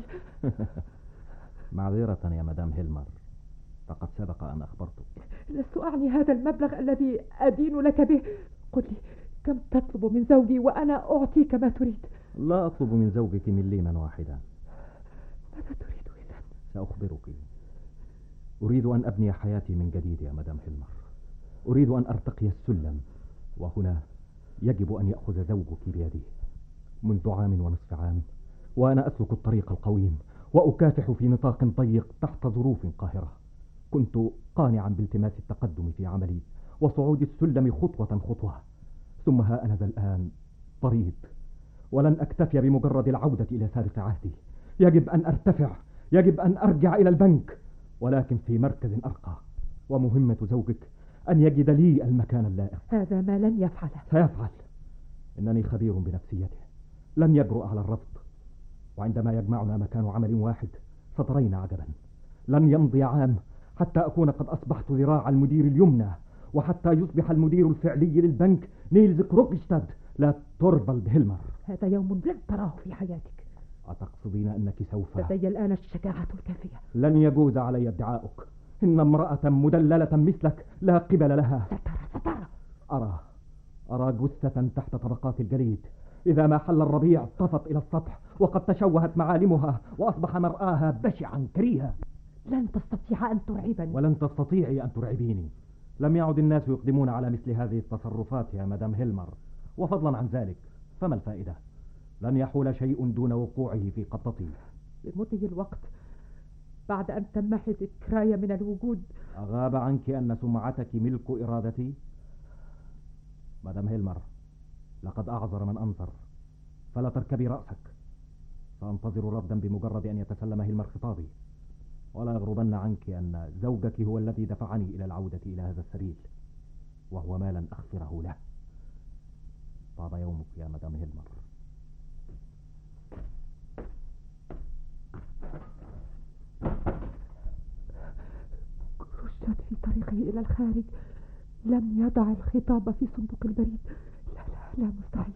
معذرة يا مدام هيلمر، فقد سبق أن أخبرتك. لست أعني هذا المبلغ الذي أدين لك به. قل لي، كم تطلب من زوجي وأنا أعطيك ما تريد؟ لا أطلب من زوجك مليما واحدا. ماذا تريد إذن؟ سأخبرك. أريد أن أبني حياتي من جديد يا مدام هيلمر. أريد أن أرتقي السلم، وهنا يجب أن يأخذ زوجك بيدي. منذ عام ونصف عام وأنا أسلك الطريق القويم، وأكافح في نطاق ضيق تحت ظروف قاهرة. كنت قانعا بالتماس التقدم في عملي وصعود السلم خطوة خطوة، ثم ها أنا ذا الآن طريد، ولن أكتفي بمجرد العودة إلى سابق عهدي. يجب أن أرتفع، يجب أن أرجع إلى البنك، ولكن في مركز أرقى. ومهمة زوجك أن يجد لي المكان اللائق. هذا ما لن يفعله. سيفعل. إنني خبير بنفسيته، لن يجرؤ على الرفض. وعندما يجمعنا مكان عمل واحد سترين عجبا. لن يمضي عام حتى أكون قد أصبحت ذراع المدير اليمنى، وحتى يصبح المدير الفعلي للبنك نيلز كروكستاد لا تورفالد هيلمر. هذا يوم لن تراه في حياتك. أتقصدين أنك سوف؟ لدي الآن الشجاعة الكافية. لن يجوز علي ادعاؤك. إن امرأة مدللة مثلك لا قبل لها. سترى سترى. أرى أرى جثة تحت طبقات الجليد. إذا ما حل الربيع طفت إلى السطح، وقد تشوهت معالمها وأصبح مرآها بشعا كريها. لن تستطيع أن ترعبني. ولن تستطيعي أن ترعبيني. لم يعد الناس يقدمون على مثل هذه التصرفات يا مدام هيلمر، وفضلا عن ذلك فما الفائدة؟ لن يحول شيء دون وقوعه في قبضتي. بمضي الوقت بعد أن تمحي ذكراي من الوجود، أغاب عنك أن سمعتك ملك إرادتي؟ مدام هيلمر، لقد أعذر من أنظر، فلا تركبي رأسك. سأنتظر رفضا بمجرد أن يتسلم هيلمر خطابي. ولا يغربن عنك أن زوجك هو الذي دفعني إلى العودة إلى هذا السبيل، وهو ما لن أغفره له. طاب يومك يا مدام هيلمر. كروشات في طريقه إلى الخارج لم يضع الخطاب في صندوق البريد. لا لا لا، مستحيل.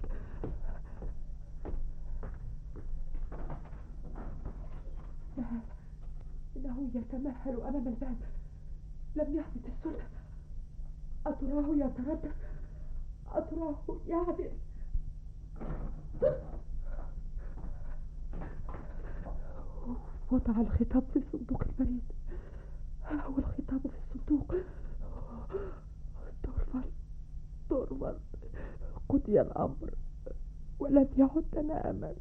لا، إنه يتمهل أمام الباب. لم يحدث السلم. أتراه يتردد، أتراه يعبر. وضع الخطاب في صندوق البريد. ها هو الخطاب في الصندوق. تورفالد تورفالد، قضي الأمر ولم يعد لنا أمل.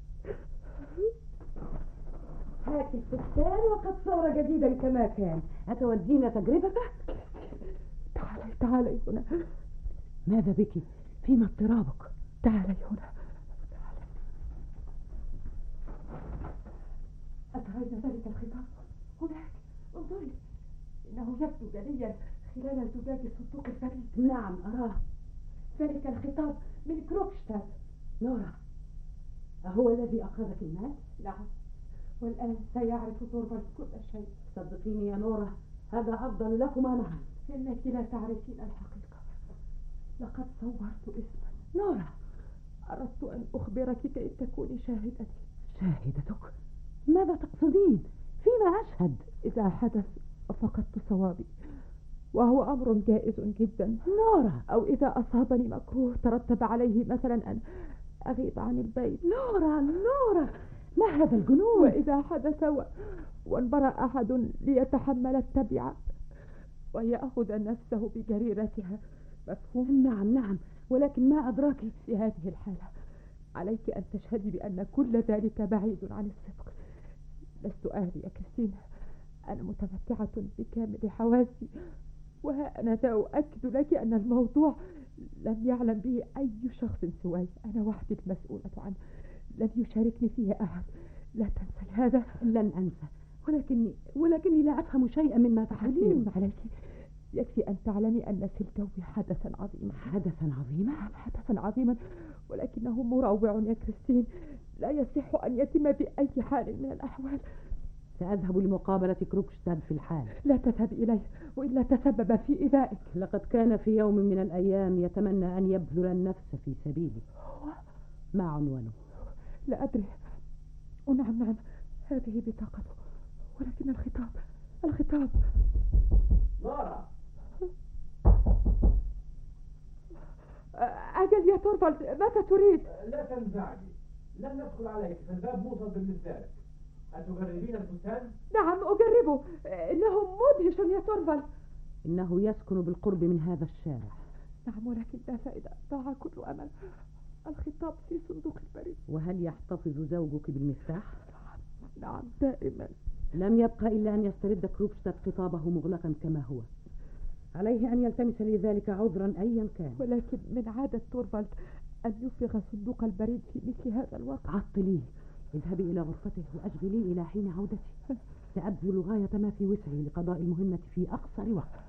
هات الفستان وقد صار جديدا كما كان. أتودينا تجربته؟ تعالي تعالي هنا. ماذا بك؟ فيما اضطرابك؟ تعالي هنا. أترين ذلك الخطاب؟ هناك، انظري، إنه يبدو جليا خلال زجاج صندوق البريد. نعم أراه. ذلك الخطاب من كروكستاد. نورا، أهو الذي أخذك المال؟ نعم، والآن سيعرف تورفالد كل شيء. صدقيني يا نورا، هذا أفضل لكما معا. إنك لا تعرفين الحقيقة. لقد صورت اسما. نورا، أردت أن أخبرك كي تكوني شاهدتي. شاهدتك؟ ماذا تقصدين؟ فيما أشهد؟ إذا حدث فقدت صوابي، وهو أمر جائز جدا. نورا، أو إذا أصابني مكروه ترتب عليه مثلا أن أغيب عن البيت. نورا نورا، ما هذا الجنون؟ وإذا حدث و... وانبرأ أحد ليتحمل التبعة ويأخذ نفسه بجريرتها. مفهوم؟ نعم نعم، ولكن ما أدراك؟ في هذه الحالة عليك أن تشهدي بأن كل ذلك بعيد عن الصدق. لست أهلي يا كريستين، أنا متمتعة بكامل حواسي، وها أنا ذا أؤكد لك أن الموضوع لم يعلم به أي شخص سواي. أنا وحدي المسؤولة عنه، لن يشاركني فيه أحد. لا تنسي هذا. لن أنسى، ولكني ولكني لا أفهم شيئا مما تقولين. عليك، يكفي أن تعلمي أن سلتوي حدثا عظيما. حدثا عظيما؟ حدثا عظيما، ولكنه مروع يا كريستين، لا يصح أن يتم بأي حال من الأحوال. سأذهب لمقابلة كروكشتاد في الحال. لا تذهب إليه وإلا تسبب في إيذائك. لقد كان في يوم من الأيام يتمنى أن يبذل النفس في سبيلي. ما عنوانه؟ لا أدري. نعم نعم، هذه بطاقته، ولكن الخطاب الخطاب نورا. أجل يا تورفالد، ماذا تريد؟ لا تنزعجي، لن ندخل عليك، فالباب موصل بالنسبة لك. أتجربين الفستان؟ نعم أجربه، إنه مدهش يا تورفالد. إنه يسكن بالقرب من هذا الشارع. نعم، ولكن لا فائدة، ضاع كل أمل. الخطاب في صندوق البريد. وهل يحتفظ زوجك بالمفتاح؟ نعم دائما. لم يبقى إلا أن يسترد كروكشتاد خطابه مغلقا كما هو. عليه أن يلتمس لذلك عذرا أيا كان. ولكن من عادة تورفالد أن يفرغ صندوق البريد في مثل هذا الوقت. عطليه، اذهبي إلى غرفته وأشغليه إلى حين عودتي. سأبذل غاية ما في وسعي لقضاء المهمة في أقصر وقت.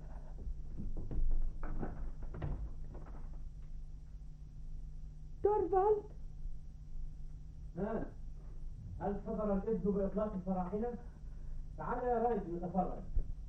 تورفالد، ها، هل صدر الإذن بإطلاق الفراعنة؟ تعال يا ريس نتفرج.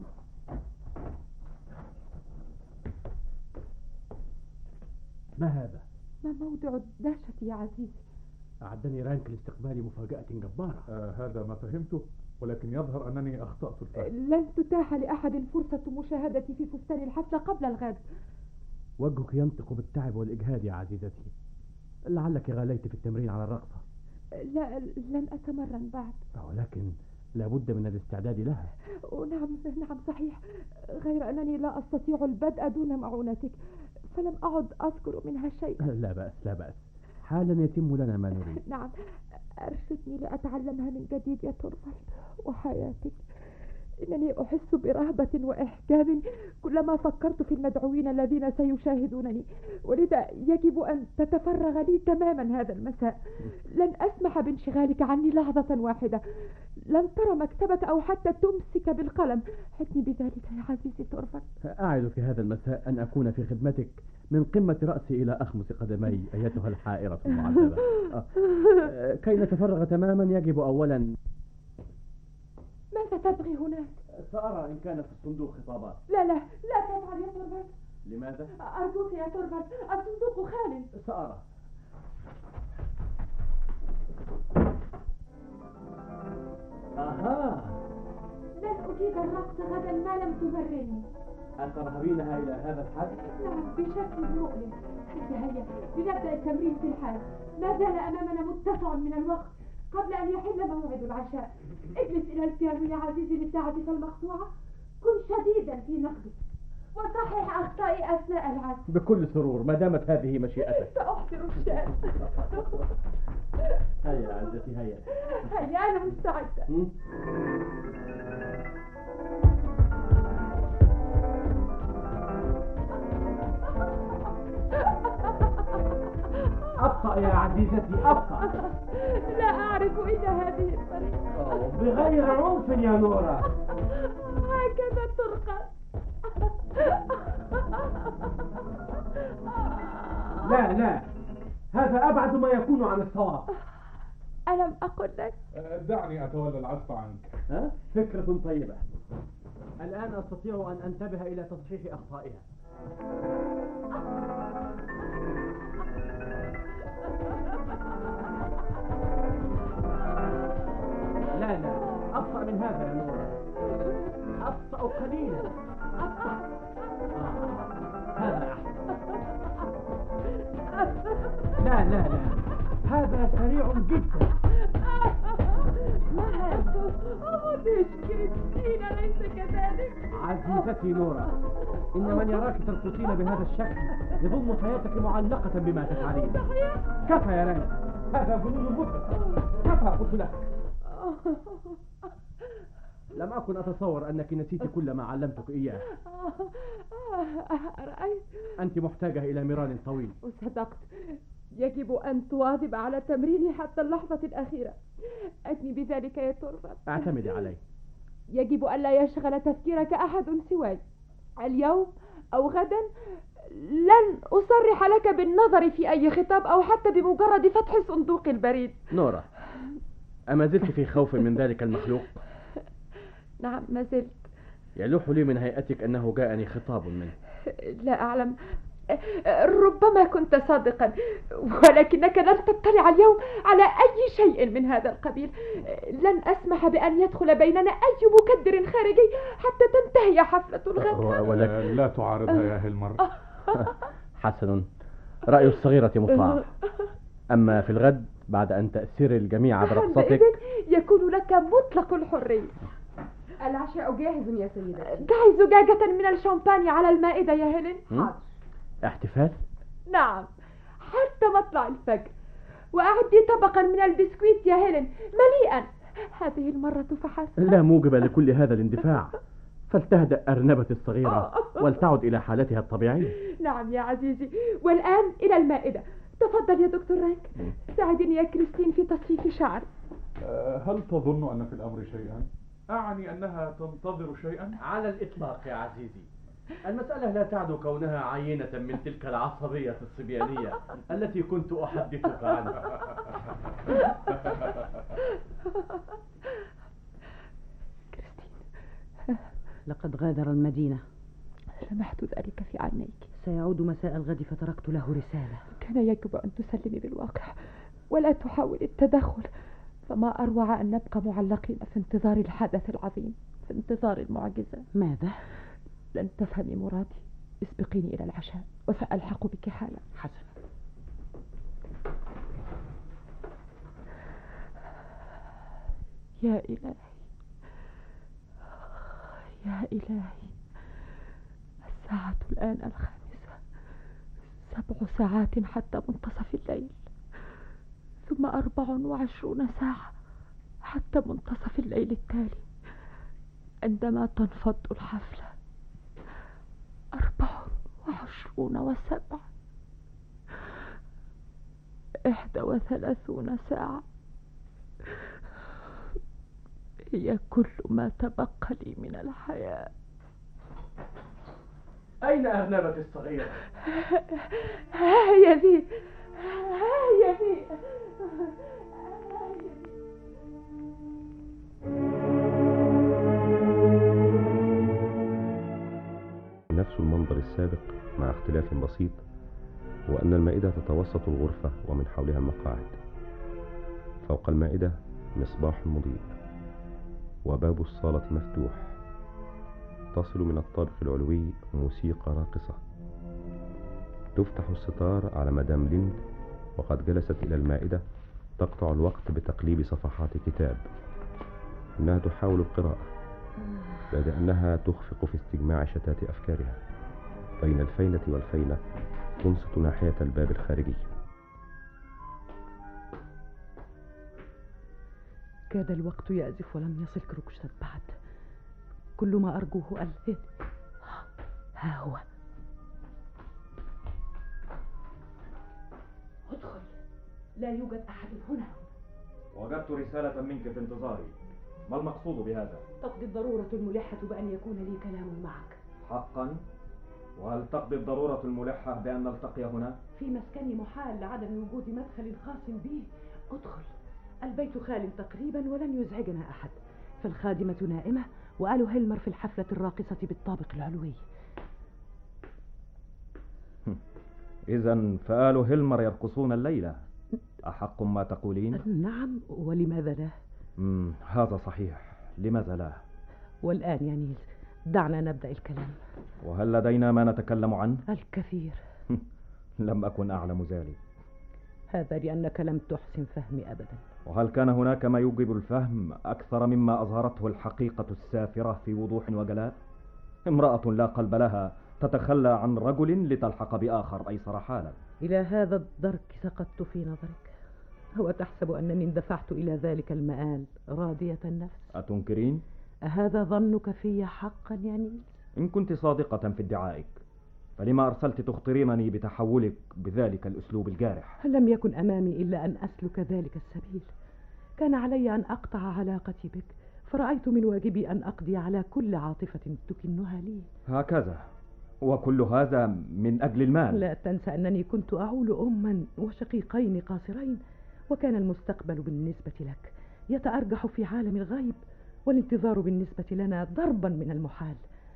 ما هذا؟ ما موضع الدهشة يا عزيزي؟ أعدني رانك لاستقبال مفاجأة جبارة. آه هذا ما فهمته، ولكن يظهر أنني أخطأت الفهم. لن تتاح لأحد فرصة مشاهدتي في فستان الحفلة قبل الغد. وجهك ينطق بالتعب والإجهاد يا عزيزتي، لعلك غليت في التمرين على الرقصة. لا، لن أتمرن بعد. ولكن لابد من الاستعداد لها. نعم نعم صحيح، غير أنني لا أستطيع البدء دون معونتك، فلم أعد أذكر منها شيء. لا بأس لا بأس، حالا يتم لنا ما نريد. نعم، أرشدني لأتعلمها من جديد يا تورفالد. وحياتك، إنني أحس برهبة وإحجاب كلما فكرت في المدعوين الذين سيشاهدونني، ولذا يجب أن تتفرغ لي تماما هذا المساء. لن أسمح بانشغالك عني لحظة واحدة، لن ترى مكتبك أو حتى تمسك بالقلم. حدني بذلك يا عزيزي تورفالد. أعد في هذا المساء أن أكون في خدمتك من قمة رأسي إلى أخمص قدمي أيتها الحائرة المعذبة. أه. كي نتفرغ تماما يجب أولا. ماذا تبغي هناك؟ سأرى إن كان في الصندوق خطابات. لا لا لا تفعل يا تورفالد. لماذا؟ أرجوك يا تورفالد، الصندوق خال. سأرى. أها، لن أجيد الرقص غدا ما لم تبرني. أترهبينها إلى هذا الحد؟ نعم بشكل مؤلم. هيا هيا لنبدأ التمرين في الحال، ما زال أمامنا متسع من الوقت قبل أن يحل موعد العشاء. اجلس إلى البيانو يا عزيزي لساعتك المقطوعة، كن شديدا في نقدك وصحح أخطائي أثناء العزف. بكل سرور ما دامت هذه مشيئتك. سأحضر الشاي. هيا عزتي هيا. هيا أنا مستعدة. أبطأ يا عزيزتي أبطأ. لا أعرف إلا هذه الطريقة. بغير عنف يا نورا. هكذا ترقص. لا لا، هذا أبعد ما يكون عن الصواب. ألم أقل لك؟ دعني أتولى العزف عنك. ها؟ فكرة طيبة. الآن أستطيع أن أنتبه إلى تصحيح أخطائها. لا لا، أبطأ من هذا يا نورة. أبطأ قليلا. أبطأ. آه. هذا أحسن. لا لا لا، هذا سريع جدا. ما هذا؟ ليش كريستينا ليس كذلك؟ عزيزتي نورة، إن من يراك ترقصين بهذا الشكل يظن حياتك معلقة بما تفعلين. كفى يا راني، هذا جنون مطلق. كفى قلت لك. لم أكن أتصور أنك نسيت كل ما علمتك إياه. رأيت؟ أنت محتاجة إلى مران طويل. وصدقت، يجب أن تواظب على تمريني حتى اللحظة الأخيرة. أتني بذلك يا تورفالد. اعتمدي علي. يجب ألا يشغل تفكيرك أحد سواي. اليوم أو غدا لن أصرح لك بالنظر في أي خطاب أو حتى بمجرد فتح صندوق البريد. نورة، أما زلت في خوف من ذلك المخلوق؟ نعم ما زلت. يلوح لي من هيئتك أنه جاءني خطاب منه. لا أعلم، ربما كنت صادقا، ولكنك لن تطلع اليوم على أي شيء من هذا القبيل. لن أسمح بأن يدخل بيننا أي مكدر خارجي حتى تنتهي حفلة الغد. ولكن لا تعارضها يا هيلمر. حسن، رأي الصغيرة مطاع. أما في الغد بعد أن تأسر الجميع برقصتك يكون لك مطلق الحرية. العشاء جاهز يا سيدتي. ضعي زجاجة من الشامباني على المائدة يا هيلين. حاضر. احتفال؟ نعم، حتى مطلع الفجر. وأعدي طبقا من البسكويت يا هيلين مليئا، هذه المرة فحسب. لا موجب لكل هذا الاندفاع، فلتهدأ أرنبتي الصغيرة ولتعد إلى حالتها الطبيعية. نعم يا عزيزي، والآن إلى المائدة. تفضل يا دكتور رانك، ساعدني يا كريستين في تصفيف شعري. هل تظن أن في الأمر شيئا؟ أعني أنها تنتظر شيئا؟ على الإطلاق يا عزيزي، المسألة لا تعنو كونها عينة من تلك العصبية الصبيانية التي كنت أحدثك عنها. كريستين، لقد غادر المدينة. لمحت ذلك في عينيك. سيعود مساء الغد فتركت له رسالة. كان يجب أن تسلمي بالواقع ولا تحاول التدخل، فما أروع أن نبقى معلقين في انتظار الحدث العظيم، في انتظار المعجزة. ماذا؟ لن تفهمي مرادي. اسبقيني إلى العشاء وسألحق بك حالا. حسنا. يا إلهي يا إلهي، الساعة الآن الخامسة، سبع ساعات حتى منتصف الليل، ثم أربع وعشرون ساعة حتى منتصف الليل التالي عندما تنفض الحفلة. أربع وعشرون وسبع، إحدى وثلاثون ساعة، هي كل ما تبقى لي من الحياة. أين أرنبتي الصغيرة؟ ها هي ذي، ها هي ذي. نفس المنظر السابق مع اختلاف بسيط، وأن المائدة تتوسط الغرفة ومن حولها المقاعد. فوق المائدة مصباح مضيء، وباب الصالة مفتوح. تصل من الطابق العلوي موسيقى راقصة. تفتح الستار على مدام ليند وقد جلست إلى المائدة تقطع الوقت بتقليب صفحات كتاب. إنها تحاول القراءة، بعد أنها تخفق في استجماع شتات أفكارها. بين الفينة والفينة تنصت ناحية الباب الخارجي. كاد الوقت يأزف ولم يصل كروكشتاد بعد. كل ما أرجوه ألهي. ها هو. ادخل، لا يوجد أحد هنا. وجدت رسالة منك في انتظاري. ما المقصود بهذا؟ تقضي الضرورة الملحة بأن يكون لي كلام معك. حقا؟ وهل تقضي الضرورة الملحة بأن نلتقي هنا؟ في مسكني محال لعدم وجود مدخل خاص به. ادخل، البيت خال تقريبا ولن يزعجنا أحد، فالخادمة نائمة وآل هيلمر في الحفلة الراقصة بالطابق العلوي. إذن فآل هيلمر يرقصون الليلة، أحق ما تقولين؟ نعم، ولماذا لا؟ مم. هذا صحيح، لماذا لا؟ والآن يا نيل دعنا نبدأ الكلام. وهل لدينا ما نتكلم عنه؟ الكثير. لم أكن أعلم ذلك. هذا لأنك لم تحسن فهمي أبدا. وهل كان هناك ما يوجب الفهم أكثر مما أظهرته الحقيقة السافرة في وضوح وجلاء؟ امرأة لا قلب لها تتخلى عن رجل لتلحق بآخر أيسر حالا. إلى هذا الدرك سقطت في نظرك، هو تحسب أنني اندفعت إلى ذلك المآل راضية النفس؟ أتنكرين؟ أهذا ظنك في حقا يا نيل؟ إن كنت صادقة في ادعائك فلما أرسلت تخطرينني بتحولك بذلك الأسلوب الجارح؟ لم يكن أمامي إلا أن أسلك ذلك السبيل، كان علي أن أقطع علاقتي بك، فرأيت من واجبي أن أقضي على كل عاطفة تكنها لي. هكذا؟ وكل هذا من أجل المال؟ لا تنسى أنني كنت أعول أما وشقيقين قاصرين، وكان المستقبل بالنسبة لك يتأرجح في عالم الغيب، والانتظار بالنسبة لنا ضربا من المحال.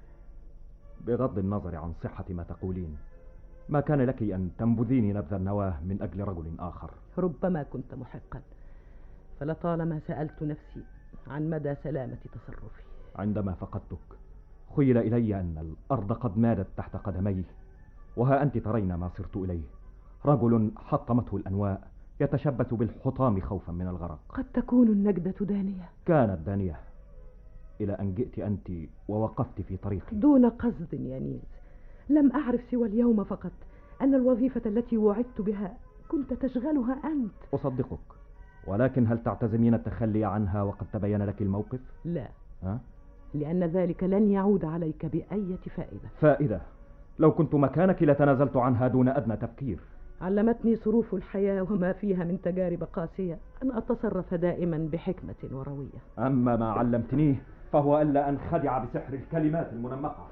بغض النظر عن صحة ما تقولين، ما كان لك أن تنبذيني نبذ النواة من أجل رجل آخر؟ ربما كنت محقا، فلطالما سألت نفسي عن مدى سلامة تصرفي. عندما فقدتك خيل إلي أن الأرض قد مادت تحت قدميه، وها أنت ترين ما صرت إليه، رجل حطمته الأنواء يتشبث بالحطام خوفا من الغرق. قد تكون النجدة دانية. كانت دانية إلى أن جئت أنت ووقفت في طريقي دون قصد يا نيل. لم أعرف سوى اليوم فقط أن الوظيفة التي وعدت بها كنت تشغلها أنت. أصدقك، ولكن هل تعتزمين التخلي عنها وقد تبين لك الموقف؟ لا. ها؟ لأن ذلك لن يعود عليك بأية فائدة. فائدة؟ لو كنت مكانك لتنازلت عنها دون أدنى تفكير. علمتني ظروف الحياة وما فيها من تجارب قاسية أن أتصرف دائما بحكمة وروية. أما ما علمتنيه فهو ألا أنخدع بسحر الكلمات المنمقة.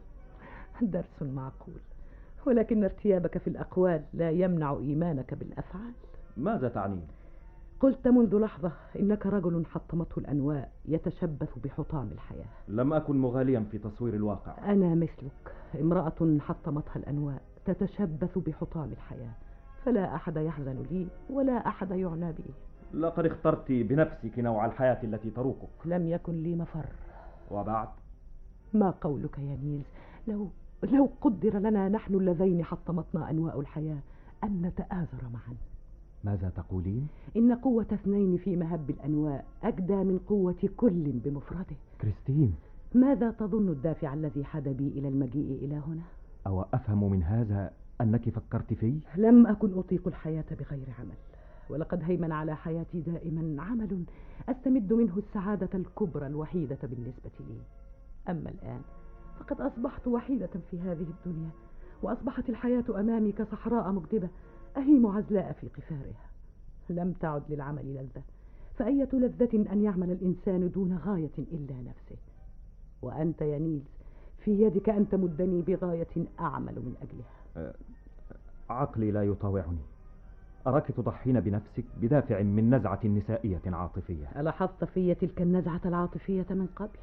درس معقول، ولكن ارتيابك في الأقوال لا يمنع إيمانك بالأفعال. ماذا تعنين؟ قلت منذ لحظة إنك رجل حطمته الأنواء يتشبث بحطام الحياة. لم أكن مغاليا في تصوير الواقع. أنا مثلك، امرأة حطمتها الأنواء تتشبث بحطام الحياة، فلا أحد يحزن لي ولا أحد يعنى بي. لقد اخترت بنفسك نوع الحياة التي تروقك. لم يكن لي مفر. وبعد؟ ما قولك يا نيلز لو لو قدر لنا نحن اللذين حطمتنا أنواء الحياة أن نتآزر معا؟ ماذا تقولين؟ إن قوة اثنين في مهب الأنواء أجدى من قوة كل بمفرده. كريستين، ماذا تظن الدافع الذي حاد بي إلى المجيء إلى هنا؟ أو أفهم من هذا أنك فكرت في؟ لم أكن أطيق الحياة بغير عمل، ولقد هيمن على حياتي دائما عمل أستمد منه السعادة الكبرى الوحيدة بالنسبة لي. أما الآن فقد أصبحت وحيدة في هذه الدنيا، وأصبحت الحياة أمامي كصحراء مجدبة أهيم عزلاء في قفارها. لم تعد للعمل لذة، فأية لذة أن يعمل الإنسان دون غاية إلا نفسه. وأنت يا نيلز في يدك أن تمدني بغاية أعمل من أجلها. عقلي لا يطاوعني. أراك تضحين بنفسك بدافع من نزعة نسائية عاطفية. ألاحظت في تلك النزعة العاطفية من قبل؟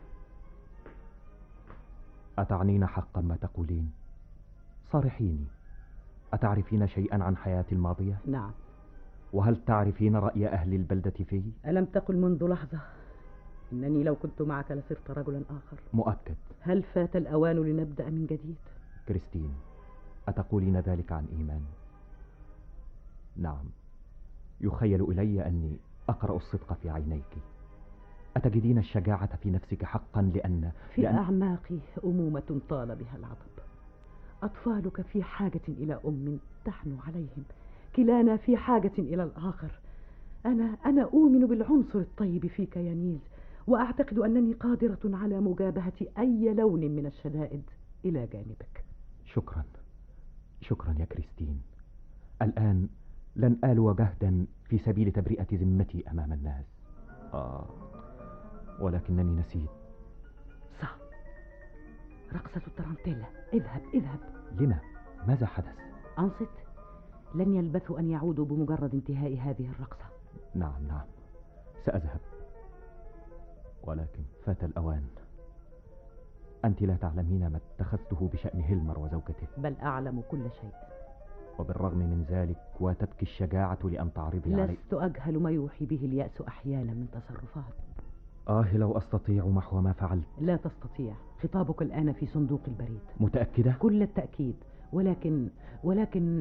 أتعنين حقا ما تقولين؟ صارحيني، أتعرفين شيئا عن حياتي الماضية؟ نعم. وهل تعرفين رأي أهل البلدة فيه؟ ألم تقل منذ لحظة إنني لو كنت معك لصرت رجلا آخر؟ مؤكد. هل فات الأوان لنبدأ من جديد؟ كريستين، أتقولين ذلك عن إيمان؟ نعم، يخيل إلي أني أقرأ الصدق في عينيك. أتجدين الشجاعة في نفسك حقا لأن في لأن... أعماقي أمومة طال بها العطب. أطفالك في حاجة إلى أم تحنو عليهم، كلانا في حاجة إلى الآخر. أنا أنا أؤمن بالعنصر الطيب فيك يا نيلز، وأعتقد أنني قادرة على مجابهة أي لون من الشدائد إلى جانبك. شكرا شكرا يا كريستين. الآن لن آلو جهدا في سبيل تبرئة ذمتي أمام الناس. آه ولكنني نسيت. صح، رقصة الترانتيلا. اذهب اذهب. لما؟ ماذا حدث؟ أنصت، لن يلبثوا أن يعودوا بمجرد انتهاء هذه الرقصة. نعم نعم سأذهب، ولكن فات الأوان. أنت لا تعلمين ما اتخذته بشأن هيلمر وزوجته. بل أعلم كل شيء. وبالرغم من ذلك وتبكي الشجاعة لأن تعرضي علي. لست أجهل ما يوحي به اليأس أحيانا من تصرفات. آه لو أستطيع محو ما فعلت. لا تستطيع. خطابك الآن في صندوق البريد. متأكدة؟ كل التأكيد. ولكن ولكن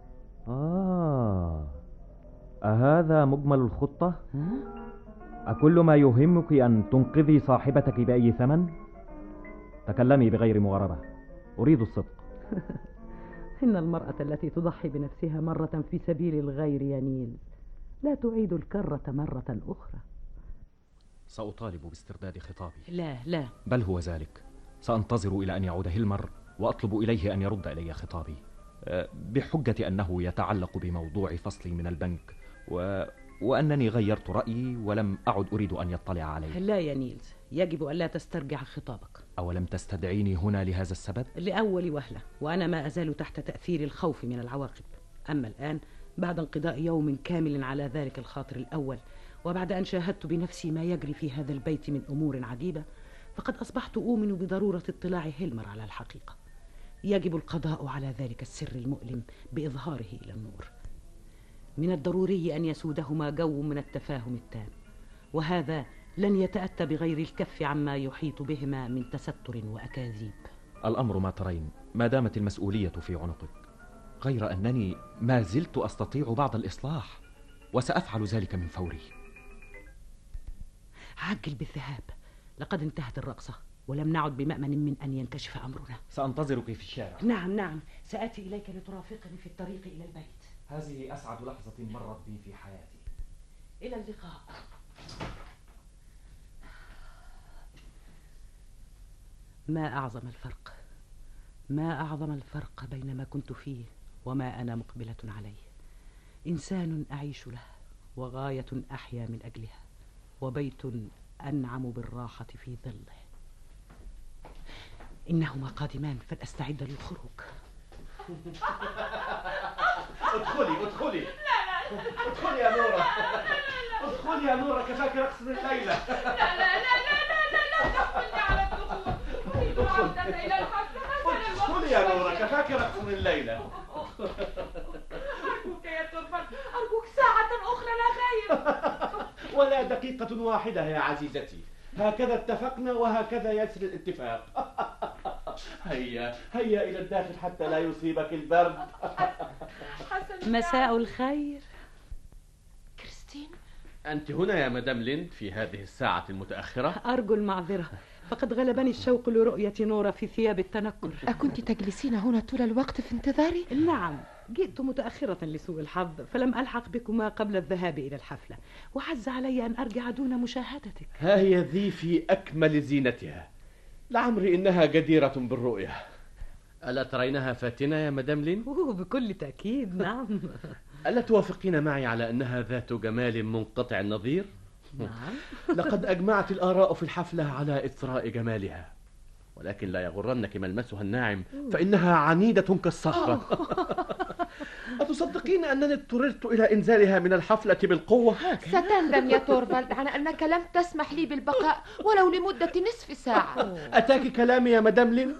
آه أهذا مجمل الخطة؟ ها؟ أكل ما يهمك أن تنقذي صاحبتك بأي ثمن؟ تكلمي بغير مغاربة، أريد الصدق. إن المرأة التي تضحي بنفسها مرة في سبيل الغير يا نيل لا تعيد الكرة مرة أخرى. سأطالب باسترداد خطابي. لا لا بل هو ذلك، سأنتظر إلى أن يعود هيلمر وأطلب إليه أن يرد إلي خطابي بحجة أنه يتعلق بموضوع فصلي من البنك و... وأنني غيرت رأيي ولم أعد أريد أن يطلع عليه. لا يا نيلز، يجب أن لا تسترجع خطابك. أولم تستدعيني هنا لهذا السبب؟ لأول وهلة، وأنا ما أزال تحت تأثير الخوف من العواقب. أما الآن بعد انقضاء يوم كامل على ذلك الخاطر الأول، وبعد أن شاهدت بنفسي ما يجري في هذا البيت من أمور عجيبة، فقد أصبحت أؤمن بضرورة اطلاع هيلمر على الحقيقة. يجب القضاء على ذلك السر المؤلم بإظهاره إلى النور. من الضروري أن يسودهما جو من التفاهم التام، وهذا لن يتأتى بغير الكف عما يحيط بهما من تستر وأكاذيب. الأمر ما ترين، ما دامت المسؤولية في عنقك، غير أنني ما زلت أستطيع بعض الإصلاح، وسأفعل ذلك من فوري. عجل بالذهاب، لقد انتهت الرقصة ولم نعد بمأمن من أن ينكشف أمرنا. سأنتظرك في الشارع. نعم نعم، سآتي إليك لترافقني في الطريق إلى البيت. هذه أسعد لحظة مرت بي في حياتي. إلى اللقاء. ما أعظم الفرق، ما أعظم الفرق بين ما كنت فيه وما أنا مقبلة عليه. إنسان أعيش له، وغاية أحيا من أجلها، وبيت أنعم بالراحة في ظله. إنهما قادمان، فلأستعد للخروج. ادخلي ادخلي. ادخلي يا نورة، ادخلي يا نورة، كفاك رقص الليلة. لا لا لا لا لا لا لا تحملني على الدخول، أريد العودة إلى الحفلة. ادخلي يا نورة، كفاك رقص الليلة. أرجوك يا تورفالد، أرجوك ساعة أخرى لا غير. ولا دقيقة واحدة يا عزيزتي، هكذا اتفقنا وهكذا يسري الاتفاق. هيا هيا إلى الداخل حتى لا يصيبك البرد. مساء الخير. كريستين، أنت هنا يا مدام ليند في هذه الساعة المتأخرة؟ أرجو المعذرة، فقد غلبني الشوق لرؤية نورة في ثياب التنكر. أكنت تجلسين هنا طول الوقت في انتظاري؟ نعم، جئت متأخرة لسوء الحظ، فلم ألحق بكما قبل الذهاب إلى الحفلة، وعز علي أن أرجع دون مشاهدتك. ها هي ذي في أكمل زينتها، لعمري إنها جديرة بالرؤية. ألا ترينها فاتنة يا مدام لين؟ أوه بكل تأكيد، نعم. ألا توافقين معي على أنها ذات جمال منقطع النظير؟ نعم. لقد أجمعت الآراء في الحفلة على إثراء جمالها، ولكن لا يغرنك ملمسها الناعم، فإنها عنيدة كالصخرة. أتصدقين أنني اضطررت إلى إنزالها من الحفلة بالقوة؟ ستندم يا تورفالد على أنك لم تسمح لي بالبقاء ولو لمدة نصف ساعة. أتاك كلامي يا مدام لين؟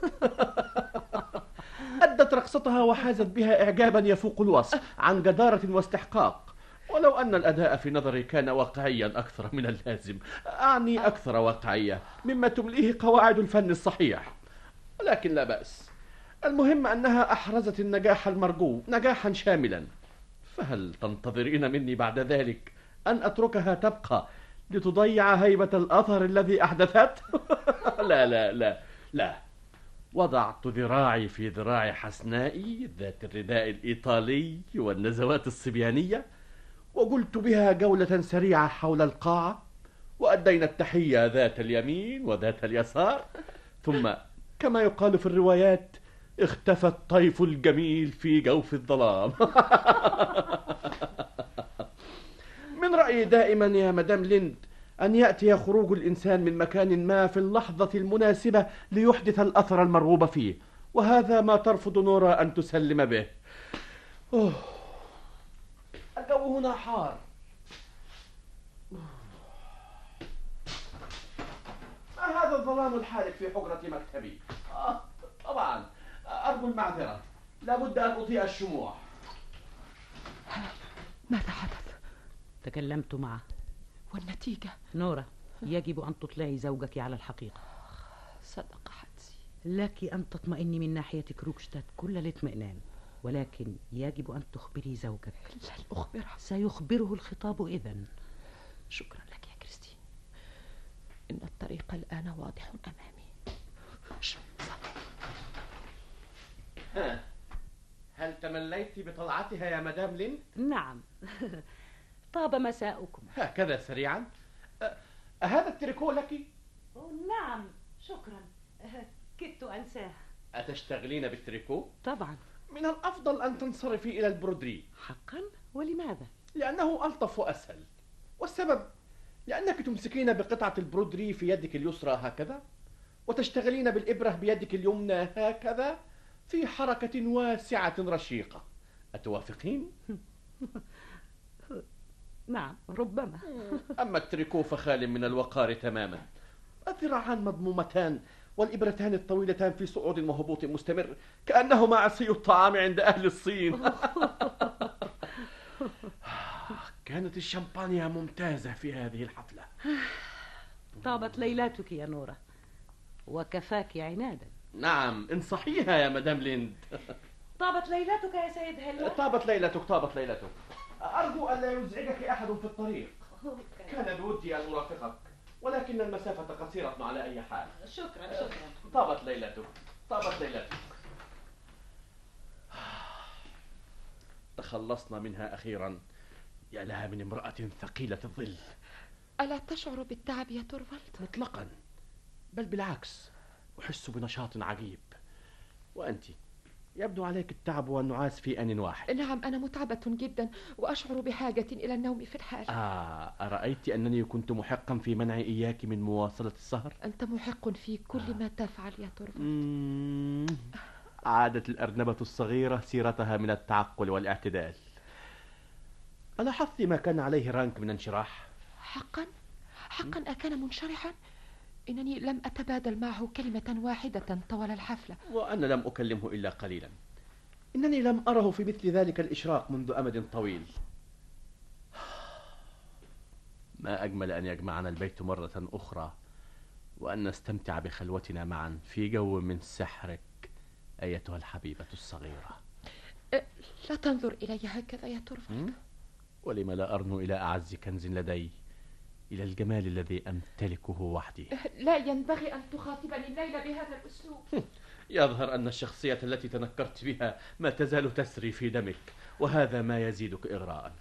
أدت رقصتها وحازت بها إعجابا يفوق الوصف عن جدارة واستحقاق، ولو أن الأداء في نظري كان واقعيا أكثر من اللازم، أعني أكثر واقعية مما تمليه قواعد الفن الصحيح، ولكن لا بأس. المهم أنها أحرزت النجاح المرجو، نجاحا شاملا. فهل تنتظرين مني بعد ذلك أن أتركها تبقى لتضيع هيبة الأثر الذي أحدثت؟ لا لا لا لا. وضعت ذراعي في ذراع حسنائي ذات الرداء الإيطالي والنزوات الصبيانية، وقلت بها جولة سريعة حول القاعة، وأدينا التحية ذات اليمين وذات اليسار، ثم كما يقال في الروايات اختفى الطيف الجميل في جوف الظلام. من رأيي دائما يا مدام ليند أن يأتي خروج الإنسان من مكان ما في اللحظة المناسبة ليحدث الأثر المرغوب فيه، وهذا ما ترفض نورا أن تسلم به. أوه الجو هنا حار. ما هذا الظلام الحالك في حجرة مكتبي؟ آه طبعا أرجو المعذرة، لابد أن أضيء الشموع. ماذا حدث؟ تكلمت معه. والنتيجة؟ نورا، يجب أن تطلعي زوجك على الحقيقة. صدق حدسي. لك أن تطمئني من ناحية كروكشتاد كل الاطمئنان، ولكن يجب أن تخبري زوجك. لن أخبره. سيخبره الخطاب إذن. شكرا لك يا كريستين، إن الطريق الآن واضح أمامي. ها. هل تمليت بطلعتها يا مدام لين؟ نعم. طاب مساؤكم. هكذا سريعا؟ أه هذا التريكو لك؟ نعم شكرا، كدت أنساه. أتشتغلين بالتريكو؟ طبعا. من الأفضل أن تنصرفي إلى البرودري. حقا؟ ولماذا؟ لأنه ألطف وأسهل، والسبب لأنك تمسكين بقطعة البرودري في يدك اليسرى هكذا، وتشتغلين بالإبرة بيدك اليمنى هكذا في حركة واسعة رشيقة. أتوافقين؟ نعم ربما. أما التريكو فخال من الوقار تماما، الذراعان مضمومتان والإبرتان الطويلتان في صعود وهبوط مستمر، كأنهما عصي الطعام عند أهل الصين. كانت الشمبانيا ممتازة في هذه الحفلة. طابت ليلاتك يا نورة، وكفاك عنادا. نعم انصحيها يا مدام ليند. طابت ليلتك يا سيد هيلو. طابت ليلتك طابت ليلتك. أرجو أن لا يزعجك أحد في الطريق. كان بودي أن أرافقك، ولكن المسافة قصيرة على أي حال. شكرا شكرا. طابت ليلتك طابت ليلتك. تخلصنا منها أخيرا. يا لها من امرأة ثقيلة الظل. ألا تشعر بالتعب يا تورفالد؟ مطلقا، بل بالعكس أحس بنشاط عجيب. وأنت يبدو عليك التعب والنعاس في آن واحد. نعم أنا متعبة جدا وأشعر بحاجة إلى النوم في الحال. آه أرأيت أنني كنت محقا في منع إياك من مواصلة السهر؟ أنت محق في كل آه. ما تفعل يا تورفالد. مم... عادت الأرنبة الصغيرة سيرتها من التعقل والاعتدال. ألاحظت ما كان عليه رانك من انشراح؟ حقا؟ حقا أكان منشرحا؟ إنني لم أتبادل معه كلمة واحدة طوال الحفلة. وأنا لم أكلمه إلا قليلا. إنني لم أره في مثل ذلك الإشراق منذ أمد طويل. ما أجمل أن يجمعنا البيت مرة أخرى، وأن نستمتع بخلوتنا معا في جو من سحرك أيتها الحبيبة الصغيرة. لا تنظر إلي هكذا يا تورفالد. ولم لا أرنو إلى أعز كنز لدي، إلى الجمال الذي أمتلكه وحدي. لا ينبغي أن تخاطبني الليلة بهذا الأسلوب. يظهر أن الشخصية التي تنكرت بها ما تزال تسري في دمك، وهذا ما يزيدك إغراء.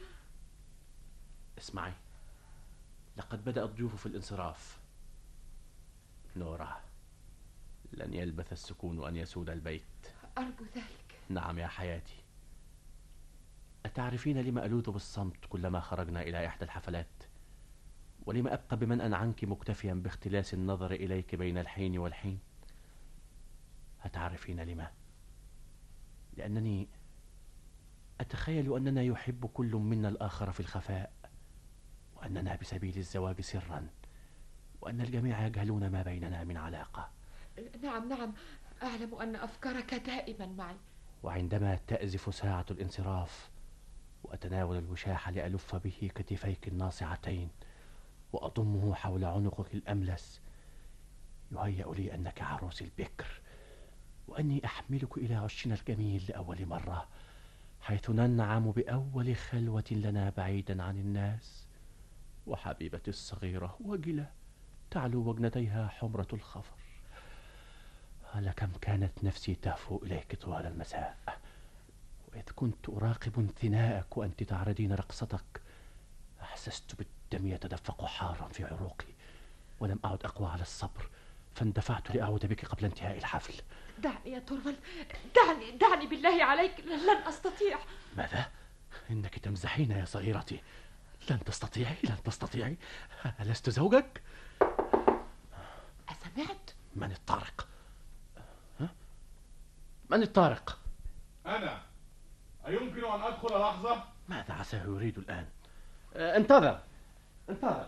اسمعي، لقد بدأ الضيوف في الانصراف. نورا، لن يلبث السكون أن يسود البيت. أرجو ذلك. نعم يا حياتي. أتعرفين لما ألوذ بالصمت كلما خرجنا إلى إحدى الحفلات؟ ولما أبقى بمنأ عنك مكتفيا باختلاس النظر إليك بين الحين والحين؟ أتعرفين لما؟ لأنني أتخيل أننا يحب كل منا الآخر في الخفاء، وأننا بسبيل الزواج سرا، وأن الجميع يجهلون ما بيننا من علاقة. نعم نعم أعلم أن أفكارك دائما معي. وعندما تأزف ساعة الانصراف وأتناول الوشاح لألف به كتفيك الناصعتين وأضمه حول عنقك الأملس، يهيأ لي أنك عروس البكر، وأني أحملك إلى عشنا الجميل لأول مرة، حيث ننعم بأول خلوة لنا بعيدا عن الناس، وحبيبتي الصغيرة وجلة تعلو وجنتيها حمرة الخفر. لكم كانت نفسي تهفو إليك طوال المساء، وإذ كنت أراقب انثناءك وأنت تعرضين رقصتك أحسست بالدم يتدفق حارا في عروقي، ولم أعد أقوى على الصبر، فاندفعت لأعود بك قبل انتهاء الحفل. دعني يا تورفالد، دعني دعني بالله عليك، لن أستطيع. ماذا؟ إنك تمزحين يا صغيرتي. لن تستطيعي لن تستطيعي ألست زوجك؟ أسمعت؟ من الطارق؟ ها؟ من الطارق؟ أنا. أيمكن أن أدخل لحظة؟ ماذا عساه يريد الآن؟ آه، انتظر انتظر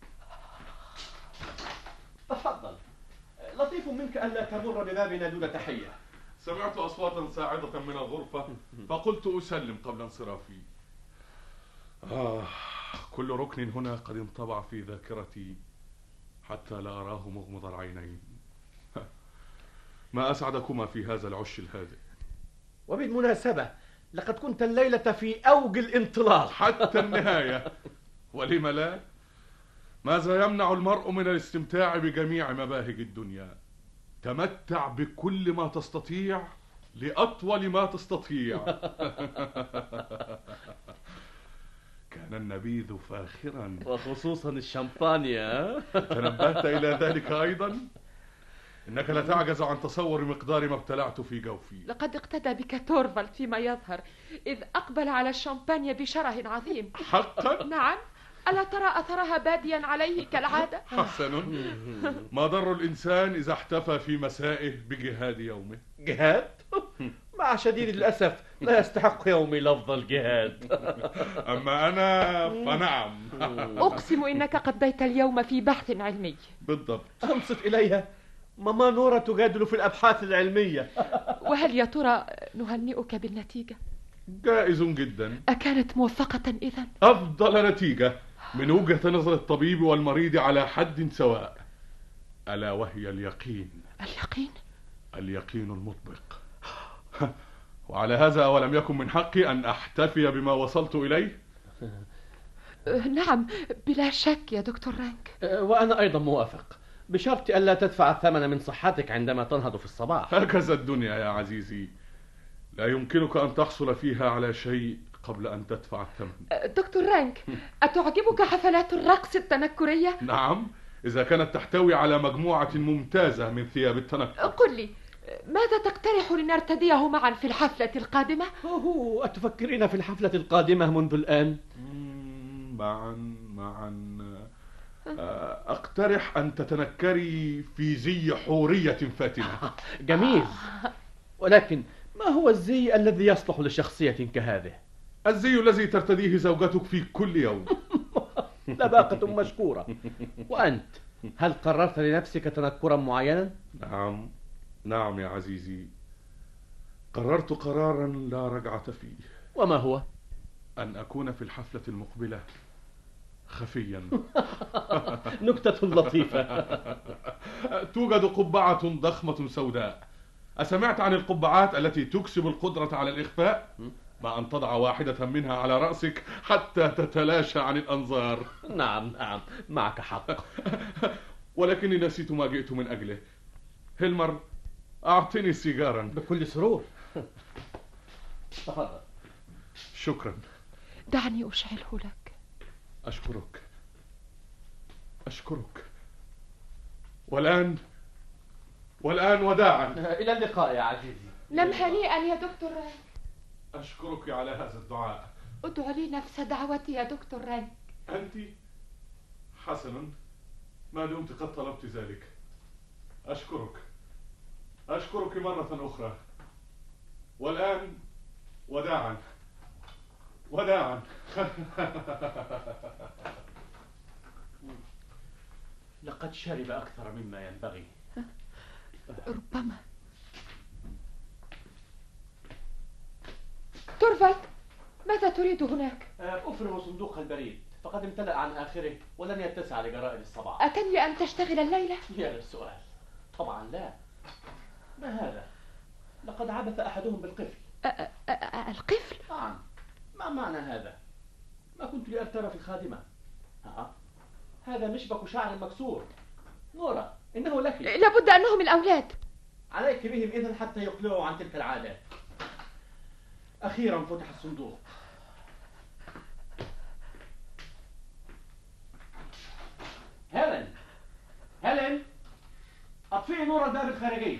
تفضل. لطيف منك ألا تمر ببابنا دون تحية. سمعت أصواتا صاعدة من الغرفة فقلت أسلم قبل انصرافي. آه كل ركن هنا قد انطبع في ذاكرتي حتى لا أراه مغمض العينين. ما أسعدكما في هذا العش الهادئ. وبالمناسبة لقد كنت الليلة في أوج الانطلاق حتى النهاية، ولم لا؟ ماذا يمنع المرء من الاستمتاع بجميع مباهج الدنيا؟ تمتع بكل ما تستطيع لأطول ما تستطيع. كان النبيذ فاخرا، وخصوصا الشامبانيا. تنبهت إلى ذلك أيضا؟ إنك لا تعجز عن تصور مقدار ما ابتلعت في جوفي. لقد اقتدى بك تورفالد فيما يظهر، إذ أقبل على الشامبانيا بشره عظيم. حقا؟ نعم، ألا ترى أثرها باديا عليه كالعادة؟ حسن. ما ضر الإنسان إذا احتفى في مسائه بجهاد يومه؟ جهاد؟ مع شديد الأسف لا يستحق يومي لفظ الجهاد. أما أنا فنعم. أقسم إنك قضيت اليوم في بحث علمي. بالضبط. أنصت إليها، ماما نورا تجادل في الأبحاث العلمية. وهل يا ترى نهنئك بالنتيجة؟ جائز جدا. أكانت موفقة إذن؟ أفضل نتيجة من وجهة نظر الطبيب والمريض على حد سواء، ألا وهي اليقين. اليقين؟ اليقين المطبق. وعلى هذا أولم يكن من حقي أن أحتفي بما وصلت إليه؟ نعم بلا شك يا دكتور رانك. وأنا أيضا موافق، بشرط ألا تدفع الثمن من صحتك عندما تنهض في الصباح. هكذا الدنيا يا عزيزي، لا يمكنك أن تحصل فيها على شيء قبل أن تدفع الثمن. دكتور رانك، أتعجبك حفلات الرقص التنكرية؟ نعم، إذا كانت تحتوي على مجموعة ممتازة من ثياب التنكر. قل لي، ماذا تقترح لنرتديه معا في الحفلة القادمة؟ أوه، أتفكرين في الحفلة القادمة منذ الآن؟ معا معا أقترح أن تتنكري في زي حورية فاتنة. جميل، ولكن ما هو الزي الذي يصلح لشخصية كهذه؟ الزي الذي ترتديه زوجتك في كل يوم. لباقة مشكورة. وأنت هل قررت لنفسك تنكرا معينا؟ نعم نعم يا عزيزي، قررت قرارا لا رجعة فيه. وما هو؟ أن أكون في الحفلة المقبلة خفيا. نكتة لطيفة. توجد قبعة ضخمة سوداء. أسمعت عن القبعات التي تكسب القدرة على الإخفاء؟ ما أن تضع واحدة منها على رأسك حتى تتلاشى عن الأنظار. نعم نعم معك حق. ولكني نسيت ما جئت من أجله. هيلمر، أعطني سيجارا. بكل سرور. تفضل. شكرا. دعني أشعله لك. أشكرك أشكرك. والآن والآن وداعا. إلى اللقاء يا عزيزي. نم هنيئا يا دكتور رانك. أشكرك على هذا الدعاء. ادعو لي نفس دعوتي يا دكتور رانك. أنت؟ حسنا، ما دمت قد طلبت ذلك. أشكرك أشكرك مرة أخرى. والآن وداعا وداعا. لقد شرب أكثر مما ينبغي. ربما. تورفالد، ماذا تريد هناك؟ أفرغ صندوق البريد، فقد امتلأ عن آخره ولن يتسع لجرائد الصباح. أتنوي أن تشتغل الليلة؟ يا للسؤال. طبعا لا. ما هذا؟ لقد عبث أحدهم بالقفل. أ أ أ القفل؟ نعم. ما معنى هذا؟ ما كنت لأرترى في الخادمة. ها؟ هذا مشبك شعر مكسور. نورا، إنه لك. لابد أنهم الأولاد. عليك بهم إذن حتى يقلعوا عن تلك العادات. أخيرا فتح الصندوق. هيلين هيلين، أطفئي نور الباب الخارجي.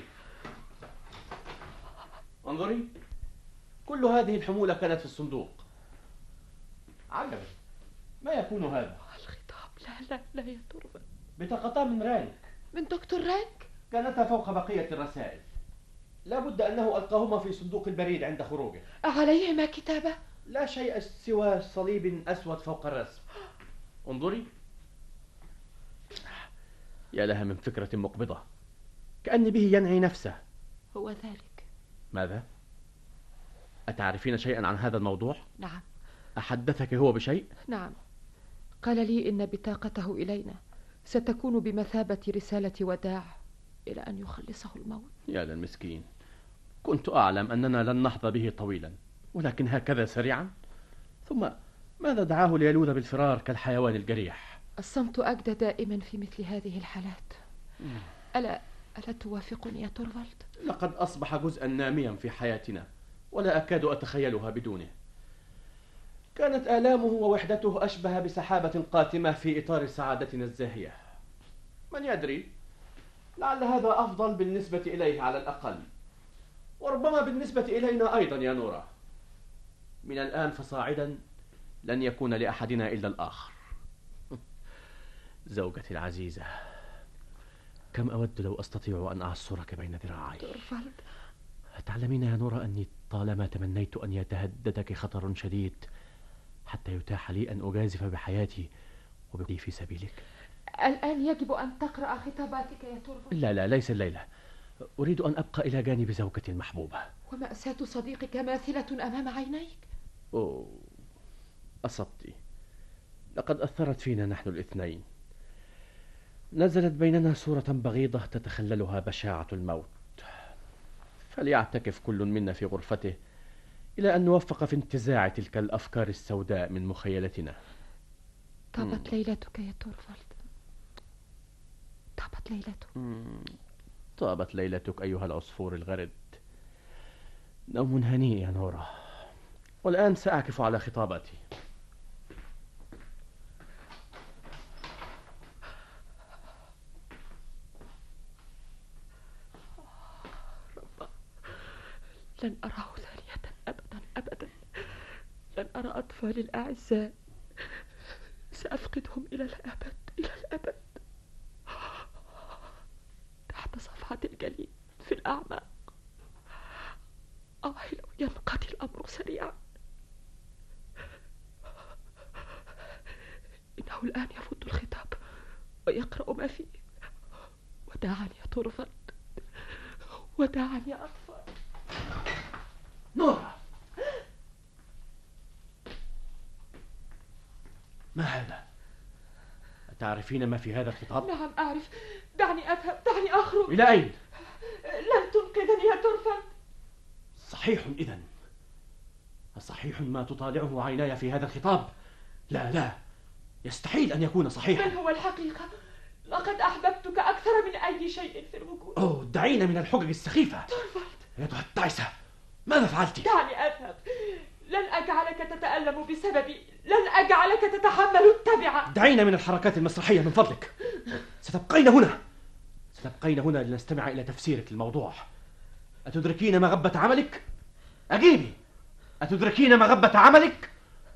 انظري، كل هذه الحمولة كانت في الصندوق. عجبا، ما يكون هذا؟ الخطاب. لا لا لا يا تربة. بطاقتان من رانك. من دكتور رانك؟ كانتا فوق بقية الرسائل. لا بد أنه ألقاهما في صندوق البريد عند خروجه. عليهما كتابة؟ لا شيء سوى صليب أسود فوق الرسم. انظري، يا لها من فكرة مقبضة، كأن به ينعي نفسه. هو ذلك. ماذا؟ أتعرفين شيئا عن هذا الموضوع؟ نعم. أحدثك هو بشيء؟ نعم، قال لي إن بطاقته إلينا ستكون بمثابة رسالة وداع إلى أن يخلصه الموت. يا للمسكين، كنت أعلم أننا لن نحظى به طويلا، ولكن هكذا سريعا؟ ثم ماذا دعاه ليلوذ بالفرار كالحيوان الجريح؟ الصمت أجدى دائما في مثل هذه الحالات. ألا ألا توافقني يا تورفالد؟ لقد أصبح جزءا ناميا في حياتنا، ولا أكاد أتخيلها بدونه. كانت آلامه ووحدته أشبه بسحابة قاتمة في إطار سعادتنا الزاهية. من يدري، لعل هذا أفضل بالنسبة إليه على الأقل، وربما بالنسبة إلينا أيضا يا نورا. من الآن فصاعدا لن يكون لأحدنا إلا الآخر. زوجتي العزيزة، كم أود لو أستطيع أن أعصرك بين ذراعي. تورفالد، تعلمين يا نورا أني طالما تمنيت أن يتهددك خطر شديد حتى يتاح لي أن أجازف بحياتي وبقي في سبيلك. الآن يجب أن تقرأ خطاباتك يا تورفالد. لا لا، ليس الليلة. أريد أن أبقى إلى جانب زوجتي المحبوبة. ومأساة صديقك ماثلة أمام عينيك. أوه، أصبت. لقد أثرت فينا نحن الاثنين. نزلت بيننا صورة بغيضة تتخللها بشاعة الموت. فليعتكف كل منا في غرفته إلى أن نوفق في انتزاع تلك الأفكار السوداء من مخيلتنا. طابت ليلتك يا تورفالد، طابت ليلتك. طابت ليلتك أيها العصفور الغرد. نوم هنيء يا نورا، والآن سأعكف على خطاباتي. لن أراه ثانية أبدا أبدا. لن أرى أطفالي الأعزاء، سأفقدهم إلى الأبد إلى الأبد. تحت صفحة الجليد في الأعماق. آه لو ينقضي الأمر سريعا. إنه الآن يفض الخطاب ويقرأ ما فيه. وداعا يا تورفالد، وداعا يا أطفال. نورا، ما هذا؟ أتعرفين ما في هذا الخطاب؟ نعم أعرف. دعني أذهب، دعني أخرج. إلى أين؟ لن تنقذني يا تورفالد. صحيح إذن، صحيح ما تطالعه عيناي في هذا الخطاب. لا لا، يستحيل أن يكون صحيحا. بل هو الحقيقة. لقد أحببتك أكثر من أي شيء في الوجود. أوه، دعينا من الحجج السخيفة. تورفالد، أيتها التعسة، ماذا فعلت؟ دعني أذهب. لن أجعلك تتألم بسببي، لن أجعلك تتحمل التبعة. دعينا من الحركات المسرحية من فضلك. ستبقين هنا، ستبقين هنا لنستمع إلى تفسيرك للموضوع. أتدركين مغبة عملك؟ أجيبي، أتدركين مغبة عملك؟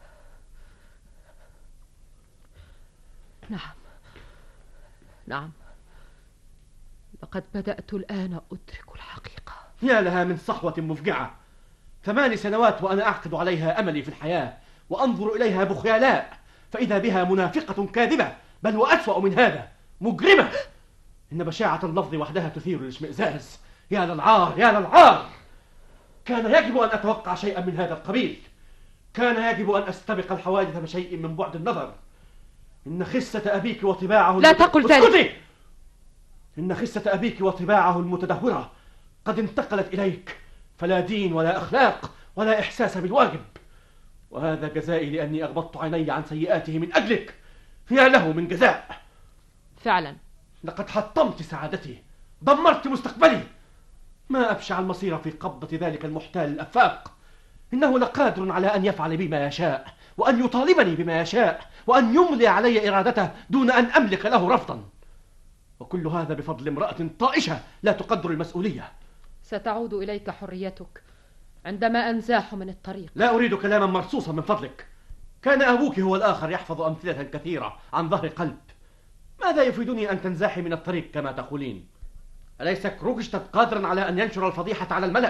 نعم نعم، لقد بدأت الآن أدرك الحقيقة. يا لها من صحوة مفجعة. ثمان سنوات وأنا أعقد عليها أملي في الحياة وأنظر إليها بخيلاء، فإذا بها منافقة كاذبة، بل وأسوأ من هذا، مجرمة. إن بشاعة اللفظ وحدها تثير الاشمئزاز. يا للعار يا للعار. كان يجب أن أتوقع شيئا من هذا القبيل. كان يجب أن أستبق الحوادث بشيء من بعد النظر. إن خسة أبيك وطباعه لا تقل ذلك. إن خسة أبيك وطباعه المتدهورة قد انتقلت إليك، فلا دين ولا أخلاق ولا إحساس بالواجب. وهذا جزائي لأني أغبطت عيني عن سيئاته من أجلك. يا له من جزاء. فعلا لقد حطمت سعادتي، دمرت مستقبلي. ما أبشع المصير في قبضة ذلك المحتال الأفاق. إنه لقادر على أن يفعل بي ما يشاء، وأن يطالبني بما يشاء، وأن يملي علي إرادته دون أن أملك له رفضا. وكل هذا بفضل امرأة طائشة لا تقدر المسؤولية. ستعود إليك حريتك عندما أنزاح من الطريق. لا أريد كلاما مرصوصا من فضلك. كان أبوك هو الآخر يحفظ أمثلة كثيرة عن ظهر قلب. ماذا يفيدني أن تنزاحي من الطريق كما تقولين؟ أليس كروكشتاد قادرا على أن ينشر الفضيحة على الملأ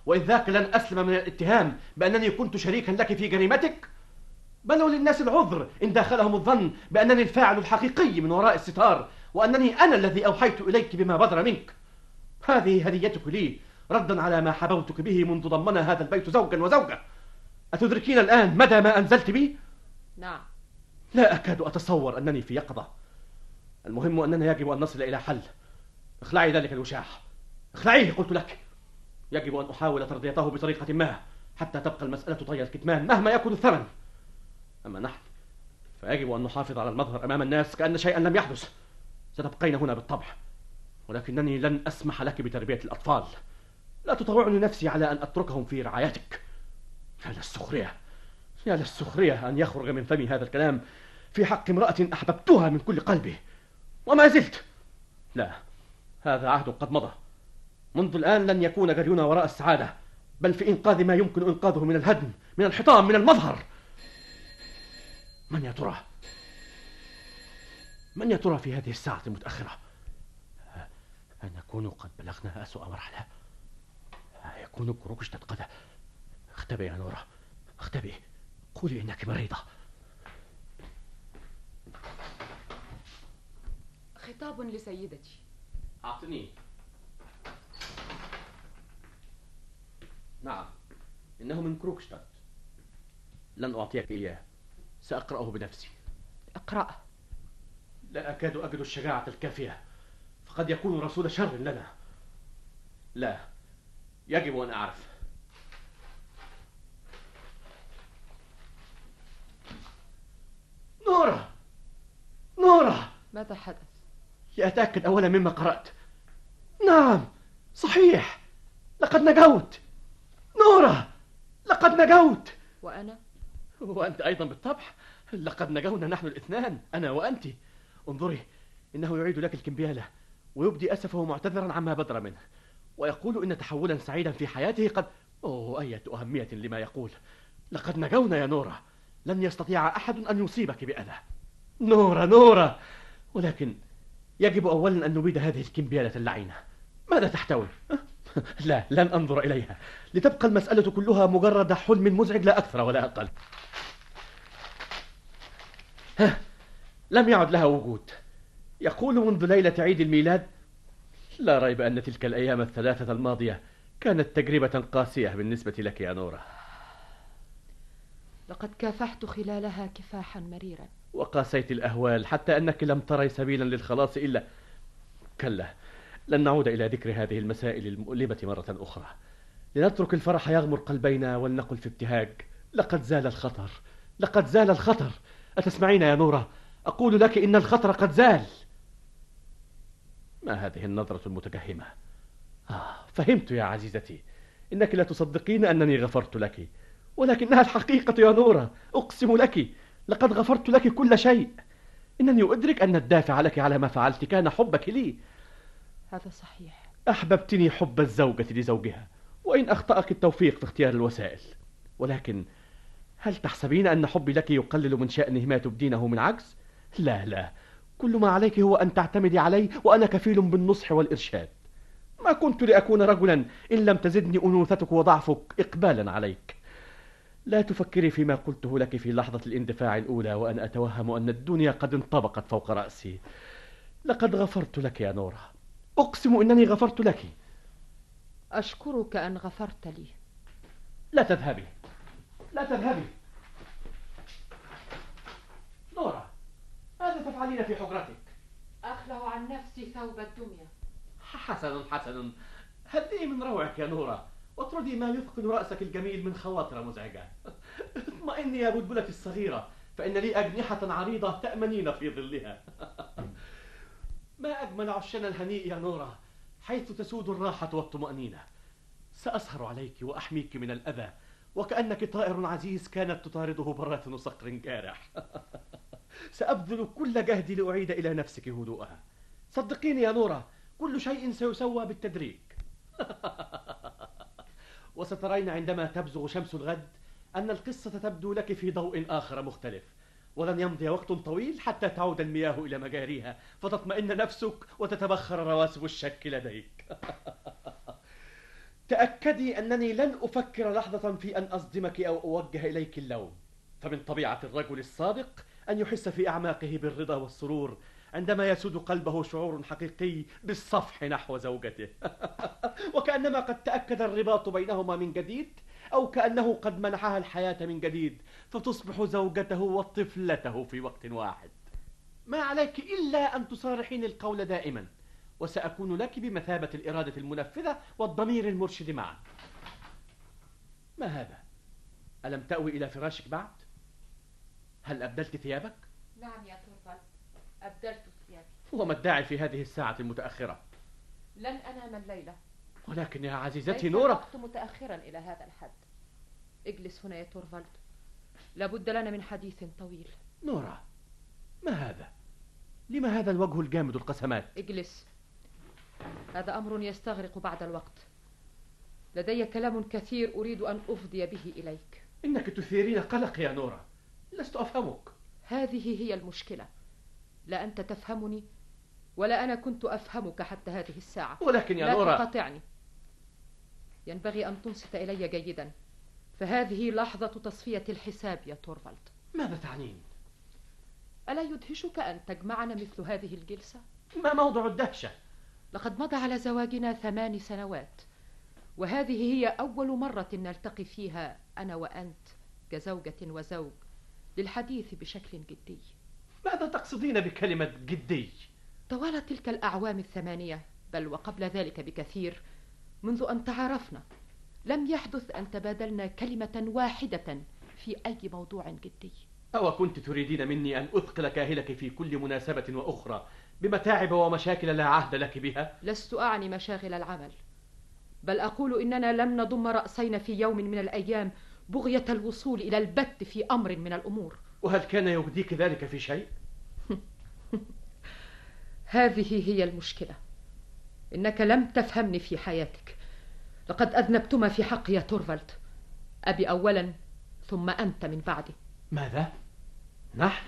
وإذ ذاك لن أسلم من الاتهام بأنني كنت شريكا لك في جريمتك؟ بل وللناس العذر إن داخلهم الظن بأنني الفاعل الحقيقي من وراء الستار، وأنني أنا الذي أوحيت إليك بما بدر منك. هذه هديتك لي ردا على ما حبوتك به منذ ضمن هذا البيت زوجا وزوجة. أتدركين الآن مدى ما أنزلت بي؟ نعم. لا أكاد أتصور أنني في يقظة. المهم أننا يجب أن نصل إلى حل. اخلعي ذلك الوشاح، اخلعيه قلت لك. يجب أن أحاول ترضيته بطريقة ما حتى تبقى المسألة طي الكتمان مهما يكن الثمن. أما نحن فيجب أن نحافظ على المظهر أمام الناس كأن شيئا لم يحدث. ستبقين هنا بالطبع، ولكنني لن أسمح لك بتربية الأطفال. لا تطوعني نفسي على أن أتركهم في رعايتك. يا للسخرية، يا للسخرية أن يخرج من فمي هذا الكلام في حق امرأة أحببتها من كل قلبي وما زلت. لا، هذا عهد قد مضى. منذ الآن لن يكون جرينا وراء السعادة، بل في إنقاذ ما يمكن إنقاذه من الهدم، من الحطام، من المظهر. من يا ترى؟ من يا ترى في هذه الساعة المتأخرة؟ أن يكونوا قد بلغنا أسوأ مرحلة. يكون كروكشتاد قد... اختبئي يا نورا، اختبئي، قولي إنك مريضة. خطاب لسيدتي. أعطني. نعم، إنه من كروكشتاد. لن أعطيك إياه، سأقرأه بنفسي. اقرأه. لا أكاد أجد الشجاعة الكافية، فقد يكون رسول شر لنا. لا، يجب أن أعرف. نورا، نورا، ماذا حدث؟ لأتأكد أولا مما قرأت. نعم، صحيح، لقد نجوت. نورا، لقد نجوت. وأنا؟ وأنت أيضا بالطبع. لقد نجونا نحن الاثنان، أنا وأنت. انظري، إنه يعيد لك الكمبيالة ويبدي أسفه معتذرا عما بدر منه، ويقول إن تحولا سعيدا في حياته قد... أوه، أية أهمية لما يقول. لقد نجونا يا نورا، لن يستطيع أحد أن يصيبك بأذى. نورا، نورا، ولكن يجب أولا أن نبيد هذه الكمبيالة اللعينة. ماذا تحتوي؟ لا، لن أنظر إليها، لتبقى المسألة كلها مجرد حلم مزعج لا أكثر ولا أقل. ها، لم يعد لها وجود. يقول منذ ليلة عيد الميلاد. لا ريب أن تلك الأيام الثلاثة الماضية كانت تجربة قاسية بالنسبة لك يا نورا. لقد كافحت خلالها كفاحا مريرا، وقاسيت الأهوال حتى أنك لم تري سبيلا للخلاص إلا... كلا، لن نعود إلى ذكر هذه المسائل المؤلمة مرة أخرى. لنترك الفرح يغمر قلبينا ولنقل في ابتهاج: لقد زال الخطر، لقد زال الخطر. أتسمعين يا نورا؟ أقول لك إن الخطر قد زال. ما هذه النظرة المتكهمة؟ آه، فهمت يا عزيزتي. إنك لا تصدقين أنني غفرت لك، ولكنها الحقيقة يا نورا. أقسم لك لقد غفرت لك كل شيء. إنني أدرك أن الدافع لك على ما فعلت كان حبك لي. هذا صحيح. أحببتني حب الزوجة لزوجها، وإن أخطأك التوفيق في اختيار الوسائل. ولكن هل تحسبين أن حبي لك يقلل من شأنه ما تبدينه من عجز؟ لا لا، كل ما عليك هو أن تعتمدي علي، وأنا كفيل بالنصح والإرشاد. ما كنت لأكون رجلا إن لم تزدني أنوثتك وضعفك إقبالا عليك. لا تفكري فيما قلته لك في لحظة الاندفاع الأولى وأنا أتوهم أن الدنيا قد انطبقت فوق رأسي. لقد غفرت لك يا نورا، أقسم إنني غفرت لك. أشكرك أن غفرت لي. لا تذهبي، لا تذهبي نورا. ماذا تفعلين في حجرتك؟ أخلع عن نفسي ثوب الدمية. حسنا حسنا، هدئي من روعك يا نورا، واطردي ما يثقل رأسك الجميل من خواطر مزعجة. اطمئني يا بلبلتي الصغيرة، فإن لي أجنحة عريضة تأمنين في ظلها. ما أجمل عشنا الهنيء يا نورا، حيث تسود الراحة والطمأنينة. سأسهر عليك وأحميك من الأذى، وكأنك طائر عزيز كانت تطارده براثن صقر جارح. سأبذل كل جهدي لأعيد إلى نفسك هدوءها. صدقيني يا نورا، كل شيء سيسوى بالتدريج. وسترين عندما تبزغ شمس الغد أن القصة تبدو لك في ضوء آخر مختلف، ولن يمضي وقت طويل حتى تعود المياه إلى مجاريها، فتطمئن نفسك وتتبخر رواسب الشك لديك. تأكدي أنني لن أفكر لحظة في أن أصدمك أو أوجه إليك اللوم، فمن طبيعة الرجل الصادق أن يحس في أعماقه بالرضا والسرور عندما يسود قلبه شعور حقيقي بالصفح نحو زوجته. وكأنما قد تأكد الرباط بينهما من جديد، أو كأنه قد منحها الحياة من جديد فتصبح زوجته وطفلته في وقت واحد. ما عليك إلا أن تصارحين القول دائما، وسأكون لك بمثابة الإرادة المنفذة والضمير المرشد معا. ما هذا؟ ألم تأوي إلى فراشك بعد؟ هل أبدلت ثيابك؟ نعم يا تورفالد، أبدلت ثيابي. وما الداعي في هذه الساعة المتأخرة؟ لن أنام الليلة. ولكن يا عزيزتي ليس نورا، الوقت متأخرا إلى هذا الحد. اجلس هنا يا تورفالد، لابد لنا من حديث طويل. نورا، ما هذا؟ لما هذا الوجه الجامد القسمات؟ اجلس، هذا أمر يستغرق بعد الوقت. لدي كلام كثير أريد أن أفضي به إليك. إنك تثيرين قلق يا نورا، لست أفهمك. هذه هي المشكلة، لا أنت تفهمني ولا أنا كنت أفهمك حتى هذه الساعة. ولكن يا لا نورا، لا تقاطعني. ينبغي أن تنصت إلي جيدا، فهذه لحظة تصفية الحساب يا تورفالد. ماذا تعنين؟ ألا يدهشك أن تجمعنا مثل هذه الجلسة؟ ما موضوع الدهشة؟ لقد مضى على زواجنا ثمان سنوات، وهذه هي أول مرة نلتقي فيها أنا وأنت كزوجة وزوج للحديث بشكل جدي. ماذا تقصدين بكلمة جدي؟ طوال تلك الأعوام الثمانية، بل وقبل ذلك بكثير، منذ أن تعارفنا لم يحدث أن تبادلنا كلمة واحدة في أي موضوع جدي. أو كنت تريدين مني أن أثقل كاهلك في كل مناسبة وأخرى بمتاعب ومشاكل لا عهد لك بها؟ لست أعني مشاغل العمل، بل أقول إننا لم نضم رأسينا في يوم من الأيام بغية الوصول إلى البت في أمر من الأمور. وهل كان يغديك ذلك في شيء؟ هذه هي المشكلة، إنك لم تفهمني في حياتك. لقد أذنبتما في حقي يا تورفالد، أبي أولا ثم أنت من بعدي. ماذا؟ نحن؟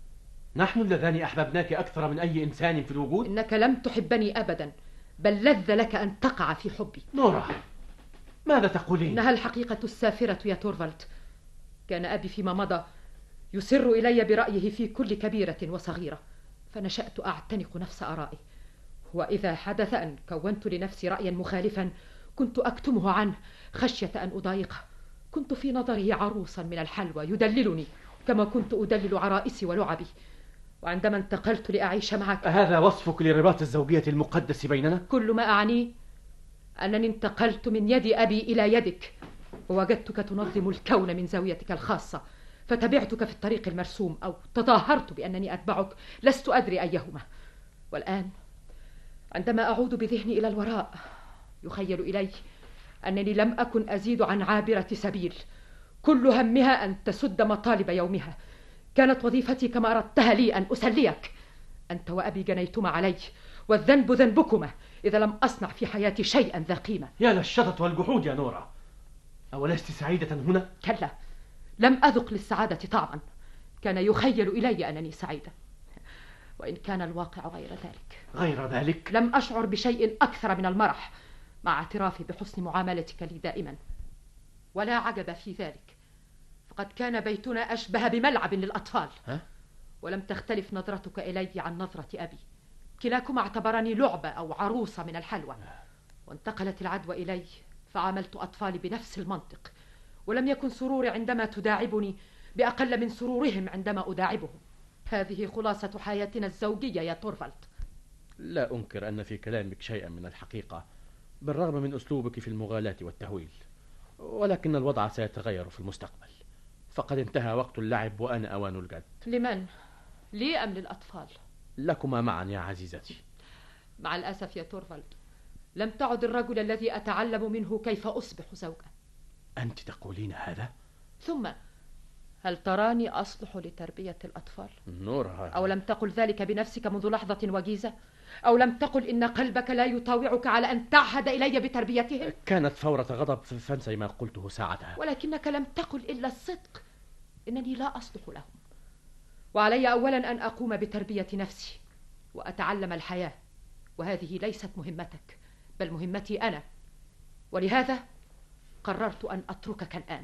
نحن اللذان أحببناك أكثر من أي إنسان في الوجود؟ إنك لم تحبني أبدا، بل لذ لك أن تقع في حبي. نورا، ماذا تقولين؟ إنها الحقيقة السافرة يا تورفالد. كان أبي فيما مضى يسر إلي برأيه في كل كبيرة وصغيرة، فنشأت أعتنق نفس آرائي، وإذا حدث أن كونت لنفسي رأيا مخالفا كنت أكتمه عنه خشية أن أضايقه. كنت في نظره عروسا من الحلوى يدللني كما كنت أدلل عرائسي ولعبي. وعندما انتقلت لأعيش معك، هذا وصفك لرباط الزوجية المقدس بيننا؟ كل ما أعنيه أنني انتقلت من يد أبي إلى يدك، ووجدتك تنظم الكون من زاويتك الخاصة، فتبعتك في الطريق المرسوم أو تظاهرت بأنني أتبعك، لست أدري أيهما. والآن عندما أعود بذهني إلى الوراء يخيل إلي أنني لم أكن أزيد عن عابرة سبيل كل همها أن تسد مطالب يومها. كانت وظيفتي كما أردتها لي أن أسليك. أنت وأبي جنيتما علي، والذنب ذنبكما إذا لم أصنع في حياتي شيئا ذا قيمة. يا للشطط والجحود يا نورا، أولست سعيدة هنا؟ كلا، لم أذق للسعادة طعما. كان يخيل إلي أنني سعيدة، وإن كان الواقع غير ذلك. غير ذلك؟ لم أشعر بشيء أكثر من المرح مع اعترافي بحسن معاملتك لي دائما. ولا عجب في ذلك، فقد كان بيتنا أشبه بملعب للأطفال. ها؟ ولم تختلف نظرتك إلي عن نظرة أبي. كلاكما اعتبرني لعبة أو عروسة من الحلوى. وانتقلت العدوى إلي فعاملت أطفالي بنفس المنطق، ولم يكن سروري عندما تداعبني بأقل من سرورهم عندما أداعبهم. هذه خلاصة حياتنا الزوجية يا تورفالد. لا أنكر أن في كلامك شيئا من الحقيقة بالرغم من أسلوبك في المغالاة والتهويل، ولكن الوضع سيتغير في المستقبل، فقد انتهى وقت اللعب وأنا أوان الجد. لمن؟ لي أم للأطفال؟ لكما معا يا عزيزتي. مع الأسف يا تورفالد، لم تعد الرجل الذي أتعلم منه كيف أصبح زوجا. أنت تقولين هذا؟ ثم هل تراني أصلح لتربية الأطفال؟ نورا، أو لم تقل ذلك بنفسك منذ لحظة وجيزة؟ أو لم تقل إن قلبك لا يطاوعك على أن تعهد إلي بتربيتهم؟ كانت فورة غضب فانسي ما قلته ساعتها. ولكنك لم تقل إلا الصدق، إنني لا أصلح لهم، وعلي أولا أن أقوم بتربية نفسي وأتعلم الحياة، وهذه ليست مهمتك بل مهمتي أنا. ولهذا قررت أن أتركك الآن.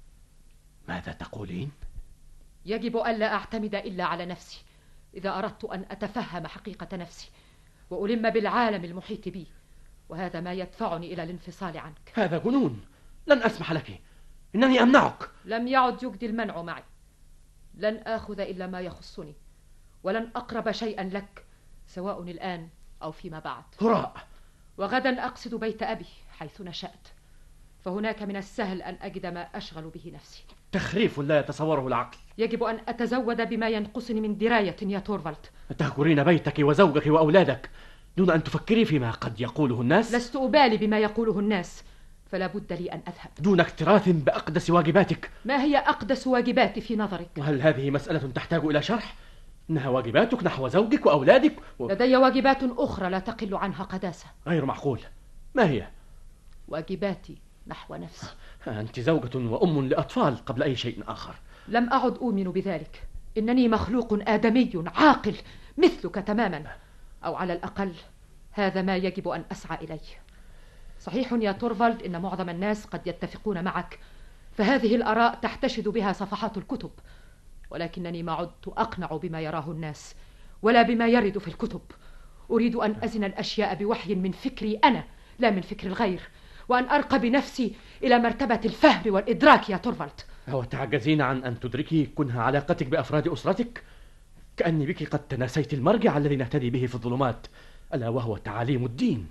ماذا تقولين؟ يجب ألا أعتمد إلا على نفسي إذا أردت أن أتفهم حقيقة نفسي وألم بالعالم المحيط بي، وهذا ما يدفعني إلى الانفصال عنك. هذا جنون، لن أسمح لك، إنني أمنعك. لم يعد يجدي المنع معي. لن آخذ إلا ما يخصني، ولن أقرب شيئا لك سواء الآن أو فيما بعد. هراء، وغدا أقصد بيت أبي حيث نشأت، فهناك من السهل أن أجد ما أشغل به نفسي. تخريف لا يتصوره العقل. يجب أن أتزود بما ينقصني من دراية يا تورفالد. تهجرين بيتك وزوجك وأولادك دون أن تفكري فيما قد يقوله الناس؟ لست أبالي بما يقوله الناس، فلا بد لي أن أذهب دون اكتراث بأقدس واجباتك. ما هي أقدس واجباتي في نظرك؟ وهل هذه مسألة تحتاج إلى شرح؟ إنها واجباتك نحو زوجك وأولادك و... لدي واجبات أخرى لا تقل عنها قداسة. غير معقول. ما هي؟ واجباتي نحو نفسي. أنت زوجة وأم لأطفال قبل أي شيء آخر. لم أعد أؤمن بذلك. إنني مخلوق آدمي عاقل مثلك تماما، أو على الأقل هذا ما يجب أن أسعى إليه. صحيح يا تورفالد إن معظم الناس قد يتفقون معك، فهذه الآراء تحتشد بها صفحات الكتب، ولكنني ما عدت أقنع بما يراه الناس ولا بما يرد في الكتب. أريد أن أزن الأشياء بوحي من فكري أنا لا من فكر الغير، وأن أرقى بنفسي إلى مرتبة الفهم والإدراك يا تورفالد. أو تعجزين عن أن تدركي كنه علاقتك بأفراد أسرتك؟ كأني بك قد تناسيت المرجع الذي نهتدي به في الظلمات، ألا وهو تعاليم الدين.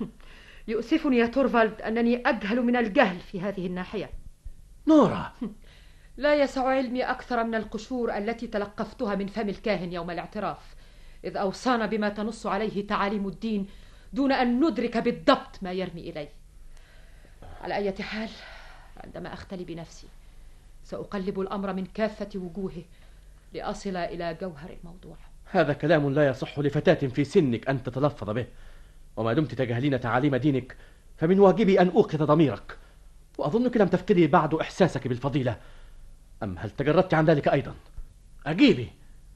يؤسفني يا تورفالد أنني أجهل من الجهل في هذه الناحية. نورا، لا يسع علمي أكثر من القشور التي تلقفتها من فم الكاهن يوم الاعتراف، إذ أوصانا بما تنص عليه تعاليم الدين دون أن ندرك بالضبط ما يرمي إليه. على أي حال، عندما أختلي بنفسي سأقلب الأمر من كافة وجوهه لأصل إلى جوهر الموضوع. هذا كلام لا يصح لفتاة في سنك أن تتلفظ به، وما دمت تجهلين تعاليم دينك فمن واجبي أن أوقظ ضميرك. وأظنك لم تفقدي بعد إحساسك بالفضيلة، أم هل تجردت عن ذلك أيضا؟ أجيبي.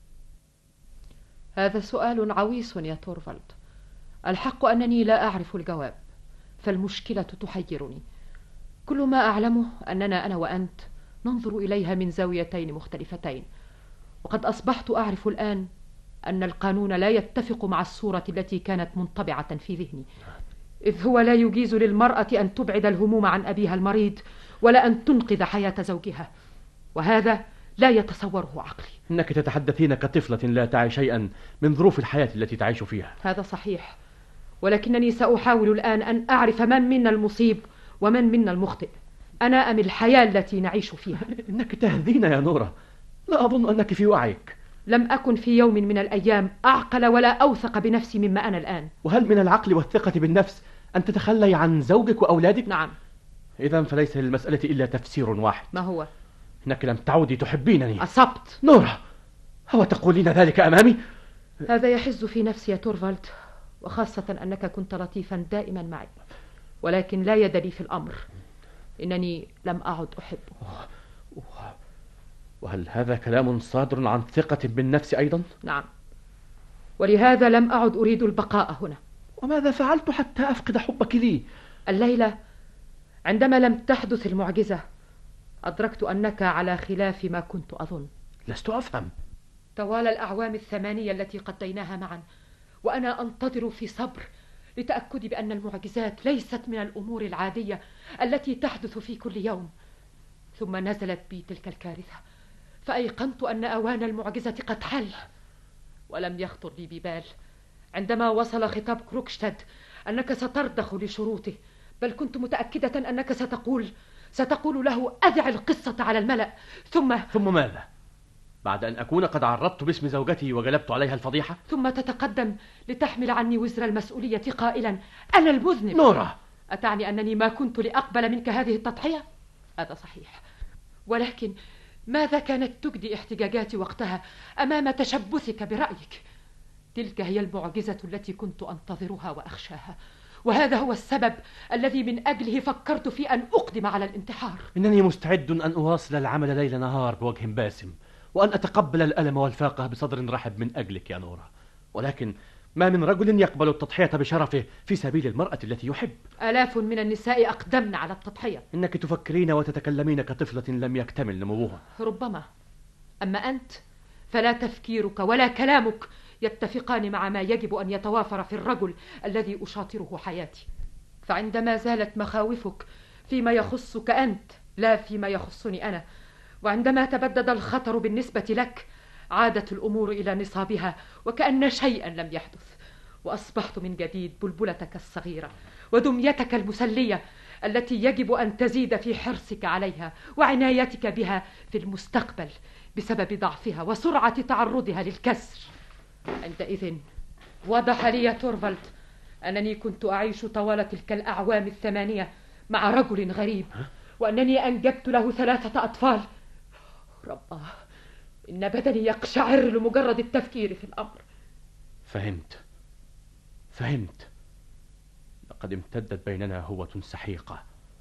هذا سؤال عويص يا تورفالد. الحق أنني لا أعرف الجواب، فالمشكلة تحيرني. كل ما أعلمه أننا أنا وأنت ننظر إليها من زاويتين مختلفتين، وقد أصبحت أعرف الآن أن القانون لا يتفق مع الصورة التي كانت منطبعة في ذهني، إذ هو لا يجيز للمرأة أن تبعد الهموم عن أبيها المريض ولا أن تنقذ حياة زوجها، وهذا لا يتصوره عقلي. إنك تتحدثين كطفلة لا تعي شيئا من ظروف الحياة التي تعيش فيها. هذا صحيح، ولكنني سأحاول الآن أن أعرف من منا المصيب ومن منا المخطئ، أنا أم الحياة التي نعيش فيها. إنك تهذين يا نورة، لا أظن أنك في وعيك. لم أكن في يوم من الأيام أعقل ولا أوثق بنفسي مما أنا الآن. وهل من العقل والثقة بالنفس أن تتخلي عن زوجك وأولادك؟ نعم. إذن فليس للمسألة إلا تفسير واحد. ما هو؟ إنك لم تعودي تحبينني. أصبت. نورة، هو تقولين ذلك أمامي؟ هذا يحز في نفسي يا تورفالد، وخاصة أنك كنت لطيفا دائما معي، ولكن لا يد لي في الأمر. إنني لم أعد أحبه. وهل هذا كلام صادر عن ثقة بالنفس أيضا؟ نعم، ولهذا لم أعد أريد البقاء هنا. وماذا فعلت حتى أفقد حبك لي؟ الليلة عندما لم تحدث المعجزة أدركت أنك على خلاف ما كنت أظن. لست أفهم. طوال الأعوام الثمانية التي قضيناها معا وأنا أنتظر في صبر لتأكدي بأن المعجزات ليست من الأمور العادية التي تحدث في كل يوم، ثم نزلت بي تلك الكارثة فأيقنت أن أوان المعجزة قد حل. ولم يخطر لي ببال عندما وصل خطاب كروكشتاد أنك سترضخ لشروطه، بل كنت متأكدة أنك ستقول ستقول له أذع القصة على الملأ. ثم ثم ماذا؟ بعد أن أكون قد عرضت باسم زوجتي وجلبت عليها الفضيحة؟ ثم تتقدم لتحمل عني وزر المسؤولية قائلا أنا المذنب. نورا، أتعني أنني ما كنت لأقبل منك هذه التضحية؟ هذا صحيح، ولكن ماذا كانت تجدي احتجاجاتي وقتها أمام تشبثك برأيك؟ تلك هي المعجزة التي كنت أنتظرها وأخشاها، وهذا هو السبب الذي من أجله فكرت في أن أقدم على الانتحار. إنني مستعد أن أواصل العمل ليل نهار بوجه باسم، وأن أتقبل الألم والفاقة بصدر رحب من أجلك يا نورا، ولكن ما من رجل يقبل التضحية بشرفه في سبيل المرأة التي يحب. آلاف من النساء أقدمن على التضحية. إنك تفكرين وتتكلمين كطفلة لم يكتمل نموها. ربما، أما أنت فلا تفكيرك ولا كلامك يتفقان مع ما يجب أن يتوافر في الرجل الذي أشاطره حياتي. فعندما زالت مخاوفك فيما يخصك أنت لا فيما يخصني أنا، وعندما تبدد الخطر بالنسبة لك، عادت الأمور إلى نصابها وكأن شيئا لم يحدث، وأصبحت من جديد بلبلتك الصغيرة ودميتك المسلية التي يجب أن تزيد في حرصك عليها وعنايتك بها في المستقبل بسبب ضعفها وسرعة تعرضها للكسر. عندئذ وضح لي يا تورفالد أنني كنت أعيش طوال تلك الأعوام الثمانية مع رجل غريب، وأنني أنجبت له ثلاثة أطفال. رباه، إن بدني يقشعر لمجرد التفكير في الأمر. فهمت فهمت لقد امتدت بيننا هوة سحيقة،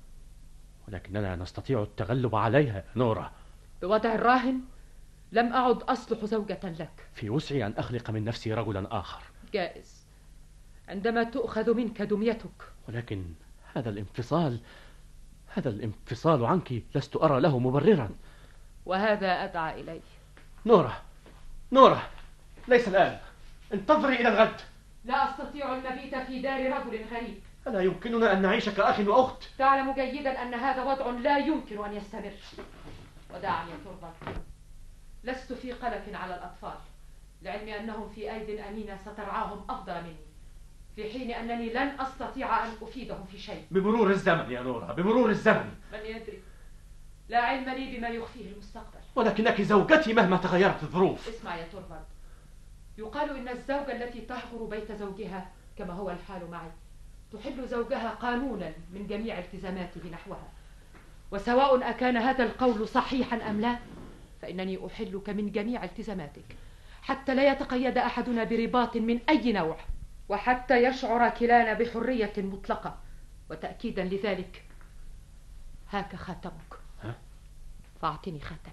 ولكننا نستطيع التغلب عليها. نورا، بوضع الراهن لم أعد أصلح زوجة لك. في وسعي أن أخلق من نفسي رجلا آخر. جائز عندما تؤخذ منك دميتك، ولكن هذا الانفصال هذا الانفصال عنك لست أرى له مبررا. وهذا أدعى إليه. نورا نورا، ليس الآن، انتظري إلى الغد. لا أستطيع المبيت في دار رجل غريب. ألا يمكننا أن نعيش كأخ وأخت؟ تعلم جيدا أن هذا وضع لا يمكن أن يستمر. ودعني يا تورفالد، لست في قلق على الأطفال، لعلمي أنهم في أيد أمينة سترعاهم أفضل مني، في حين أنني لن أستطيع أن أفيدهم في شيء. بمرور الزمن يا نورا، بمرور الزمن. من يدري، لا علم لي بما يخفيه المستقبل. ولكنك زوجتي مهما تغيرت الظروف. اسمع يا تورفالد، يقال إن الزوجة التي تهجر بيت زوجها كما هو الحال معي تحل زوجها قانونا من جميع التزاماته نحوها، وسواء أكان هذا القول صحيحا أم لا فإنني أحلك من جميع التزاماتك، حتى لا يتقيد أحدنا برباط من أي نوع، وحتى يشعر كلانا بحرية مطلقة. وتأكيدا لذلك هاك خاتمك. ها؟ فأعطني خاتمي.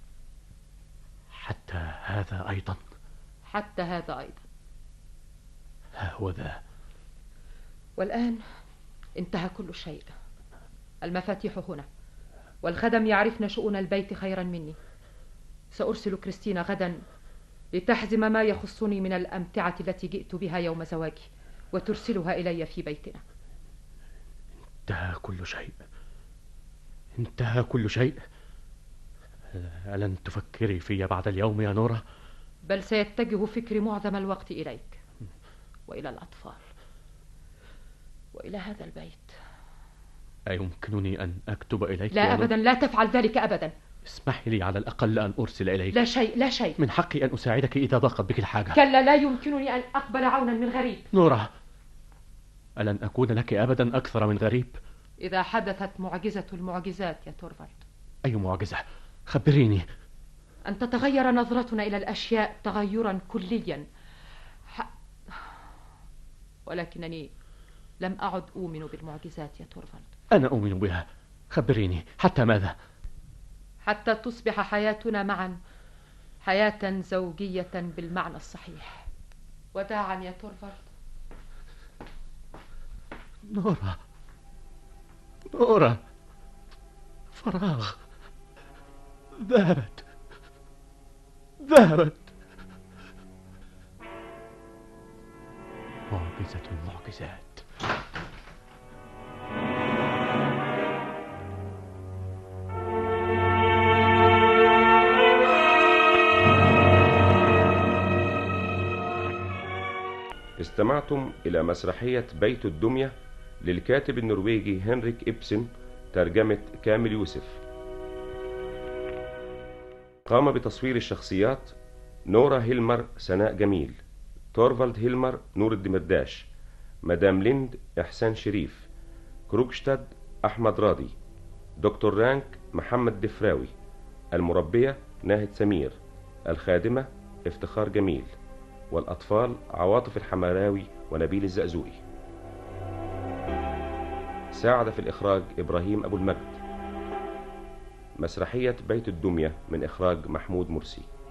حتى هذا أيضا؟ حتى هذا أيضا. ها هو ذا. والآن انتهى كل شيء. المفاتيح هنا، والخدم يعرفن شؤون البيت خيرا مني. سأرسل كريستينا غدا لتحزم ما يخصني من الأمتعة التي جئت بها يوم زواجي وترسلها إلي في بيتنا. انتهى كل شيء، انتهى كل شيء. ألن تفكري في بعد اليوم يا نورا؟ بل سيتجه فكري معظم الوقت إليك وإلى الأطفال وإلى هذا البيت. أيمكنني أن أكتب إليك؟ لا أبدا، لا تفعل ذلك أبدا. اسمحي لي على الأقل أن أرسل إليك. لا شيء، لا شيء. من حقي أن أساعدك إذا ضاقت بك الحاجة. كلا، لا يمكنني أن أقبل عونا من غريب. نورا، ألن أكون لك أبدا أكثر من غريب؟ إذا حدثت معجزة المعجزات يا تورفالد. أي معجزة؟ خبريني. أن تتغير نظرتنا إلى الأشياء تغيرا كليا. ح... ولكنني لم أعد أؤمن بالمعجزات يا تورفالد. أنا أؤمن بها. خبريني، حتى ماذا؟ حتى تصبح حياتنا معا حياة زوجية بالمعنى الصحيح. وداعا يا تورفالد. نورا نورا، فراغ. ذهبت ذهبت معجزة المعجزات. استمعتم إلى مسرحية بيت الدمية للكاتب النرويجي هنريك إبسن، ترجمة كامل يوسف. قام بتصوير الشخصيات نورا هيلمر سناء جميل، تورفالد هيلمر نور الدمرداش، مدام ليند إحسان شريف، كروكشتاد أحمد راضي، دكتور رانك محمد دفراوي، المربية ناهد سمير، الخادمة افتخار جميل، والأطفال عواطف الحمراوي ونبيل الزقزوقي. ساعد في الإخراج إبراهيم أبو المجد. مسرحية بيت الدمية من إخراج محمود مرسي.